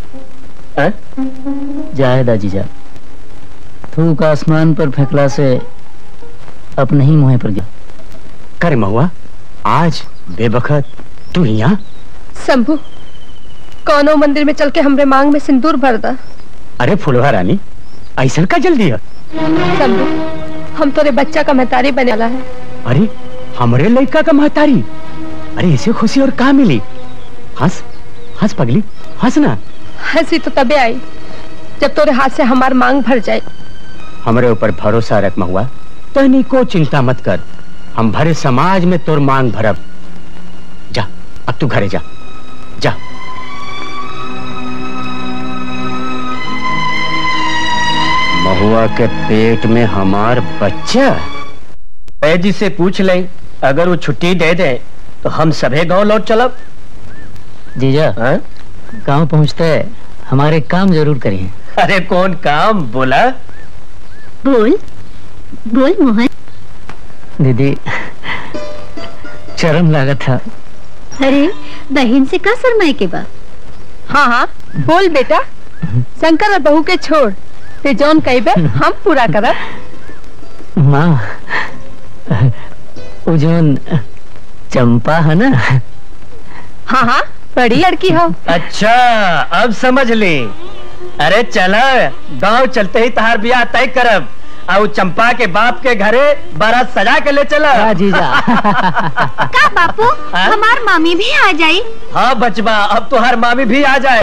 जायदा जीजा थूक आसमान पर फेंकला से अपने ही मुंह पर गया। कर महुआ आज बेबखत तू यहाँ? शंभू कौनो मंदिर में चल के हमरे मांग में सिंदूर भर दा। अरे फुलवा रानी ऐसा का जल्दी है? शंभू हम तोरे बच्चा का महतारी बने वाला है। अरे हमरे लड़का का महतारी? अरे इसे खुशी और कहाँ मिली? हंस हंस पगली हंस ना। हंसी तो तबे आई जब तोरे हाथ से हमार मांग भर जाए। हमरे ऊपर भरोसा रख महुआ तनी को चिंता मत कर हम भरे समाज में तोर मांग भरब। जा अब तू घरे जा जा। महुआ के पेट में हमार बच्चा। जी से पूछ ले अगर वो छुट्टी दे दे तो हम सभी गांव लौट चलब। जीजा गांव पहुंचते हमारे काम जरूर करिए। अरे कौन काम बोला? बोल मोहन। दीदी शर्म लागत था। अरे बहन से का शर्माए के बा? हाँ बोल बेटा। शंकर और बहू के छोड़ ते जौन कहबे हम पूरा करब। माँ वो जोन चंपा है ना? हाँ हाँ, बड़ी लड़की हो। अच्छा, अब समझ ली। अरे चला, गांव चलते ही तहार बियाह तय करब। और चंपा के बाप के घरे बारात सजा के ले चला। जीजा। का बापू, हमार मामी भी आ जाई? हाँ बचवा, अब तो हर मामी भी आ जाए।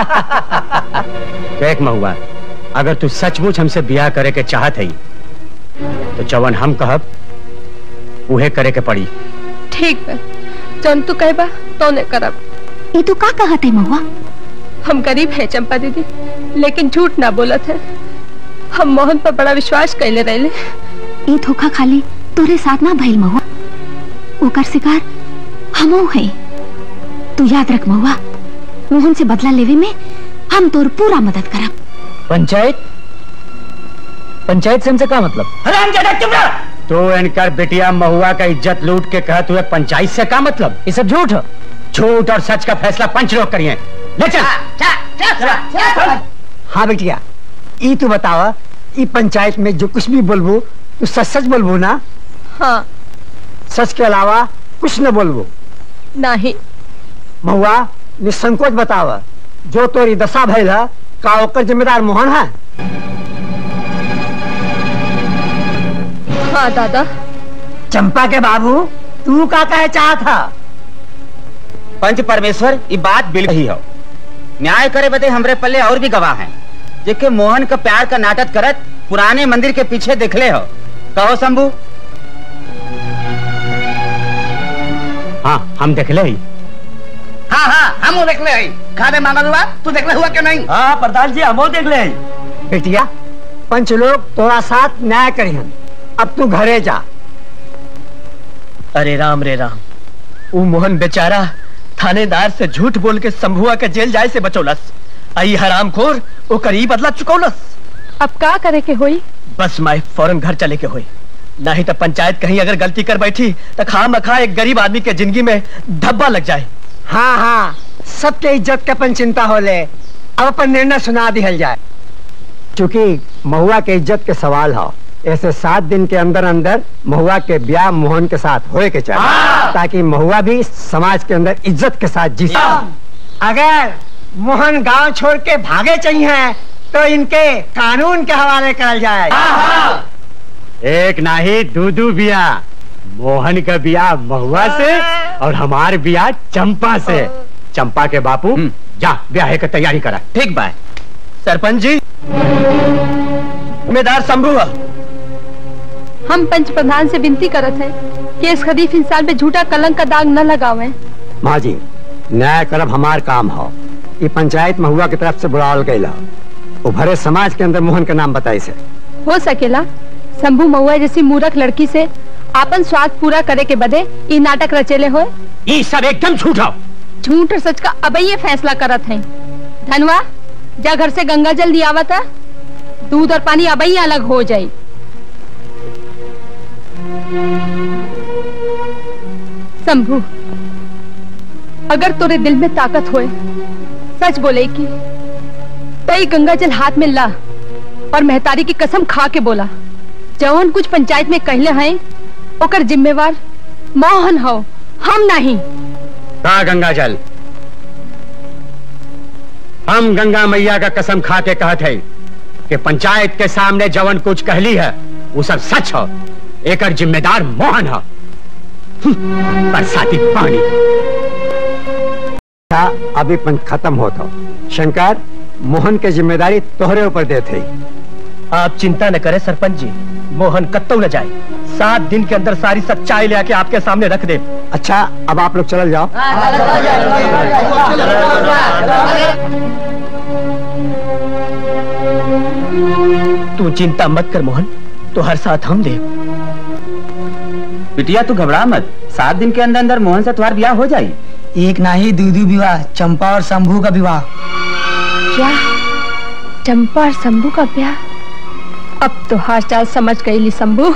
देख महुआ, अगर तू सचमुच हमसे ब्याह करे के चाहत है तो जवन हम कहब उहे करे के पड़ी। ठीक है, जौन तू कहबा तो ने करब। ये तू का कहत है महुआ? हम गरीब है चंपा दीदी, लेकिन झूठ ना बोलत है। हम मोहन पर बड़ा विश्वास कैले रहले। ये धोखा खाली तोरे साथ ना भइल महुआ, ओकर शिकार हमहू है। तू याद रख महुआ, मोहन से बदला लेवे में हम तोर पूरा मदद करब। पंचायत से हमसे क्या मतलब? तो इनकर बेटिया महुआ का इज्जत लूट के कहत हुए पंचायत से क्या मतलब? ये सब झूठ है। झूठ और सच का फैसला पंच लोग करिए। ले चल। हाँ बेटिया, ई तू बतावा, ई पंचायत में जो कुछ भी बोलबो तू सच सच बोलबो ना? हाँ। सच के अलावा कुछ न बोलबो? नहीं। महुआ निसंकोच बतावा, जो तोरी दशा भइल है का ओकर जिम्मेदार मोहन है? हाँ दादा। चंपा के बाबू, तू का कहे चाहत था? पंच परमेश्वर, ये बात बिल्कुल ही हो। न्याय करे बदे हमरे पल्ले और भी गवाह हैं, जेके मोहन का प्यार का नाटक करत पुराने मंदिर के पीछे देखले हो। कहो शंभू। हाँ, हम देखले ही। हाँ हाँ, हम देखले ही। खाने मांगल हुआ, तू देखले हुआ क्यों नहीं? हाँ प्रधान जी, हम देखले ही। बेटिया, पंच लोग तोरा साथ न्याय करिहन। अब तू घरे जा। अरे राम रे राम, वो मोहन बेचारा थानेदार से झूठ बोल के शंभुआ के जेल जाए से बचौलस। आई हरामखोर वो करीब बदला चुकौलस। अब का करे के होई? बस मैं फौरन घर चले के होई, नहीं तो पंचायत कहीं अगर गलती कर बैठी तो खामखा एक गरीब आदमी के जिंदगी में धब्बा लग जाए। हाँ हाँ, सबके इज्जत के अपन चिंता हो ले। अब अपन निर्णय सुना दिहल जाए। क्योंकि महुआ के इज्जत के सवाल हो, ऐसे 7 दिन के अंदर अंदर महुआ के ब्याह मोहन के साथ होए के चाहिए, ताकि महुआ भी समाज के अंदर इज्जत के साथ जी सके। अगर मोहन गांव छोड़ के भागे चाहिए तो इनके कानून के हवाले करल जाए। एक नहीं दू ब्याह, मोहन का ब्याह महुआ से और हमार ब्याह चंपा से। चंपा के बापू जा ब्याह की तैयारी करा। ठीक बात। सरपंच जी, जिम्मेदार शंभू। हम पंच प्रधान से विनती करत हैं कि इस खरीफ इंसान पे झूठा कलंक का दाग न लगावें। माँ जी, न्याय करब हमार काम हो। ये पंचायत महुआ की तरफ से बुलावल गईला, उभरे समाज के अंदर मोहन का नाम बताई से। हो सकेला शंभू महुआ जैसी मूर्ख लड़की से आपन स्वार्थ पूरा करे के बदे ये नाटक रचेले होए। ये सब एकदम झूठ हो। झूठ और सच का अब ये फैसला करत हैं। धनवा, जा घर से गंगा जल दियावा था, दूध और पानी अब ही अलग हो जाये। शंभू, अगर तोरे दिल में ताकत होए, सच बोले कि तई गंगा जल हाथ में ला और महतारी की कसम खा के बोला, जौन कुछ पंचायत में कहले हैं ओकर जिम्मेवार मोहन हो, हम नहीं। का गंगा जल? हम गंगा मैया का कसम खा के कहते हैं कि पंचायत के सामने जवन कुछ कहली है वो सब सच हो। एकर जिम्मेदार मोहन हो। बरसाती पानी। अभी पंच खत्म होता। शंकर, मोहन के जिम्मेदारी तोहरे ऊपर देते। आप चिंता न करें सरपंच जी, मोहन कत्तो न जाए। 7 दिन के अंदर सारी सच्चाई लेके आपके सामने रख दे। अच्छा, अब आप लोग चल जाओ। तू चिंता मत कर मोहन, तो हर साथ हम दे। बिटिया तू घबरा मत, 7 दिन के अंदर अंदर मोहन से तुम्हारा ब्याह हो जाए। एक नहीं दू विवाह, चंपा और शंभू का विवाह। क्या? चंपा और शंभू का ब्याह? अब तो हाल चाल समझ गई ली शंभू।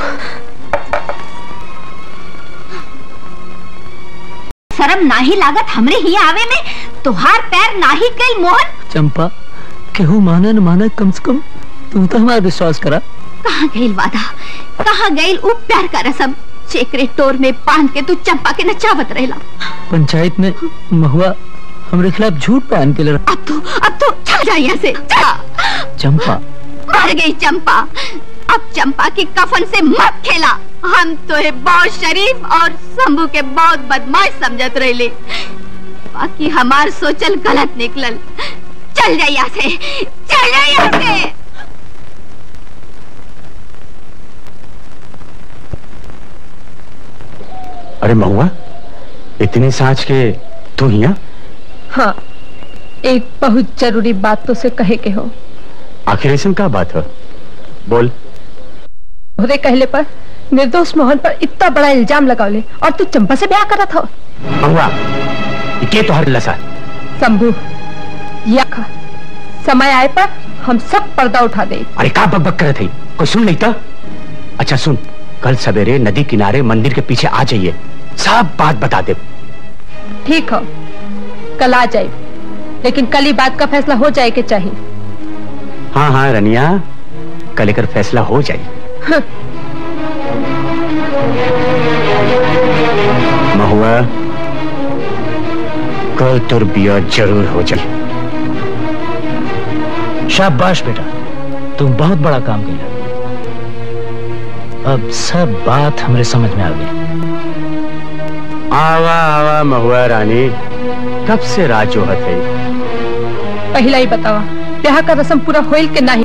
शर्म नाही लागत हमरे ही आवे में, तुहार पैर नाही कल मोहन। चंपा, केहू माने न माने, कम से कम तू तो हमारा विश्वास करा। कहाँ गईल वादा, कहाँ गईल उ प्यार का रसम। चेकरे टोर में बांध के तू चंपा के नचावत रहेला। पंचायत में महुआ हमरे खिलाफ झूठ बयान के लिए। अब तो चल जा यहाँ से, जा। चंपा मर गई चंपा। अब चंपा की कफन से मत खेला। हम तो है बहुत शरीफ और शंभू के बहुत बदमाश समझत रहे, बाकी हमार सोचल गलत निकलल। चल जा यहाँ से, चल जा यहाँ से। अरे महुआ, इतनी सांच के तू हिया? हाँ, एक बहुत जरूरी बात तो से कहे के हो। आखिर ऐसा क्या बात है? बोल। भोरे कहले पर निर्दोष मोहन पर इतना बड़ा इल्जाम लगावले और तू चंपा से ब्याह करा था। महुआ, ये तो हर लसा। शंभू, या खा, समय आए पर हम सब पर्दा उठा दे। अरे का बकबक करे थे, कोई सुन नहीं था? अच्छा सुन, कल सवेरे नदी किनारे मंदिर के पीछे आ जाइए, सब बात बता दे। ठीक हो, कल आ जाए, लेकिन कल ही बात का फैसला हो जाए के चाहिए। हाँ हाँ रनिया, कल लेकर फैसला हो जाए। महुआ, कल तुर बिया जरूर हो जाए। शाबाश बेटा, तुम बहुत बड़ा काम किया। अब सब बात हमरे समझ में आ गई। आवा आवा महुआ रानी, कब से राजो है? पहला ही बतावा, ब्याह का रस्म पूरा होइल के नहीं?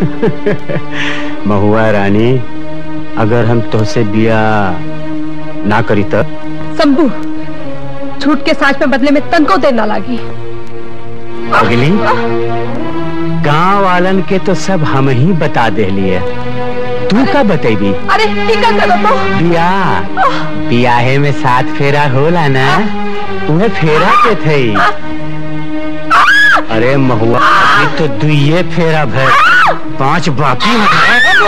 महुआ रानी, अगर हम तुझसे बिया ना करी तब? शंभू, झूठ के साँच में बदले में तन को देर ना लागी। अगली गांव वालन के तो सब हम ही बता दे लिए, तू का बतेबी? अरे टीका करो तो। बियाहे में 7 फेरा होला ना, तुम्हें फेरा के थे। अरे महुआ, अभी तो 2 फेरा भर, 5 बाकी है।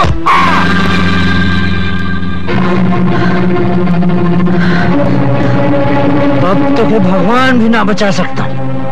अब तो भगवान भी ना बचा सकता।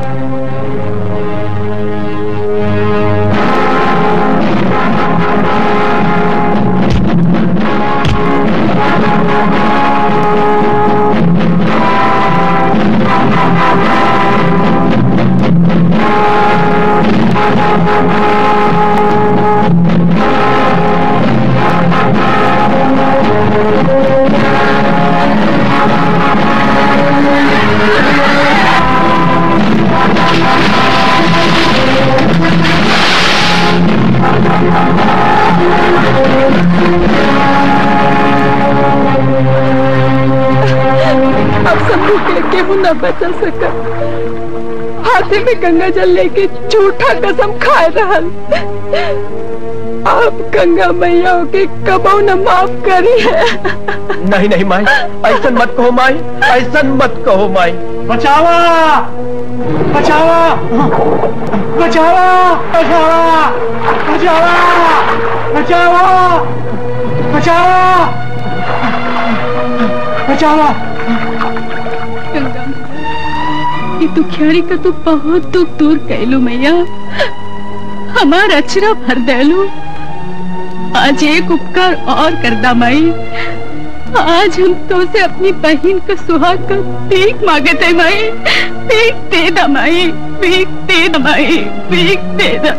न बचा सका, हाथे में गंगा जल लेके झूठा कसम खाए रहल। आप गंगा मैया के कबो न माफ करी है। नहीं नहीं माई, ऐसा मत कहो माई, ऐसा मत कहो माई। बचावा, बचावा, बचावा, बचावा, बचावा, बचावा, बचावा, बचावा। ये दुखियारी का तो बहुत दुख दूर कैलू मैया, हमार अचरा भर देलू। आज एक उपकार और कर दा माई, आज हम तो से अपनी बहन का सुहाग का भीख मांगे थे माई। भीख दे दा माई, भीख दे दा माई, भीख दे दा।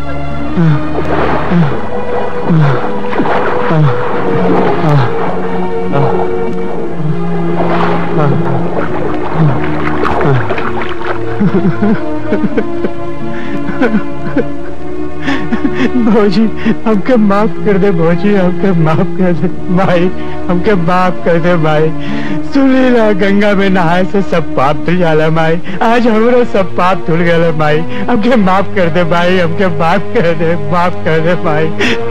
भौजी हमके माफ कर दे, भौजी हमके माफ कर दे, माई हमके माफ कर दे माई। सुनी ना, गंगा में नहाए से सब पाप धुल जाला माई, आज हमारा सब पाप धुल गया माई। हमके माफ कर दे माई, हमके माफ कर दे, माफ कर दे माई।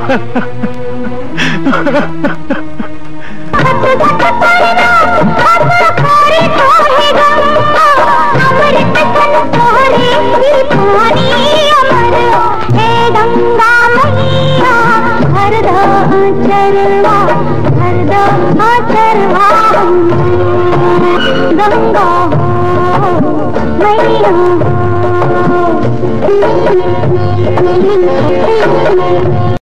गंगा मैया